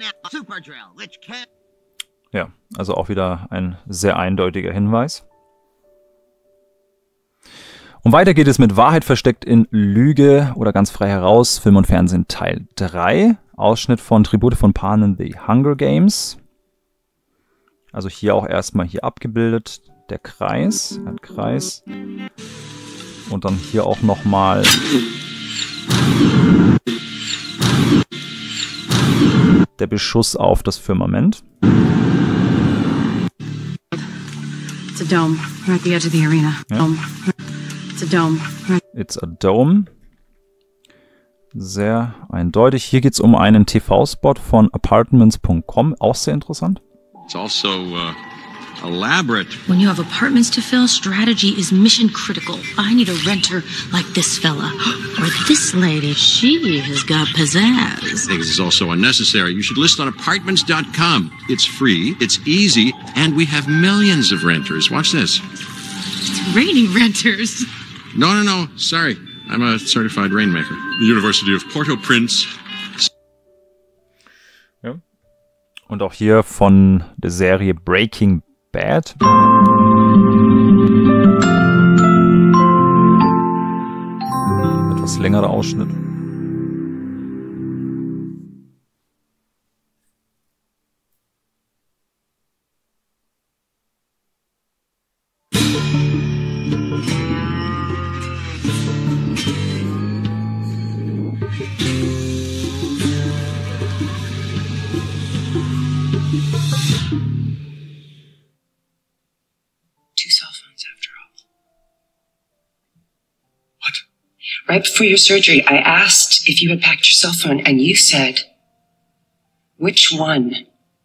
Ja, also auch wieder ein sehr eindeutiger Hinweis. Und weiter geht es mit Wahrheit versteckt in Lüge oder ganz frei heraus, Film und Fernsehen Teil 3. Ausschnitt von Tribute von Panem, The Hunger Games. Also hier auch erstmal hier abgebildet der Kreis, ein Kreis. Und dann hier auch nochmal der Beschuss auf das Firmament. It's a dome. We're at the edge of the arena. Ja. Dome. It's a dome. It's a dome. Sehr eindeutig. Hier geht es um einen TV-Spot von Apartments.com. Auch sehr interessant. It's also elaborate. When you have apartments to fill, strategy is mission critical. I need a renter like this fella. Or this lady. She has got pizzazz. I think this is also unnecessary. You should list on apartments.com. It's free, it's easy, and we have millions of renters. Watch this. It's raining renters. No. Sorry. I'm a certified rainmaker. The University of Port-au-Prince. Ja. Und auch hier von der Serie Breaking Bad. Etwas längerer Ausschnitt. Right before your surgery, I asked if you had packed your cell phone, and you said, which one?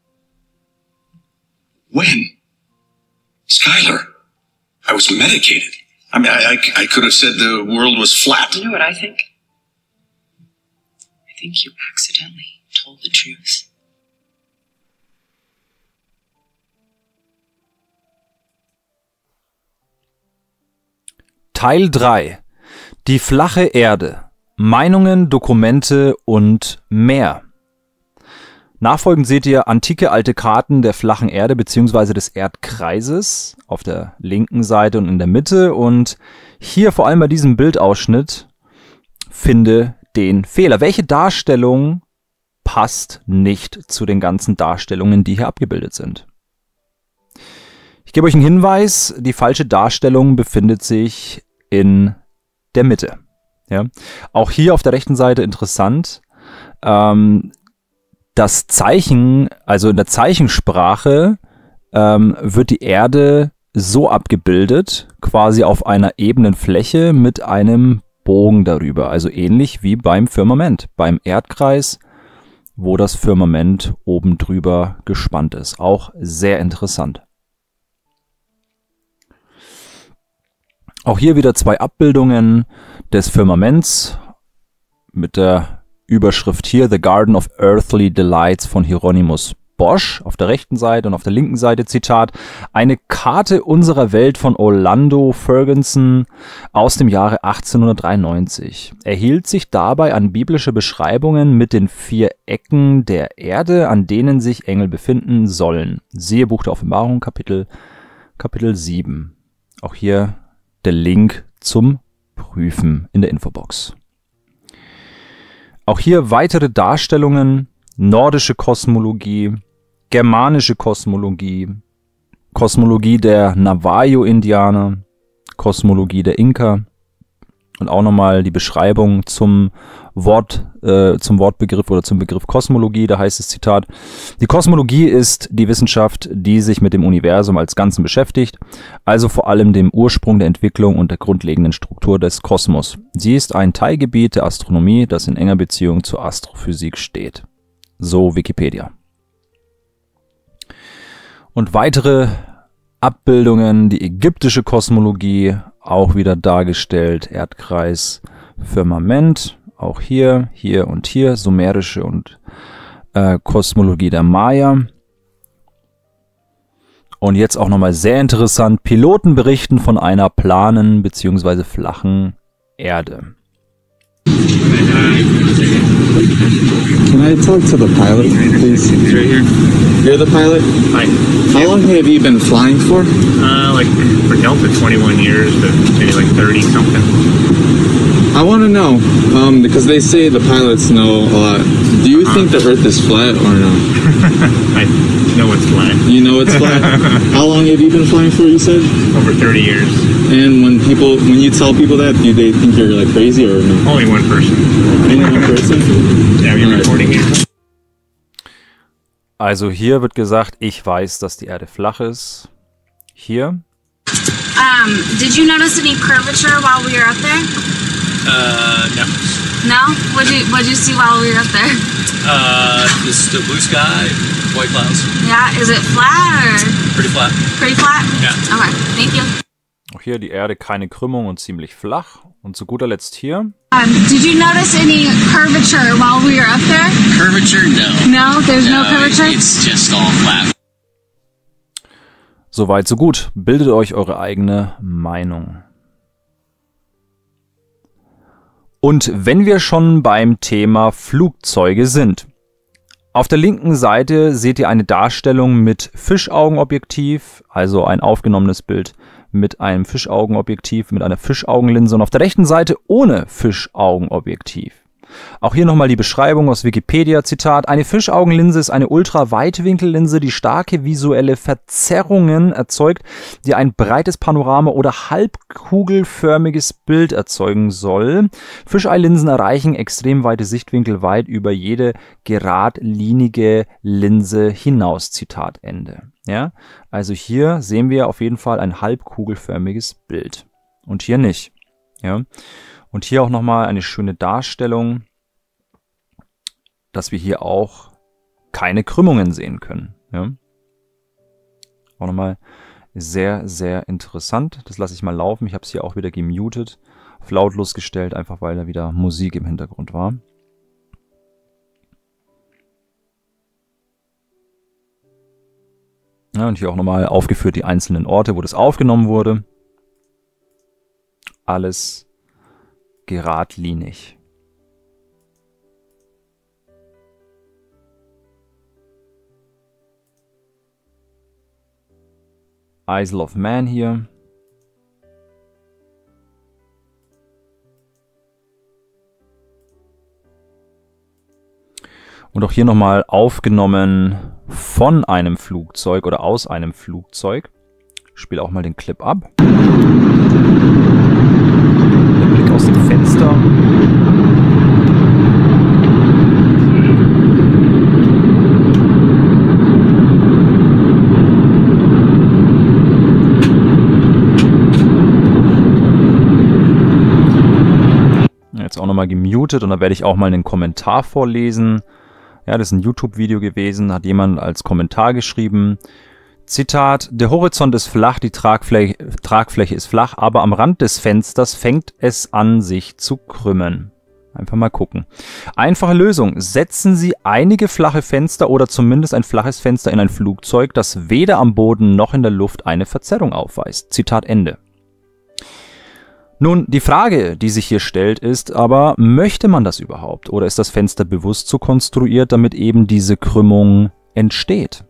When? Skylar, I was medicated. I mean, I could have said the world was flat. You know what I think? I think you accidentally told the truth. Teil 3. Die flache Erde. Meinungen, Dokumente und mehr. Nachfolgend seht ihr antike alte Karten der flachen Erde bzw. des Erdkreises auf der linken Seite und in der Mitte. Und hier vor allem bei diesem Bildausschnitt finde den Fehler. Welche Darstellung passt nicht zu den ganzen Darstellungen, die hier abgebildet sind? Ich gebe euch einen Hinweis. Die falsche Darstellung befindet sich in der Mitte. Ja. Auch hier auf der rechten Seite interessant, das Zeichen, also in der Zeichensprache wird die Erde so abgebildet, quasi auf einer ebenen Fläche mit einem Bogen darüber, also ähnlich wie beim Firmament, beim Erdkreis, wo das Firmament oben drüber gespannt ist. Auch sehr interessant. Auch hier wieder zwei Abbildungen des Firmaments mit der Überschrift hier The Garden of Earthly Delights von Hieronymus Bosch auf der rechten Seite und auf der linken Seite Zitat: Eine Karte unserer Welt von Orlando Ferguson aus dem Jahre 1893. Er hielt sich dabei an biblische Beschreibungen mit den 4 Ecken der Erde, an denen sich Engel befinden sollen. Siehe Buch der Offenbarung, Kapitel 7. Auch hier der Link zum Prüfen in der Infobox. Auch hier weitere Darstellungen: nordische Kosmologie, germanische Kosmologie, Kosmologie der Navajo-Indianer, Kosmologie der Inka und auch nochmal die Beschreibung zum Wortbegriff oder zum Begriff Kosmologie. Da heißt es, Zitat: Die Kosmologie ist die Wissenschaft, die sich mit dem Universum als Ganzen beschäftigt, also vor allem dem Ursprung der Entwicklung und der grundlegenden Struktur des Kosmos. Sie ist ein Teilgebiet der Astronomie, das in enger Beziehung zur Astrophysik steht. So Wikipedia. Und weitere Abbildungen, die ägyptische Kosmologie, auch wieder dargestellt, Erdkreis, Firmament, auch hier und hier, sumerische und Kosmologie der Maya. Und jetzt auch nochmal sehr interessant, Piloten berichten von einer planen bzw. flachen Erde. Can I talk to the pilot, please? He's right here. You're the pilot? Hi. How long have you been flying for? Like for Delta 21 years, but maybe like 30 something. I want to know, because they say the pilots know a lot. Do you think the Earth is flat or no? I know it's flat. You know it's flat? How long have you been flying for, you said? Over 30 years. And when you tell people that, do they think you're like crazy or no? Only one person. Only one person? Yeah, we're recording here. Also hier wird gesagt, ich weiß, dass die Erde flach ist. Hier. Did you notice any curvature while we were up there? No. No? What'd you see while we were up there? Just the blue sky, white clouds. Yeah, is it flat or? Pretty flat. Pretty flat? Yeah. Okay, thank you. Auch hier die Erde keine Krümmung und ziemlich flach. Und zu guter Letzt hier. Did you notice any curvature while we were up there? Curvature, no. No, there's no curvature? It's just all flat. Soweit, so gut. Bildet euch eure eigene Meinung. Und wenn wir schon beim Thema Flugzeuge sind. Auf der linken Seite seht ihr eine Darstellung mit Fischaugenobjektiv, also ein aufgenommenes Bild mit einem Fischaugenobjektiv, mit einer Fischaugenlinse und auf der rechten Seite ohne Fischaugenobjektiv. Auch hier nochmal die Beschreibung aus Wikipedia, Zitat: Eine Fischaugenlinse ist eine Ultraweitwinkellinse, die starke visuelle Verzerrungen erzeugt, die ein breites Panorama oder halbkugelförmiges Bild erzeugen soll. Fischeilinsen erreichen extrem weite Sichtwinkel weit über jede geradlinige Linse hinaus, Zitat Ende. Ja, also hier sehen wir auf jeden Fall ein halbkugelförmiges Bild und hier nicht. Ja. Und hier auch nochmal eine schöne Darstellung, dass wir hier auch keine Krümmungen sehen können. Ja. Auch nochmal sehr, sehr interessant. Das lasse ich mal laufen. Ich habe es hier auch wieder gemutet, auf lautlos gestellt, einfach weil da wieder Musik im Hintergrund war. Ja, und hier auch nochmal aufgeführt die einzelnen Orte, wo das aufgenommen wurde. Alles geradlinig. Isle of Man hier. Und auch hier nochmal aufgenommen von einem Flugzeug oder aus einem Flugzeug. Ich spiele auch mal den Clip ab. Aus dem Fenster. Jetzt auch nochmal gemutet und da werde ich auch mal einen Kommentar vorlesen. Ja, das ist ein YouTube-Video gewesen, hat jemand als Kommentar geschrieben. Zitat: Der Horizont ist flach, die Tragfläche ist flach, aber am Rand des Fensters fängt es an, sich zu krümmen. Einfach mal gucken. Einfache Lösung. Setzen Sie einige flache Fenster oder zumindest ein flaches Fenster in ein Flugzeug, das weder am Boden noch in der Luft eine Verzerrung aufweist. Zitat Ende. Nun, die Frage, die sich hier stellt, ist aber, möchte man das überhaupt? Oder ist das Fenster bewusst so konstruiert, damit eben diese Krümmung entsteht?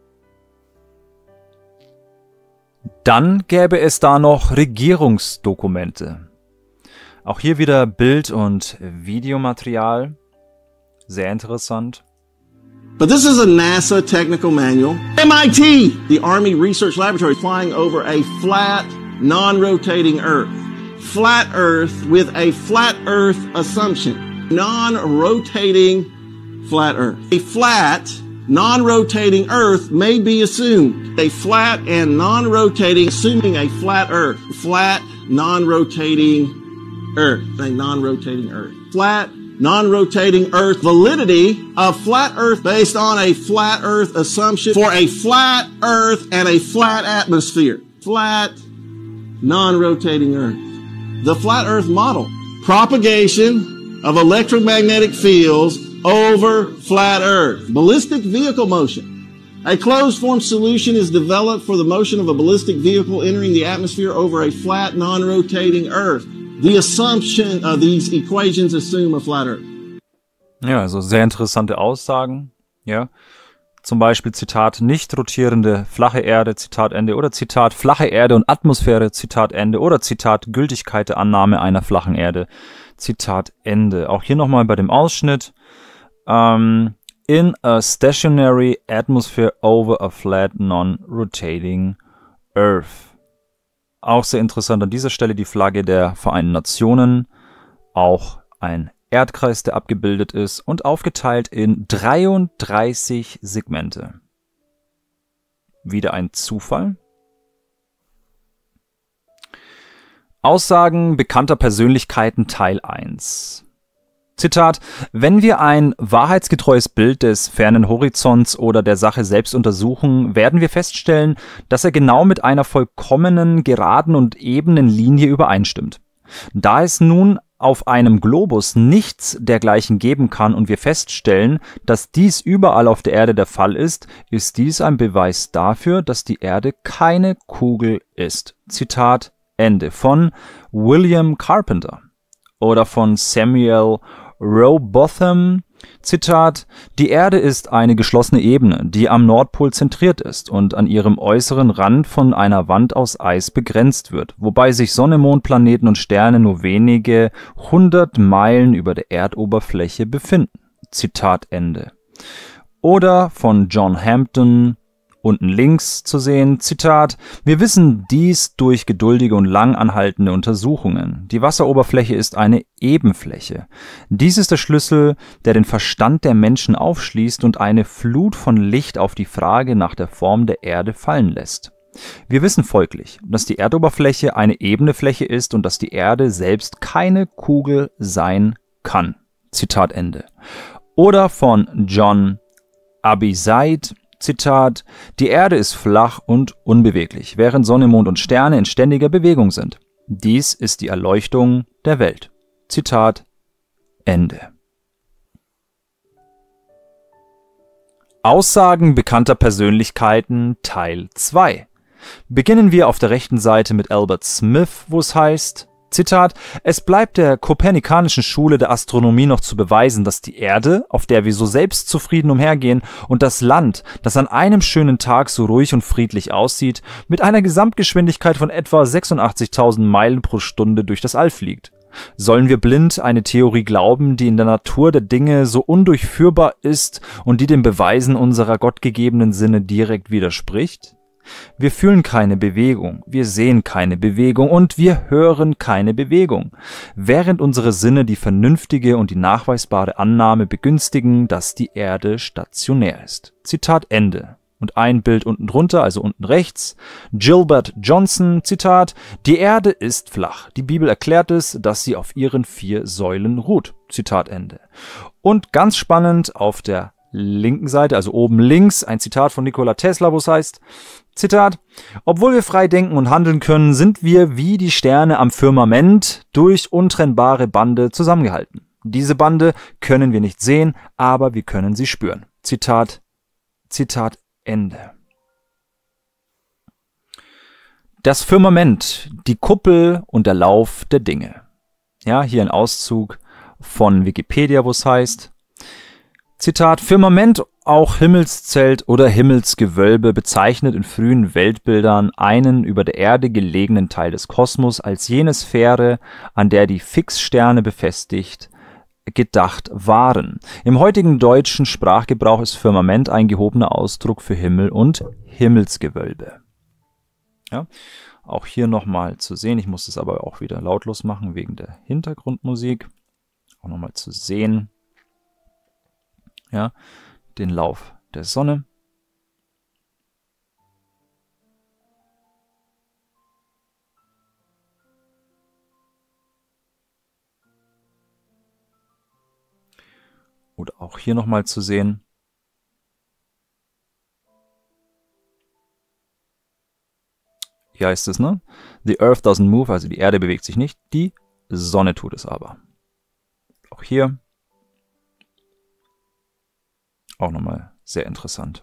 Dann gäbe es da noch Regierungsdokumente. Auch hier wieder Bild- und Videomaterial. Sehr interessant. But this is a NASA technical manual. MIT, the Army Research Laboratory, flying over a flat, non-rotating Earth. Flat Earth with a flat Earth assumption. Non-rotating flat Earth. A flat, non-rotating Earth may be assumed. A flat and non-rotating, assuming a flat Earth. Flat, non-rotating Earth. A non-rotating Earth. Flat, non-rotating Earth. Validity of flat Earth based on a flat Earth assumption for a flat Earth and a flat atmosphere. Flat, non-rotating Earth. The flat Earth model. Propagation of electromagnetic fields over flat Earth. Ballistic vehicle motion. A closed-form solution is developed for the motion of a ballistic vehicle entering the atmosphere over a flat, non-rotating Earth. The assumption of these equations assume a flat Earth. Ja, also sehr interessante Aussagen. Ja, zum Beispiel Zitat nicht rotierende flache Erde, Zitat Ende, oder Zitat flache Erde und Atmosphäre, Zitat Ende, oder Zitat Gültigkeit der Annahme einer flachen Erde, Zitat Ende. Auch hier nochmal bei dem Ausschnitt. In a stationary atmosphere over a flat non-rotating Earth. Auch sehr interessant an dieser Stelle die Flagge der Vereinten Nationen. Auch ein Erdkreis, der abgebildet ist und aufgeteilt in 33 Segmente. Wieder ein Zufall. Aussagen bekannter Persönlichkeiten Teil 1. Zitat: Wenn wir ein wahrheitsgetreues Bild des fernen Horizonts oder der Sache selbst untersuchen, werden wir feststellen, dass er genau mit einer vollkommenen, geraden und ebenen Linie übereinstimmt. Da es nun auf einem Globus nichts dergleichen geben kann und wir feststellen, dass dies überall auf der Erde der Fall ist, ist dies ein Beweis dafür, dass die Erde keine Kugel ist. Zitat Ende von William Carpenter oder von Samuel Rowbotham. Zitat: Die Erde ist eine geschlossene Ebene, die am Nordpol zentriert ist und an ihrem äußeren Rand von einer Wand aus Eis begrenzt wird, wobei sich Sonne, Mond, Planeten und Sterne nur wenige 100 Meilen über der Erdoberfläche befinden. Zitat Ende. Oder von John Hampton, unten links zu sehen, Zitat: Wir wissen dies durch geduldige und lang anhaltende Untersuchungen. Die Wasseroberfläche ist eine Ebenfläche. Dies ist der Schlüssel, der den Verstand der Menschen aufschließt und eine Flut von Licht auf die Frage nach der Form der Erde fallen lässt. Wir wissen folglich, dass die Erdoberfläche eine ebene Fläche ist und dass die Erde selbst keine Kugel sein kann. Zitat Ende. Oder von John Abizaid, Zitat: Die Erde ist flach und unbeweglich, während Sonne, Mond und Sterne in ständiger Bewegung sind. Dies ist die Erleuchtung der Welt. Zitat Ende. Aussagen bekannter Persönlichkeiten Teil 2. Beginnen wir auf der rechten Seite mit Albert Smith, wo es heißt, Zitat: Es bleibt der kopernikanischen Schule der Astronomie noch zu beweisen, dass die Erde, auf der wir so selbstzufrieden umhergehen, und das Land, das an einem schönen Tag so ruhig und friedlich aussieht, mit einer Gesamtgeschwindigkeit von etwa 86.000 Meilen pro Stunde durch das All fliegt. Sollen wir blind eine Theorie glauben, die in der Natur der Dinge so undurchführbar ist und die den Beweisen unserer gottgegebenen Sinne direkt widerspricht? Wir fühlen keine Bewegung, wir sehen keine Bewegung und wir hören keine Bewegung, während unsere Sinne die vernünftige und die nachweisbare Annahme begünstigen, dass die Erde stationär ist. Zitat Ende. Und ein Bild unten drunter, also unten rechts, Gilbert Johnson, Zitat: Die Erde ist flach. Die Bibel erklärt es, dass sie auf ihren 4 Säulen ruht. Zitat Ende. Und ganz spannend auf der linken Seite, also oben links, ein Zitat von Nikola Tesla, wo es heißt, Zitat: Obwohl wir frei denken und handeln können, sind wir wie die Sterne am Firmament durch untrennbare Bande zusammengehalten. Diese Bande können wir nicht sehen, aber wir können sie spüren. Zitat Ende. Das Firmament, die Kuppel und der Lauf der Dinge. Ja, hier ein Auszug von Wikipedia, wo es heißt, Zitat: Firmament, auch Himmelszelt oder Himmelsgewölbe, bezeichnet in frühen Weltbildern einen über der Erde gelegenen Teil des Kosmos als jene Sphäre, an der die Fixsterne befestigt gedacht waren. Im heutigen deutschen Sprachgebrauch ist Firmament ein gehobener Ausdruck für Himmel und Himmelsgewölbe. Ja, auch hier nochmal zu sehen, ich muss das aber auch wieder lautlos machen wegen der Hintergrundmusik, auch nochmal zu sehen, ja, den Lauf der Sonne. Oder auch hier nochmal zu sehen. Hier heißt es, ne? The Earth doesn't move, also die Erde bewegt sich nicht, die Sonne tut es aber. Auch hier. Auch nochmal sehr interessant.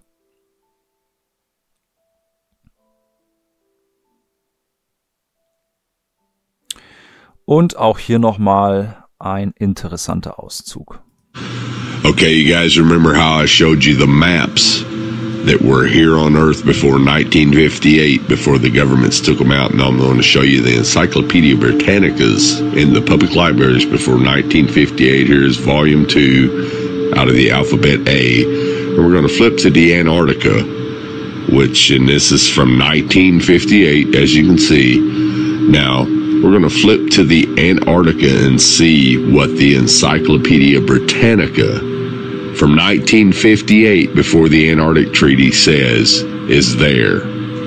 Und auch hier nochmal ein interessanter Auszug. Okay, you guys remember how I showed you the maps that were here on Earth before 1958, before the governments took them out? And I'm going to show you the Encyclopedia Britannicas in the public libraries before 1958. Here's volume 2 out of the alphabet A. And we're going to flip to the Antarctica, and this is from 1958, as you can see. Now, we're going to flip to the Antarctica and see what the Encyclopedia Britannica from 1958, before the Antarctic Treaty, says is there.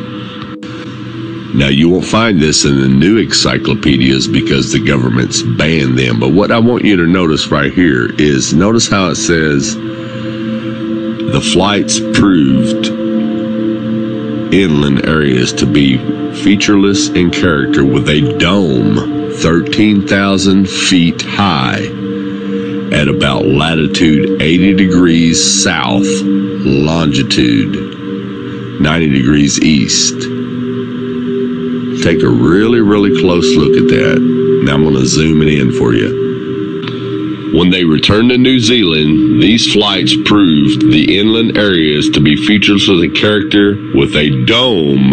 Now, you won't find this in the new encyclopedias because the government's banned them. But what I want you to notice right here is, notice how it says, the flights proved inland areas to be featureless in character, with a dome 13,000 feet high at about latitude 80 degrees south, longitude 90 degrees east. Take a really, really close look at that. Now I'm going to zoom it in for you. When they returned to New Zealand, these flights proved the inland areas to be featureless in character, with a dome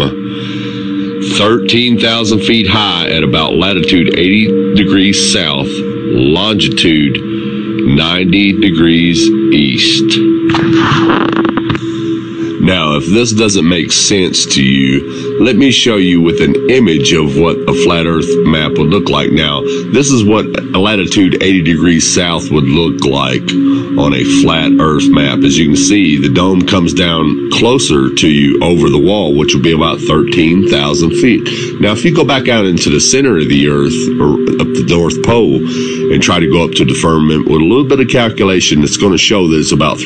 13,000 feet high at about latitude 80 degrees south, longitude 90 degrees east. Now, if this doesn't make sense to you, let me show you with an image of what a flat Earth map would look like. Now, this is what a latitude 80 degrees south would look like on a flat Earth map. As you can see, the dome comes down closer to you over the wall, which will be about 13,000 feet. Now, if you go back out into the center of the Earth, or up the North Pole, and try to go up to the firmament with a little bit of calculation, it's going to show that it's about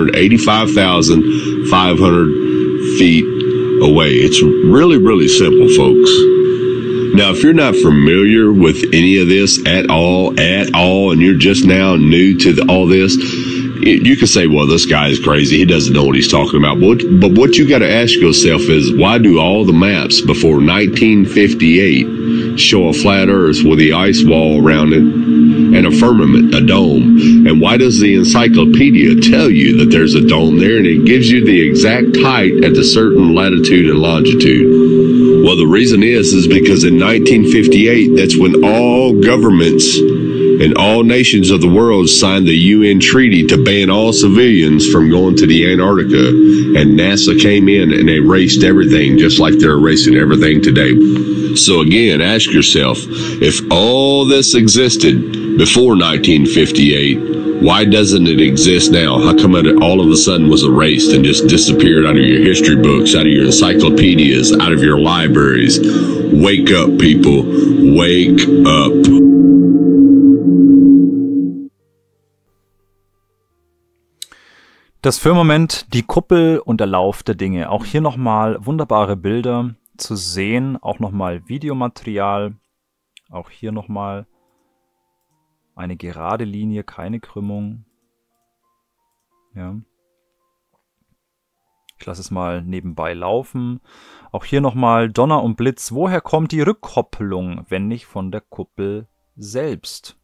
385,500 feet away. It's really, really simple, folks. Now, if you're not familiar with any of this at all, and you're just now new to all this, you can say, well, this guy is crazy. He doesn't know what he's talking about. But what you got to ask yourself is, why do all the maps before 1958 show a flat Earth with the ice wall around it and a firmament, a dome? And why does the encyclopedia tell you that there's a dome there, and it gives you the exact height at a certain latitude and longitude? Well, the reason is because in 1958, that's when all governments and all nations of the world signed the UN treaty to ban all civilians from going to the Antarctica. And NASA came in and erased everything, just like they're erasing everything today. So again, ask yourself, if all this existed before 1958, why doesn't it exist now? How come it all of a sudden was erased and just disappeared out of your history books, out of your encyclopedias, out of your libraries? Wake up, people. Wake up. Das Firmament, die Kuppel und der Lauf der Dinge. Auch hier nochmal wunderbare Bilder zu sehen, auch nochmal Videomaterial. Auch hier nochmal eine gerade Linie, keine Krümmung. Ja. Ich lasse es mal nebenbei laufen. Auch hier nochmal Donner und Blitz. Woher kommt die Rückkopplung, wenn nicht von der Kuppel selbst?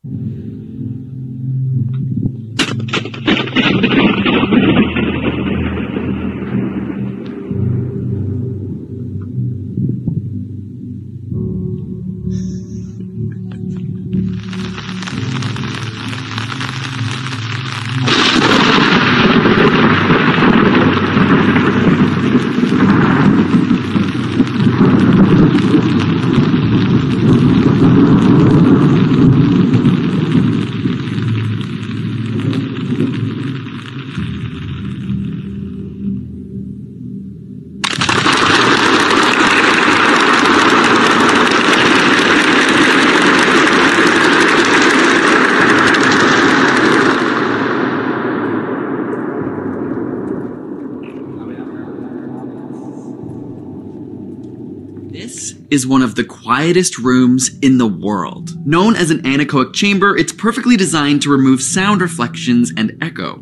Is one of the quietest rooms in the world. Known as an anechoic chamber, it's perfectly designed to remove sound reflections and echo.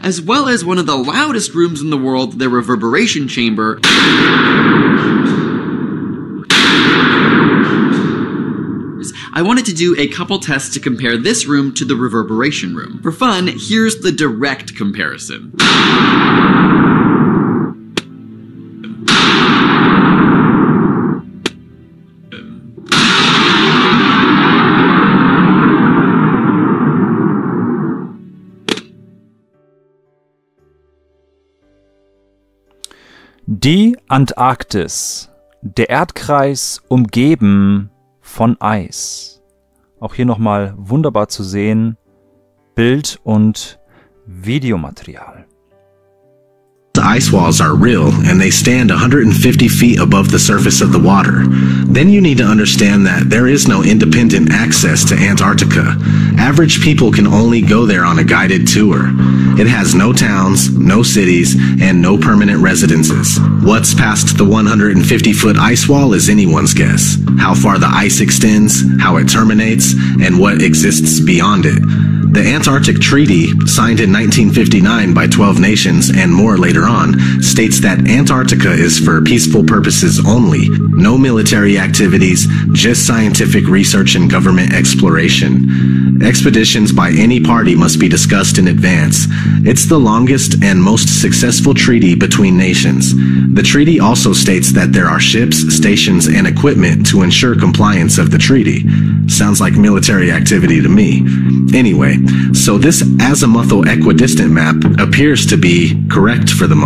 as well as one of the loudest rooms in the world, the reverberation chamber. I wanted to do a couple tests to compare this room to the reverberation room. For fun, here's the direct comparison. Die Antarktis, der Erdkreis umgeben von Eis. Auch hier nochmal wunderbar zu sehen, Bild- und Videomaterial. The ice walls are real and they stand 150 feet above the surface of the water. Then you need to understand that there is no independent access to Antarctica. Average people can only go there on a guided tour. It has no towns, no cities, and no permanent residences. What's past the 150-foot ice wall is anyone's guess. How far the ice extends, how it terminates, and what exists beyond it. The Antarctic Treaty, signed in 1959 by 12 nations and more later on, states that Antarctica is for peaceful purposes only, no military activities, just scientific research and government exploration. Expeditions by any party must be discussed in advance. It's the longest and most successful treaty between nations. The treaty also states that there are ships, stations, and equipment to ensure compliance of the treaty. Sounds like military activity to me. Anyway, so this azimuthal equidistant map appears to be correct for the moment.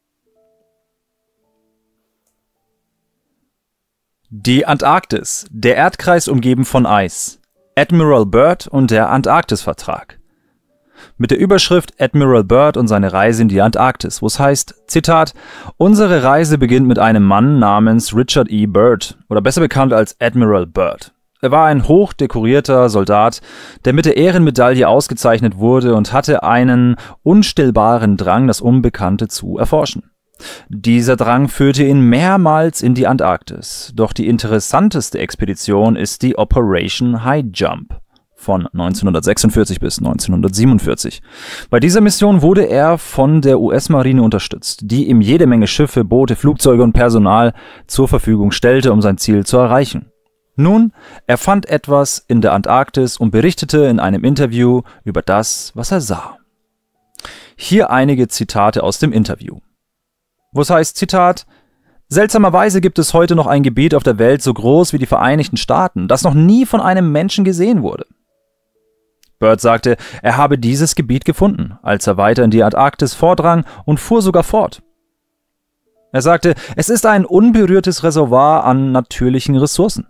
Die Antarktis, der Erdkreis umgeben von Eis. Admiral Byrd und der Antarktisvertrag. Mit der Überschrift Admiral Byrd und seine Reise in die Antarktis, wo es heißt, Zitat, unsere Reise beginnt mit einem Mann namens Richard E. Byrd, oder besser bekannt als Admiral Byrd. Er war ein hochdekorierter Soldat, der mit der Ehrenmedaille ausgezeichnet wurde und hatte einen unstillbaren Drang, das Unbekannte zu erforschen. Dieser Drang führte ihn mehrmals in die Antarktis, doch die interessanteste Expedition ist die Operation High Jump von 1946 bis 1947. Bei dieser Mission wurde er von der US-Marine unterstützt, die ihm jede Menge Schiffe, Boote, Flugzeuge und Personal zur Verfügung stellte, um sein Ziel zu erreichen. Nun, er fand etwas in der Antarktis und berichtete in einem Interview über das, was er sah. Hier einige Zitate aus dem Interview. Wo es heißt, Zitat, seltsamerweise gibt es heute noch ein Gebiet auf der Welt so groß wie die Vereinigten Staaten, das noch nie von einem Menschen gesehen wurde. Byrd sagte, er habe dieses Gebiet gefunden, als er weiter in die Antarktis vordrang und fuhr sogar fort. Er sagte, es ist ein unberührtes Reservoir an natürlichen Ressourcen.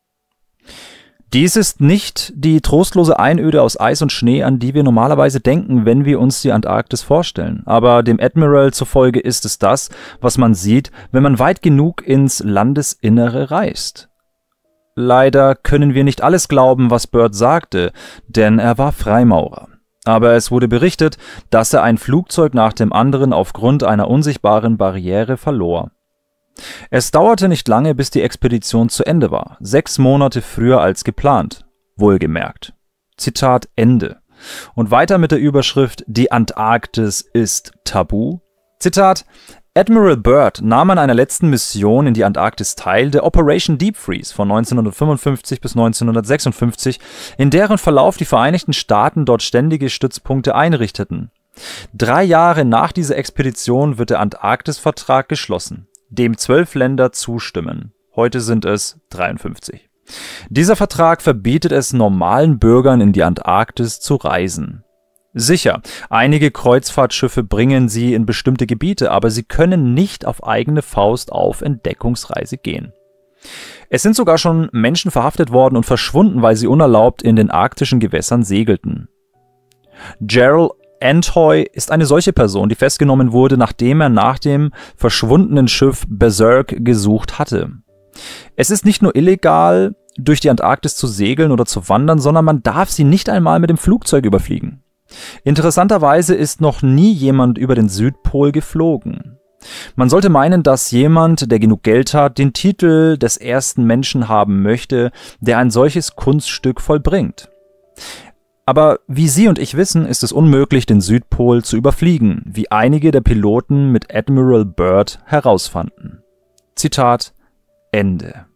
Dies ist nicht die trostlose Einöde aus Eis und Schnee, an die wir normalerweise denken, wenn wir uns die Antarktis vorstellen. Aber dem Admiral zufolge ist es das, was man sieht, wenn man weit genug ins Landesinnere reist. Leider können wir nicht alles glauben, was Byrd sagte, denn er war Freimaurer. Aber es wurde berichtet, dass er ein Flugzeug nach dem anderen aufgrund einer unsichtbaren Barriere verlor. Es dauerte nicht lange, bis die Expedition zu Ende war, 6 Monate früher als geplant, wohlgemerkt. Zitat Ende. Und weiter mit der Überschrift Die Antarktis ist tabu. Zitat Admiral Byrd nahm an einer letzten Mission in die Antarktis teil, der Operation Deep Freeze von 1955 bis 1956, in deren Verlauf die Vereinigten Staaten dort ständige Stützpunkte einrichteten. 3 Jahre nach dieser Expedition wird der Antarktisvertrag geschlossen, dem 12 Länder zustimmen. Heute sind es 53. Dieser Vertrag verbietet es normalen Bürgern in die Antarktis zu reisen. Sicher, einige Kreuzfahrtschiffe bringen sie in bestimmte Gebiete, aber sie können nicht auf eigene Faust auf Entdeckungsreise gehen. Es sind sogar schon Menschen verhaftet worden und verschwunden, weil sie unerlaubt in den arktischen Gewässern segelten. Gerald Antoy ist eine solche Person, die festgenommen wurde, nachdem er nach dem verschwundenen Schiff Berserk gesucht hatte. Es ist nicht nur illegal, durch die Antarktis zu segeln oder zu wandern, sondern man darf sie nicht einmal mit dem Flugzeug überfliegen. Interessanterweise ist noch nie jemand über den Südpol geflogen. Man sollte meinen, dass jemand, der genug Geld hat, den Titel des ersten Menschen haben möchte, der ein solches Kunststück vollbringt. Aber wie Sie und ich wissen, ist es unmöglich, den Südpol zu überfliegen, wie einige der Piloten mit Admiral Byrd herausfanden. Zitat Ende.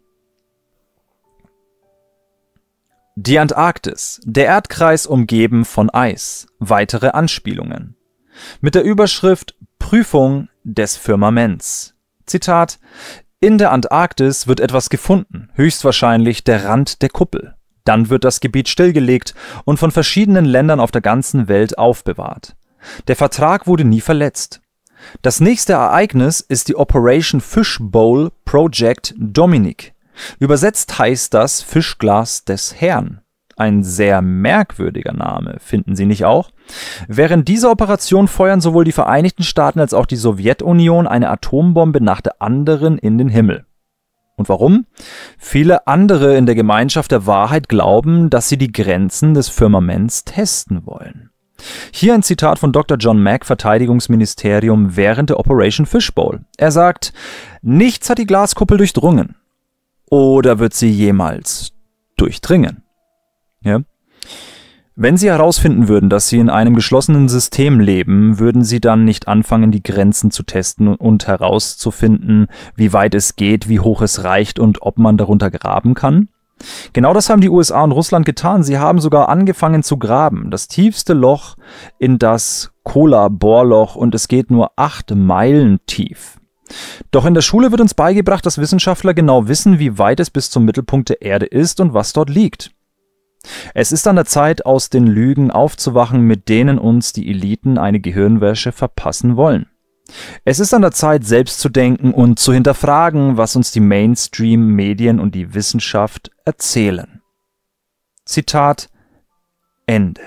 Die Antarktis, der Erdkreis umgeben von Eis. Weitere Anspielungen. Mit der Überschrift Prüfung des Firmaments. Zitat: In der Antarktis wird etwas gefunden, höchstwahrscheinlich der Rand der Kuppel. Dann wird das Gebiet stillgelegt und von verschiedenen Ländern auf der ganzen Welt aufbewahrt. Der Vertrag wurde nie verletzt. Das nächste Ereignis ist die Operation Fishbowl Project Dominic. Übersetzt heißt das Fischglas des Herrn. Ein sehr merkwürdiger Name, finden Sie nicht auch? Während dieser Operation feuern sowohl die Vereinigten Staaten als auch die Sowjetunion eine Atombombe nach der anderen in den Himmel. Und warum? Viele andere in der Gemeinschaft der Wahrheit glauben, dass sie die Grenzen des Firmaments testen wollen. Hier ein Zitat von Dr. John Mack, Verteidigungsministerium während der Operation Fishbowl. Er sagt: Nichts hat die Glaskuppel durchdrungen. Oder wird sie jemals durchdringen? Ja? Wenn Sie herausfinden würden, dass Sie in einem geschlossenen System leben, würden Sie dann nicht anfangen, die Grenzen zu testen und herauszufinden, wie weit es geht, wie hoch es reicht und ob man darunter graben kann? Genau das haben die USA und Russland getan. Sie haben sogar angefangen zu graben. Das tiefste Loch in das Kola-Bohrloch, und es geht nur 8 Meilen tief. Doch in der Schule wird uns beigebracht, dass Wissenschaftler genau wissen, wie weit es bis zum Mittelpunkt der Erde ist und was dort liegt. Es ist an der Zeit, aus den Lügen aufzuwachen, mit denen uns die Eliten eine Gehirnwäsche verpassen wollen. Es ist an der Zeit, selbst zu denken und zu hinterfragen, was uns die Mainstream-Medien und die Wissenschaft erzählen. Zitat Ende.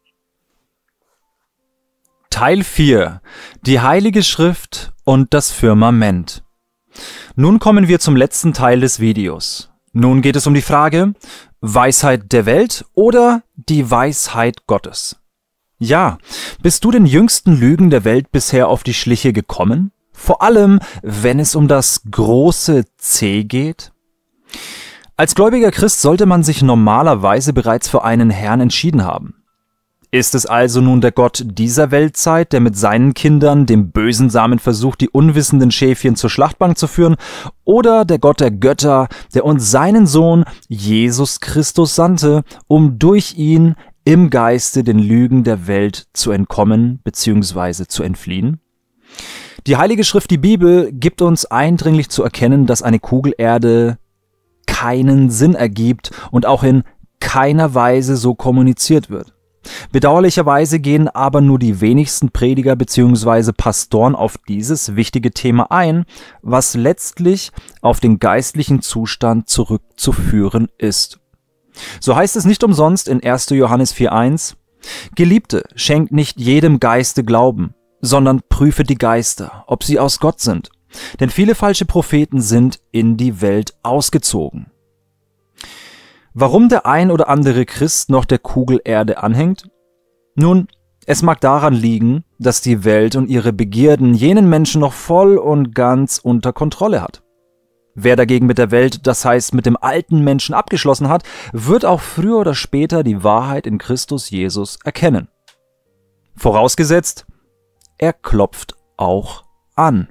Teil 4. Die Heilige Schrift und das Firmament. Nun kommen wir zum letzten Teil des Videos. Nun geht es um die Frage: Weisheit der Welt oder die Weisheit Gottes? Ja, bist du den jüngsten Lügen der Welt bisher auf die Schliche gekommen? Vor allem, wenn es um das große C geht? Als gläubiger Christ sollte man sich normalerweise bereits für einen Herrn entschieden haben. Ist es also nun der Gott dieser Weltzeit, der mit seinen Kindern, dem bösen Samen, versucht, die unwissenden Schäfchen zur Schlachtbank zu führen, oder der Gott der Götter, der uns seinen Sohn Jesus Christus sandte, um durch ihn im Geiste den Lügen der Welt zu entkommen bzw. zu entfliehen? Die Heilige Schrift, die Bibel, gibt uns eindringlich zu erkennen, dass eine Kugelerde keinen Sinn ergibt und auch in keiner Weise so kommuniziert wird. Bedauerlicherweise gehen aber nur die wenigsten Prediger bzw. Pastoren auf dieses wichtige Thema ein, was letztlich auf den geistlichen Zustand zurückzuführen ist. So heißt es nicht umsonst in 1. Johannes 4,1: Geliebte, schenkt nicht jedem Geiste Glauben, sondern prüfe die Geister, ob sie aus Gott sind. Denn viele falsche Propheten sind in die Welt ausgezogen. Warum der ein oder andere Christ noch der Kugelerde anhängt? Nun, es mag daran liegen, dass die Welt und ihre Begierden jenen Menschen noch voll und ganz unter Kontrolle hat. Wer dagegen mit der Welt, das heißt mit dem alten Menschen, abgeschlossen hat, wird auch früher oder später die Wahrheit in Christus Jesus erkennen. Vorausgesetzt, er klopft auch an.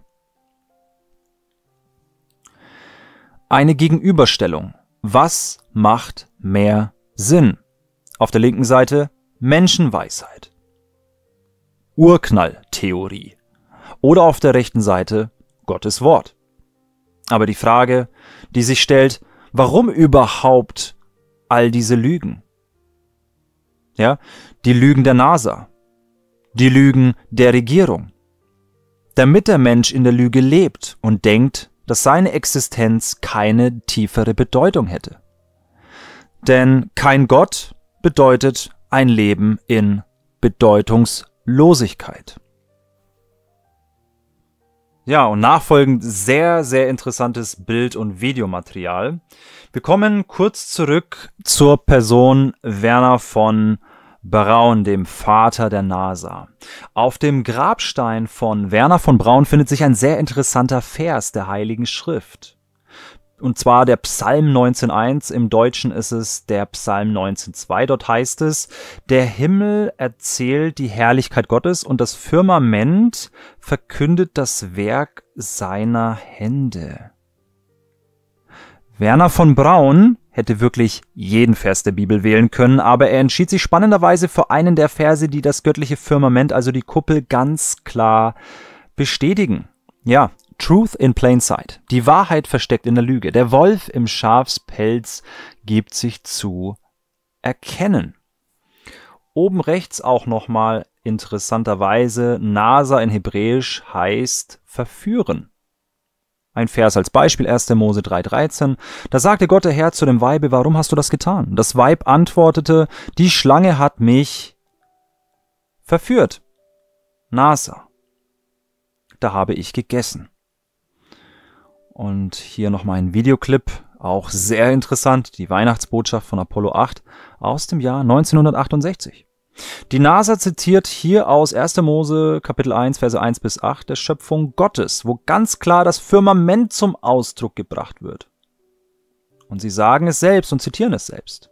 Eine Gegenüberstellung. Was macht mehr Sinn? Auf der linken Seite Menschenweisheit, Urknalltheorie, oder auf der rechten Seite Gottes Wort. Aber die Frage, die sich stellt: Warum überhaupt all diese Lügen? Ja, die Lügen der NASA, die Lügen der Regierung. Damit der Mensch in der Lüge lebt und denkt, dass seine Existenz keine tiefere Bedeutung hätte. Denn kein Gott bedeutet ein Leben in Bedeutungslosigkeit. Ja, und nachfolgend sehr, sehr interessantes Bild- und Videomaterial. Wir kommen kurz zurück zur Person Wernher von Braun, dem Vater der NASA. Auf dem Grabstein von Wernher von Braun findet sich ein sehr interessanter Vers der Heiligen Schrift. Und zwar der Psalm 19,1, im Deutschen ist es der Psalm 19,2. Dort heißt es, der Himmel erzählt die Herrlichkeit Gottes und das Firmament verkündet das Werk seiner Hände. Werner von Braun hätte wirklich jeden Vers der Bibel wählen können, aber er entschied sich spannenderweise für einen der Verse, die das göttliche Firmament, also die Kuppel, ganz klar bestätigen. Ja, Truth in plain sight. Die Wahrheit versteckt in der Lüge. Der Wolf im Schafspelz gibt sich zu erkennen. Oben rechts auch nochmal interessanterweise, NASA in Hebräisch heißt verführen. Ein Vers als Beispiel, 1. Mose 3,13. Da sagte Gott der Herr zu dem Weibe, warum hast du das getan? Das Weib antwortete, die Schlange hat mich verführt. NASA. Da habe ich gegessen. Und hier nochmal ein Videoclip, auch sehr interessant, die Weihnachtsbotschaft von Apollo 8 aus dem Jahr 1968. Die NASA zitiert hier aus 1. Mose Kapitel 1, Verse 1 bis 8 der Schöpfung Gottes, wo ganz klar das Firmament zum Ausdruck gebracht wird. Und sie sagen es selbst und zitieren es selbst.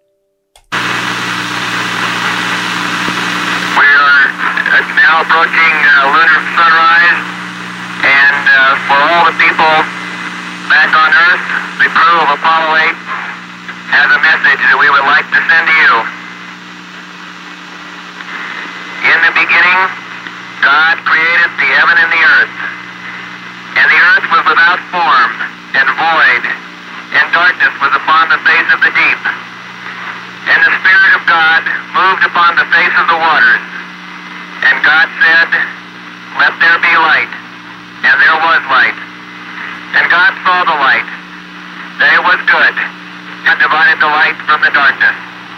We are now approaching lunar sunrise, and for all the people back on Earth, the crew of Apollo 8 has a message that we would like to send to you. In the beginning, God created the heaven and the earth. And the earth was without form and void, and darkness was upon the face of the deep. And the Spirit of God moved upon the face of the waters. And God said, let there be light. And there was light. And God saw the light, that it was good, and divided the light from the darkness.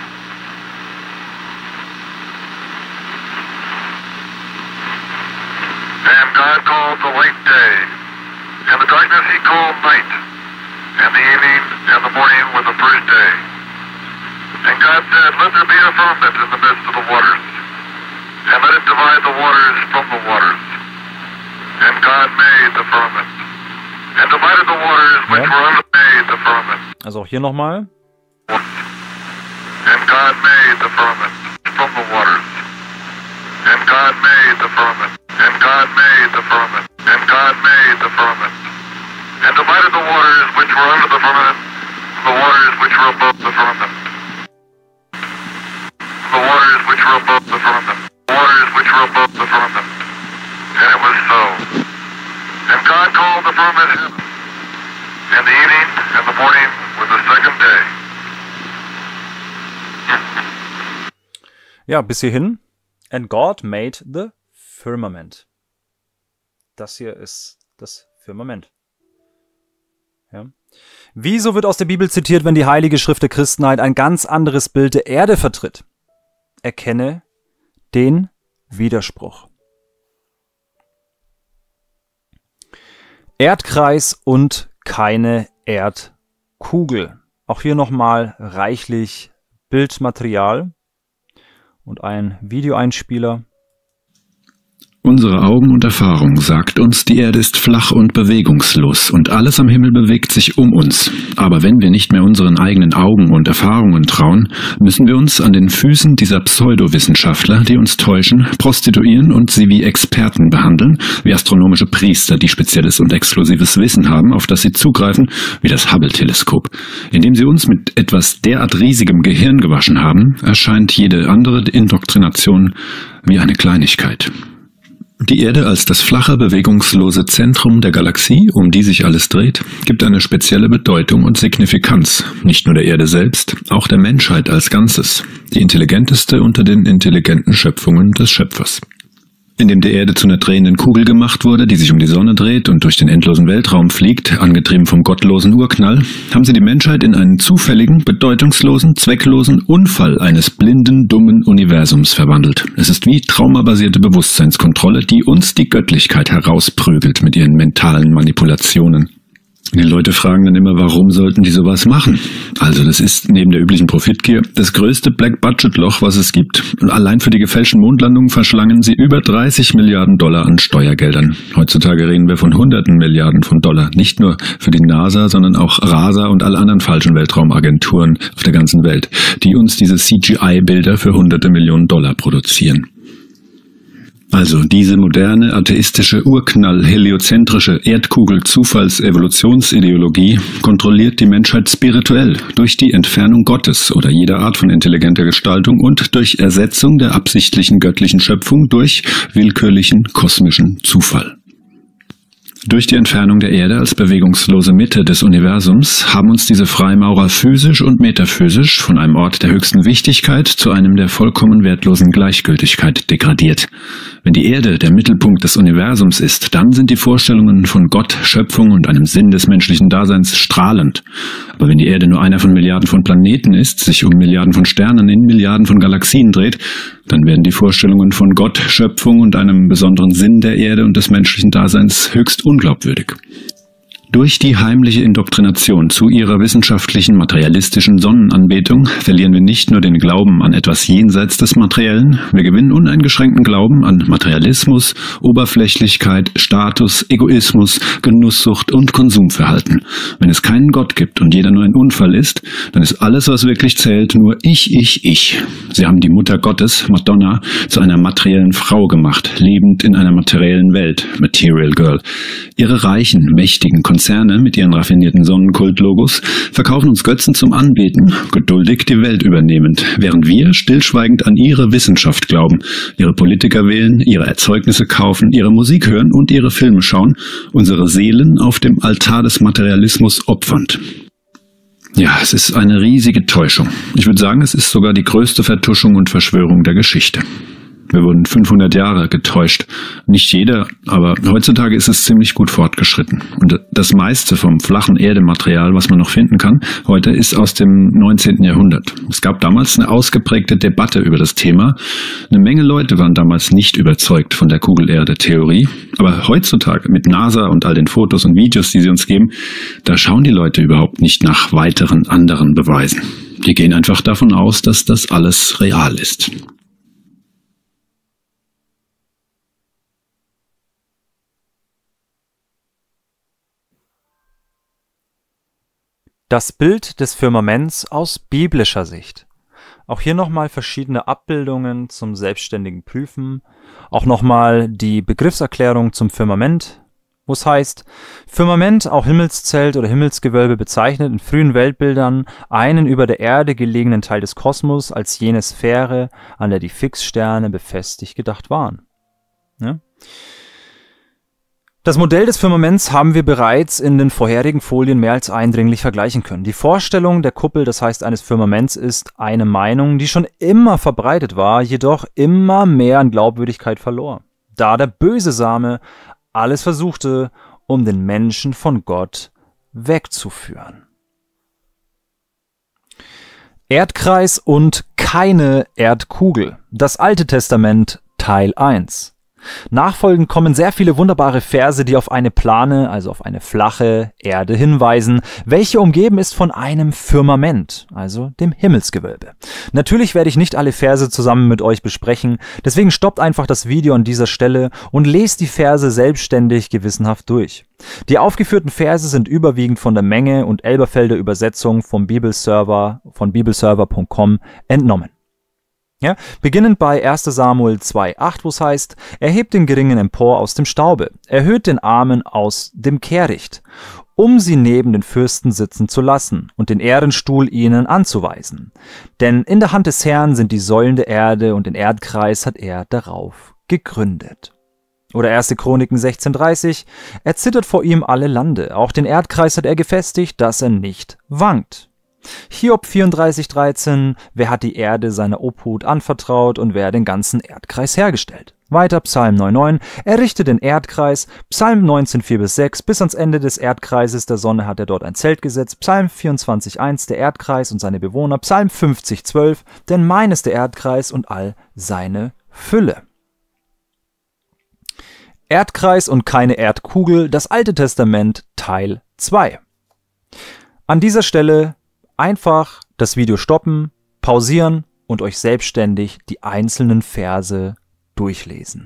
And God called the light day, and the darkness he called night, and the evening and the morning were the first day. And God said, let there be a firmament in the midst of the waters, and let it divide the waters from the waters. And God made the firmament, and divided the waters which were under the firmament. Also auch hier nochmal. And God made the firmament from the waters. And God made the firmament. And God made the firmament. And God made the firmament. And divided the waters which were under the firmament from the waters which were above the firmament. The waters which were above the firmament. The waters which were above the firmament. And it was so. And God called the firmament heaven. And the evening and the morning were the second day. Ja, bis hierhin. And God made the firmament. Das hier ist das Firmament. Ja. Wieso wird aus der Bibel zitiert, wenn die Heilige Schrift der Christenheit ein ganz anderes Bild der Erde vertritt? Erkenne den Widerspruch. Erdkreis und keine Erdkugel. Auch hier nochmal reichlich Bildmaterial und ein Videoeinspieler. Unsere Augen und Erfahrung sagt uns, die Erde ist flach und bewegungslos und alles am Himmel bewegt sich um uns. Aber wenn wir nicht mehr unseren eigenen Augen und Erfahrungen trauen, müssen wir uns an den Füßen dieser Pseudowissenschaftler, die uns täuschen, prostituieren und sie wie Experten behandeln, wie astronomische Priester, die spezielles und exklusives Wissen haben, auf das sie zugreifen, wie das Hubble-Teleskop. Indem sie uns mit etwas derart riesigem Gehirn gewaschen haben, erscheint jede andere Indoktrination wie eine Kleinigkeit. Die Erde als das flache, bewegungslose Zentrum der Galaxie, um die sich alles dreht, gibt eine spezielle Bedeutung und Signifikanz, nicht nur der Erde selbst, auch der Menschheit als Ganzes, die intelligenteste unter den intelligenten Schöpfungen des Schöpfers. Indem der Erde zu einer drehenden Kugel gemacht wurde, die sich um die Sonne dreht und durch den endlosen Weltraum fliegt, angetrieben vom gottlosen Urknall, haben sie die Menschheit in einen zufälligen, bedeutungslosen, zwecklosen Unfall eines blinden, dummen Universums verwandelt. Es ist wie traumabasierte Bewusstseinskontrolle, die uns die Göttlichkeit herausprügelt mit ihren mentalen Manipulationen. Die Leute fragen dann immer, warum sollten die sowas machen? Also das ist neben der üblichen Profitgier das größte Black-Budget-Loch, was es gibt. Und allein für die gefälschten Mondlandungen verschlangen sie über 30 Milliarden Dollar an Steuergeldern. Heutzutage reden wir von hunderten Milliarden von Dollar. Nicht nur für die NASA, sondern auch RASA und alle anderen falschen Weltraumagenturen auf der ganzen Welt, die uns diese CGI-Bilder für hunderte Millionen Dollar produzieren. Also diese moderne, atheistische, urknall-heliozentrische Erdkugel-Zufalls-Evolutionsideologie kontrolliert die Menschheit spirituell durch die Entfernung Gottes oder jeder Art von intelligenter Gestaltung und durch Ersetzung der absichtlichen göttlichen Schöpfung durch willkürlichen kosmischen Zufall. Durch die Entfernung der Erde als bewegungslose Mitte des Universums haben uns diese Freimaurer physisch und metaphysisch von einem Ort der höchsten Wichtigkeit zu einem der vollkommen wertlosen Gleichgültigkeit degradiert. Wenn die Erde der Mittelpunkt des Universums ist, dann sind die Vorstellungen von Gott, Schöpfung und einem Sinn des menschlichen Daseins strahlend. Aber wenn die Erde nur einer von Milliarden von Planeten ist, sich um Milliarden von Sternen in Milliarden von Galaxien dreht, dann werden die Vorstellungen von Gott, Schöpfung und einem besonderen Sinn der Erde und des menschlichen Daseins höchst unglaubwürdig. Durch die heimliche Indoktrination zu ihrer wissenschaftlichen, materialistischen Sonnenanbetung verlieren wir nicht nur den Glauben an etwas jenseits des Materiellen, wir gewinnen uneingeschränkten Glauben an Materialismus, Oberflächlichkeit, Status, Egoismus, Genusssucht und Konsumverhalten. Wenn es keinen Gott gibt und jeder nur ein Unfall ist, dann ist alles, was wirklich zählt, nur ich. Sie haben die Mutter Gottes, Madonna, zu einer materiellen Frau gemacht, lebend in einer materiellen Welt, Material Girl. Ihre reichen, mächtigen Konzerne mit ihren raffinierten Sonnenkult-Logos verkaufen uns Götzen zum Anbeten, geduldig die Welt übernehmend, während wir stillschweigend an ihre Wissenschaft glauben, ihre Politiker wählen, ihre Erzeugnisse kaufen, ihre Musik hören und ihre Filme schauen, unsere Seelen auf dem Altar des Materialismus opfernd. Ja, es ist eine riesige Täuschung. Ich würde sagen, es ist sogar die größte Vertuschung und Verschwörung der Geschichte. Wir wurden 500 Jahre getäuscht. Nicht jeder, aber heutzutage ist es ziemlich gut fortgeschritten. Und das meiste vom flachen Erdematerial, was man noch finden kann, heute ist aus dem 19. Jahrhundert. Es gab damals eine ausgeprägte Debatte über das Thema. Eine Menge Leute waren damals nicht überzeugt von der Kugelerde-Theorie. Aber heutzutage mit NASA und all den Fotos und Videos, die sie uns geben, da schauen die Leute überhaupt nicht nach weiteren anderen Beweisen. Die gehen einfach davon aus, dass das alles real ist. Das Bild des Firmaments aus biblischer Sicht. Auch hier nochmal verschiedene Abbildungen zum selbstständigen Prüfen. Auch nochmal die Begriffserklärung zum Firmament, wo es heißt, Firmament, auch Himmelszelt oder Himmelsgewölbe bezeichnet in frühen Weltbildern einen über der Erde gelegenen Teil des Kosmos als jene Sphäre, an der die Fixsterne befestigt gedacht waren. Ja? Das Modell des Firmaments haben wir bereits in den vorherigen Folien mehr als eindringlich vergleichen können. Die Vorstellung der Kuppel, das heißt eines Firmaments, ist eine Meinung, die schon immer verbreitet war, jedoch immer mehr an Glaubwürdigkeit verlor, da der böse Same alles versuchte, um den Menschen von Gott wegzuführen. Erdkreis und keine Erdkugel. Das Alte Testament, Teil 1. Nachfolgend kommen sehr viele wunderbare Verse, die auf eine plane, also auf eine flache Erde hinweisen, welche umgeben ist von einem Firmament, also dem Himmelsgewölbe. Natürlich werde ich nicht alle Verse zusammen mit euch besprechen, deswegen stoppt einfach das Video an dieser Stelle und lest die Verse selbstständig gewissenhaft durch. Die aufgeführten Verse sind überwiegend von der Menge und Elberfelder Übersetzung vom Bibelserver von bibelserver.com entnommen. Ja, beginnend bei 1. Samuel 2,8, wo es heißt, erhebt den Geringen empor aus dem Staube, erhöht den Armen aus dem Kehricht, um sie neben den Fürsten sitzen zu lassen und den Ehrenstuhl ihnen anzuweisen. Denn in der Hand des Herrn sind die Säulen der Erde und den Erdkreis hat er darauf gegründet. Oder 1. Chroniken 16,30, er zittert vor ihm alle Lande, auch den Erdkreis hat er gefestigt, dass er nicht wankt. Hiob 34,13, wer hat die Erde seiner Obhut anvertraut und wer den ganzen Erdkreis hergestellt? Weiter Psalm 9,9, er richtet den Erdkreis, Psalm 19,4-6, bis ans Ende des Erdkreises der Sonne hat er dort ein Zelt gesetzt, Psalm 24,1, der Erdkreis und seine Bewohner, Psalm 50,12, denn mein ist der Erdkreis und all seine Fülle. Erdkreis und keine Erdkugel, das Alte Testament, Teil 2. An dieser Stelle einfach das Video stoppen, pausieren und euch selbstständig die einzelnen Verse durchlesen.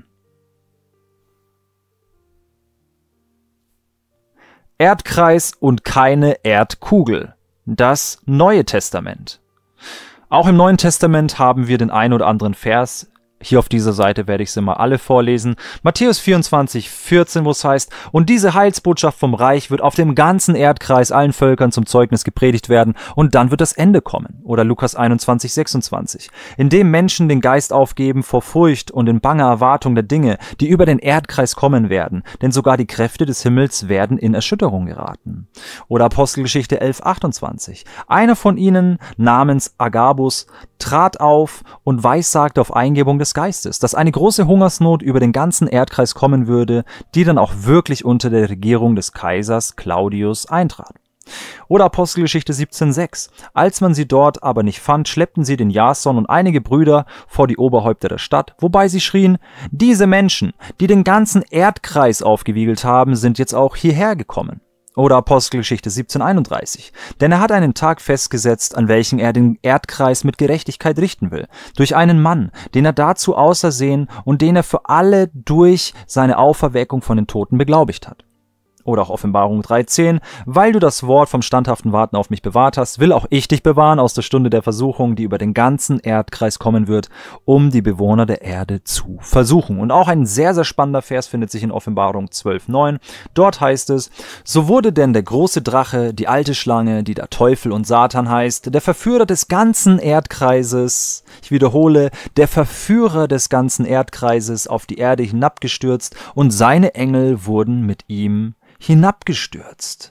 Erdkreis und keine Erdkugel. Das Neue Testament. Auch im Neuen Testament haben wir den einen oder anderen Vers. Hier auf dieser Seite werde ich sie mal alle vorlesen. Matthäus 24,14, wo es heißt, und diese Heilsbotschaft vom Reich wird auf dem ganzen Erdkreis allen Völkern zum Zeugnis gepredigt werden und dann wird das Ende kommen. Oder Lukas 21,26, indem Menschen den Geist aufgeben vor Furcht und in banger Erwartung der Dinge, die über den Erdkreis kommen werden, denn sogar die Kräfte des Himmels werden in Erschütterung geraten. Oder Apostelgeschichte 11,28, einer von ihnen namens Agabus trat auf und weissagte auf Eingebung des Geistes, dass eine große Hungersnot über den ganzen Erdkreis kommen würde, die dann auch wirklich unter der Regierung des Kaisers Claudius eintrat. Oder Apostelgeschichte 17,6. Als man sie dort aber nicht fand, schleppten sie den Jason und einige Brüder vor die Oberhäupter der Stadt, wobei sie schrien, diese Menschen, die den ganzen Erdkreis aufgewiegelt haben, sind jetzt auch hierher gekommen. Oder Apostelgeschichte 17,31. Denn er hat einen Tag festgesetzt, an welchem er den Erdkreis mit Gerechtigkeit richten will. Durch einen Mann, den er dazu ausersehen und den er für alle durch seine Auferweckung von den Toten beglaubigt hat. Oder auch Offenbarung 3,10. Weil du das Wort vom standhaften Warten auf mich bewahrt hast, will auch ich dich bewahren aus der Stunde der Versuchung, die über den ganzen Erdkreis kommen wird, um die Bewohner der Erde zu versuchen. Und auch ein sehr, sehr spannender Vers findet sich in Offenbarung 12,9. Dort heißt es, so wurde denn der große Drache, die alte Schlange, die der Teufel und Satan heißt, der Verführer des ganzen Erdkreises, ich wiederhole, der Verführer des ganzen Erdkreises auf die Erde hinabgestürzt und seine Engel wurden mit ihm hinabgestürzt.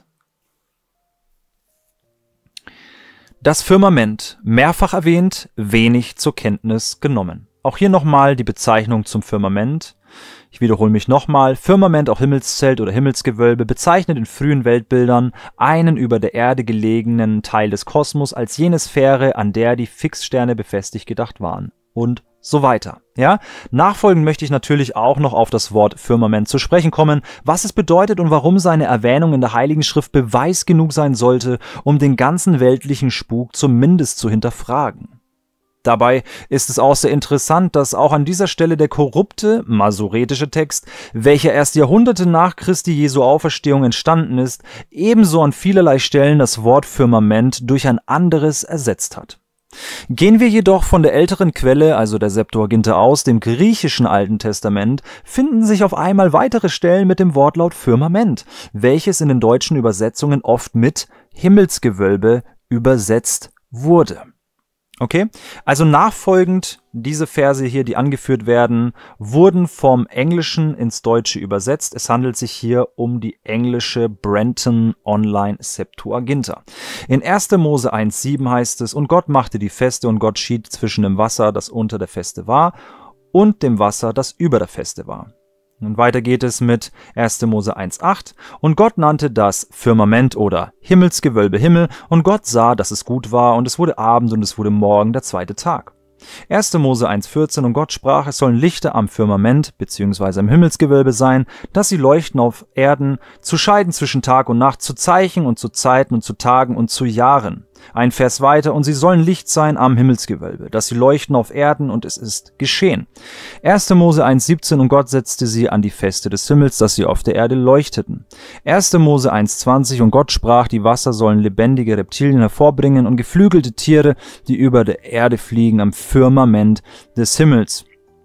Das Firmament, mehrfach erwähnt, wenig zur Kenntnis genommen. Auch hier nochmal die Bezeichnung zum Firmament. Ich wiederhole mich nochmal. Firmament, auch Himmelszelt oder Himmelsgewölbe, bezeichnet in frühen Weltbildern einen über der Erde gelegenen Teil des Kosmos als jene Sphäre, an der die Fixsterne befestigt gedacht waren. Und so weiter. Ja? Nachfolgend möchte ich natürlich auch noch auf das Wort Firmament zu sprechen kommen, was es bedeutet und warum seine Erwähnung in der Heiligen Schrift Beweis genug sein sollte, um den ganzen weltlichen Spuk zumindest zu hinterfragen. Dabei ist es auch sehr interessant, dass auch an dieser Stelle der korrupte, masoretische Text, welcher erst Jahrhunderte nach Christi Jesu Auferstehung entstanden ist, ebenso an vielerlei Stellen das Wort Firmament durch ein anderes ersetzt hat. Gehen wir jedoch von der älteren Quelle, also der Septuaginta aus, dem griechischen Alten Testament, finden sich auf einmal weitere Stellen mit dem Wortlaut Firmament, welches in den deutschen Übersetzungen oft mit Himmelsgewölbe übersetzt wurde. Okay, also nachfolgend diese Verse hier, die angeführt werden, wurden vom Englischen ins Deutsche übersetzt. Es handelt sich hier um die englische Brenton Online Septuaginta. In 1. Mose 1,7 heißt es, und Gott machte die Feste und Gott schied zwischen dem Wasser, das unter der Feste war, und dem Wasser, das über der Feste war. Und weiter geht es mit 1. Mose 1,8. Und Gott nannte das Firmament oder Himmelsgewölbe Himmel, und Gott sah, dass es gut war, und es wurde Abend und es wurde Morgen, der zweite Tag. 1. Mose 1,14. Und Gott sprach, es sollen Lichter am Firmament bzw. am Himmelsgewölbe sein, dass sie leuchten auf Erden, zu scheiden zwischen Tag und Nacht, zu Zeichen und zu Zeiten und zu Tagen und zu Jahren. Ein Vers weiter, und sie sollen Licht sein am Himmelsgewölbe, dass sie leuchten auf Erden, und es ist geschehen. 1. Mose 1,17. Und Gott setzte sie an die Feste des Himmels, dass sie auf der Erde leuchteten. 1. Mose 1,20. Und Gott sprach, die Wasser sollen lebendige Reptilien hervorbringen und geflügelte Tiere, die über der Erde fliegen, am Firmament des Himmels.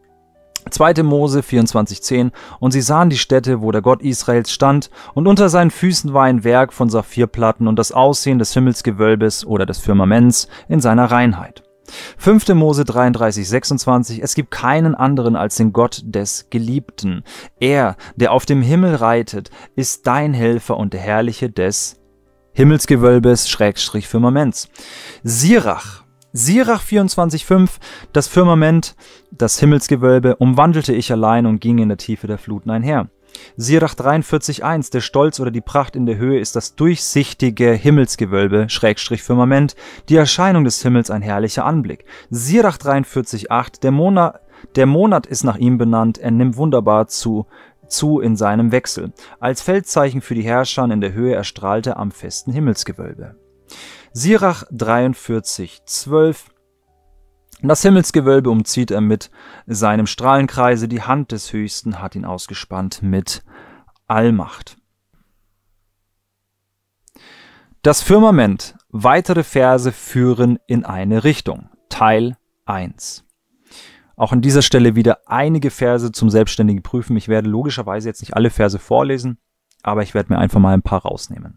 2. Mose 24,10. Und sie sahen die Stätte, wo der Gott Israels stand, und unter seinen Füßen war ein Werk von Saphirplatten und das Aussehen des Himmelsgewölbes oder des Firmaments in seiner Reinheit. 5. Mose 33,26. Es gibt keinen anderen als den Gott des Geliebten. Er, der auf dem Himmel reitet, ist dein Helfer und der Herrliche des Himmelsgewölbes / Firmaments. Sirach 24,5, das Firmament, das Himmelsgewölbe, umwandelte ich allein und ging in der Tiefe der Fluten einher. Sirach 43,1, der Stolz oder die Pracht in der Höhe ist das durchsichtige Himmelsgewölbe / Firmament, die Erscheinung des Himmels ein herrlicher Anblick. Sirach 43,8, der Monat ist nach ihm benannt, er nimmt wunderbar zu zu in seinem Wechsel. Als Feldzeichen für die Herrscher in der Höhe erstrahlte am festen Himmelsgewölbe. Sirach 43,12. Das Himmelsgewölbe umzieht er mit seinem Strahlenkreise, die Hand des Höchsten hat ihn ausgespannt mit Allmacht. Das Firmament. Weitere Verse führen in eine Richtung. Teil 1. Auch an dieser Stelle wieder einige Verse zum selbstständigen Prüfen. Ich werde logischerweise jetzt nicht alle Verse vorlesen, aber ich werde mir einfach mal ein paar rausnehmen.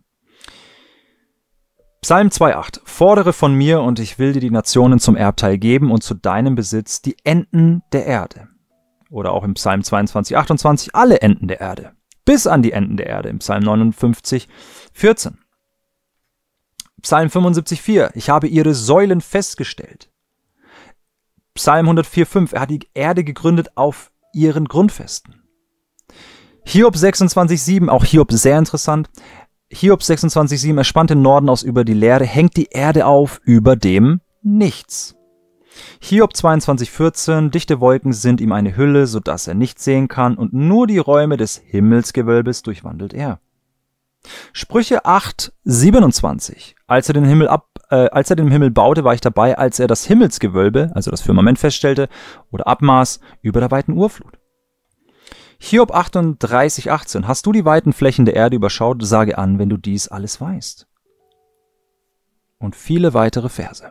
Psalm 2,8. Fordere von mir und ich will dir die Nationen zum Erbteil geben und zu deinem Besitz die Enden der Erde. Oder auch im Psalm 22,28 alle Enden der Erde. Bis an die Enden der Erde im Psalm 59,14. Psalm 75,4. Ich habe ihre Säulen festgestellt. Psalm 104,5. Er hat die Erde gegründet auf ihren Grundfesten. Hiob 26,7. Auch Hiob sehr interessant. Hiob 26,7, er spannt den Norden aus über die Leere, hängt die Erde auf über dem Nichts. Hiob 22,14, dichte Wolken sind ihm eine Hülle, sodass er nichts sehen kann, und nur die Räume des Himmelsgewölbes durchwandelt er. Sprüche 8,27, als er den Himmel baute, war ich dabei, als er das Himmelsgewölbe, also das Firmament feststellte, oder abmaß über der weiten Urflut. Hiob 38,18. Hast du die weiten Flächen der Erde überschaut? Sage an, wenn du dies alles weißt. Und viele weitere Verse.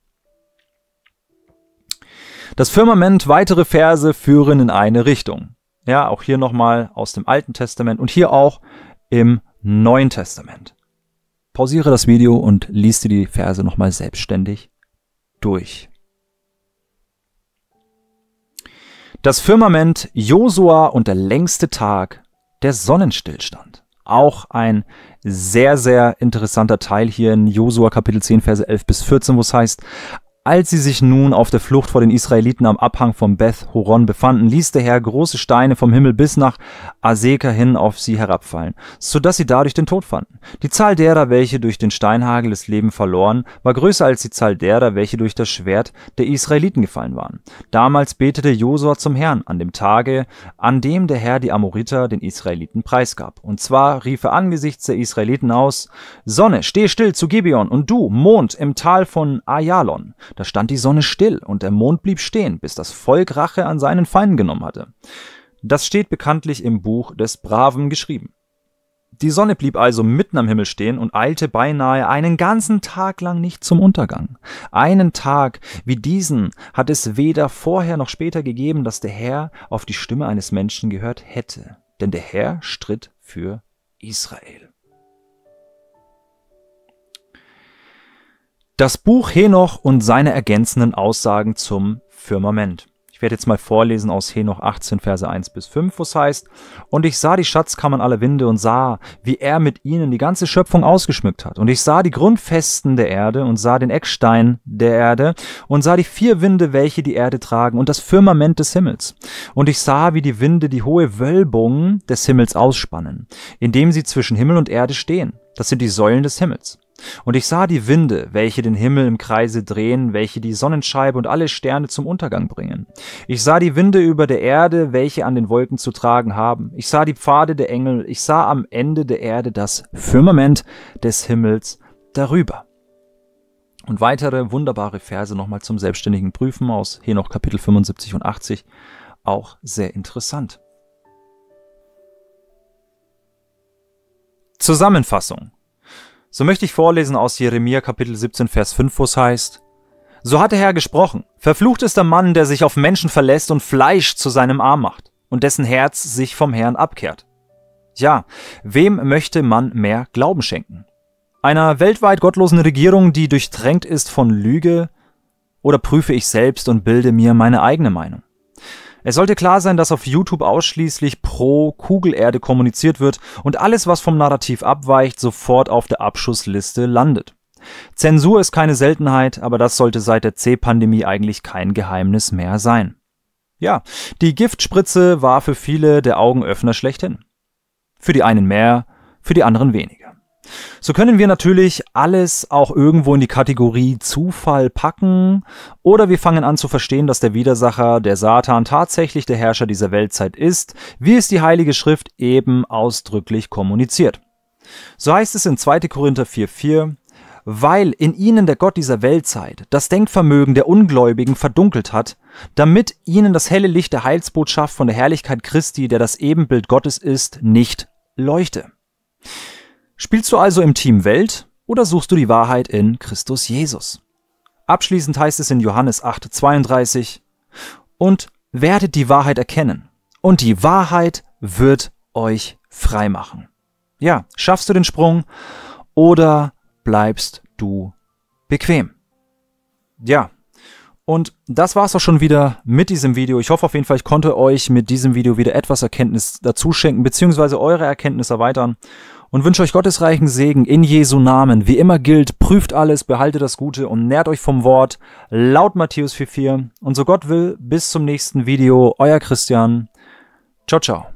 Das Firmament, weitere Verse führen in eine Richtung. Ja, auch hier nochmal aus dem Alten Testament und hier auch im Neuen Testament. Pausiere das Video und lies dir die Verse nochmal selbstständig durch. Das Firmament, Josua und der längste Tag, der Sonnenstillstand. Auch ein sehr, sehr interessanter Teil hier in Josua Kapitel 10, Verse 11 bis 14, wo es heißt: Als sie sich nun auf der Flucht vor den Israeliten am Abhang von Beth Horon befanden, ließ der Herr große Steine vom Himmel bis nach Aseka hin auf sie herabfallen, sodass sie dadurch den Tod fanden. Die Zahl derer, welche durch den Steinhagel das Leben verloren, war größer als die Zahl derer, welche durch das Schwert der Israeliten gefallen waren. Damals betete Josua zum Herrn an dem Tage, an dem der Herr die Amoriter den Israeliten preisgab. Und zwar rief er angesichts der Israeliten aus: Sonne, steh still zu Gibeon, und du, Mond, im Tal von Ajalon. Da stand die Sonne still und der Mond blieb stehen, bis das Volk Rache an seinen Feinden genommen hatte. Das steht bekanntlich im Buch des Braven geschrieben. Die Sonne blieb also mitten am Himmel stehen und eilte beinahe einen ganzen Tag lang nicht zum Untergang. Einen Tag wie diesen hat es weder vorher noch später gegeben, dass der Herr auf die Stimme eines Menschen gehört hätte. Denn der Herr stritt für Israel. Das Buch Henoch und seine ergänzenden Aussagen zum Firmament. Ich werde jetzt mal vorlesen aus Henoch 18, Verse 1 bis 5, wo es heißt: Und ich sah die Schatzkammern aller Winde und sah, wie er mit ihnen die ganze Schöpfung ausgeschmückt hat. Und ich sah die Grundfesten der Erde und sah den Eckstein der Erde und sah die 4 Winde, welche die Erde tragen, und das Firmament des Himmels. Und ich sah, wie die Winde die hohe Wölbung des Himmels ausspannen, indem sie zwischen Himmel und Erde stehen. Das sind die Säulen des Himmels. Und ich sah die Winde, welche den Himmel im Kreise drehen, welche die Sonnenscheibe und alle Sterne zum Untergang bringen. Ich sah die Winde über der Erde, welche an den Wolken zu tragen haben. Ich sah die Pfade der Engel. Ich sah am Ende der Erde das Firmament des Himmels darüber. Und weitere wunderbare Verse nochmal zum selbstständigen Prüfen aus Henoch Kapitel 75 und 80. Auch sehr interessant. Zusammenfassung. So möchte ich vorlesen aus Jeremia Kapitel 17, Vers 5, wo es heißt: So hat der Herr gesprochen: Verflucht ist der Mann, der sich auf Menschen verlässt und Fleisch zu seinem Arm macht und dessen Herz sich vom Herrn abkehrt. Ja, wem möchte man mehr Glauben schenken? Einer weltweit gottlosen Regierung, die durchtränkt ist von Lüge? Oder prüfe ich selbst und bilde mir meine eigene Meinung? Es sollte klar sein, dass auf YouTube ausschließlich pro Kugelerde kommuniziert wird und alles, was vom Narrativ abweicht, sofort auf der Abschussliste landet. Zensur ist keine Seltenheit, aber das sollte seit der C-Pandemie eigentlich kein Geheimnis mehr sein. Ja, die Giftspritze war für viele der Augenöffner schlechthin. Für die einen mehr, für die anderen weniger. So können wir natürlich alles auch irgendwo in die Kategorie Zufall packen oder wir fangen an zu verstehen, dass der Widersacher, der Satan, tatsächlich der Herrscher dieser Weltzeit ist, wie es die Heilige Schrift eben ausdrücklich kommuniziert. So heißt es in 2. Korinther 4,4, weil in ihnen der Gott dieser Weltzeit das Denkvermögen der Ungläubigen verdunkelt hat, damit ihnen das helle Licht der Heilsbotschaft von der Herrlichkeit Christi, der das Ebenbild Gottes ist, nicht leuchte. Spielst du also im Team Welt oder suchst du die Wahrheit in Christus Jesus? Abschließend heißt es in Johannes 8,32, und werdet die Wahrheit erkennen, und die Wahrheit wird euch frei machen. Ja, schaffst du den Sprung oder bleibst du bequem? Ja, und das war's auch schon wieder mit diesem Video. Ich hoffe auf jeden Fall, ich konnte euch mit diesem Video wieder etwas Erkenntnis dazu schenken, beziehungsweise eure Erkenntnis erweitern. Und wünsche euch gottesreichen Segen in Jesu Namen. Wie immer gilt, prüft alles, behaltet das Gute und nährt euch vom Wort, laut Matthäus 4,4. Und so Gott will, bis zum nächsten Video, euer Christian. Ciao, ciao.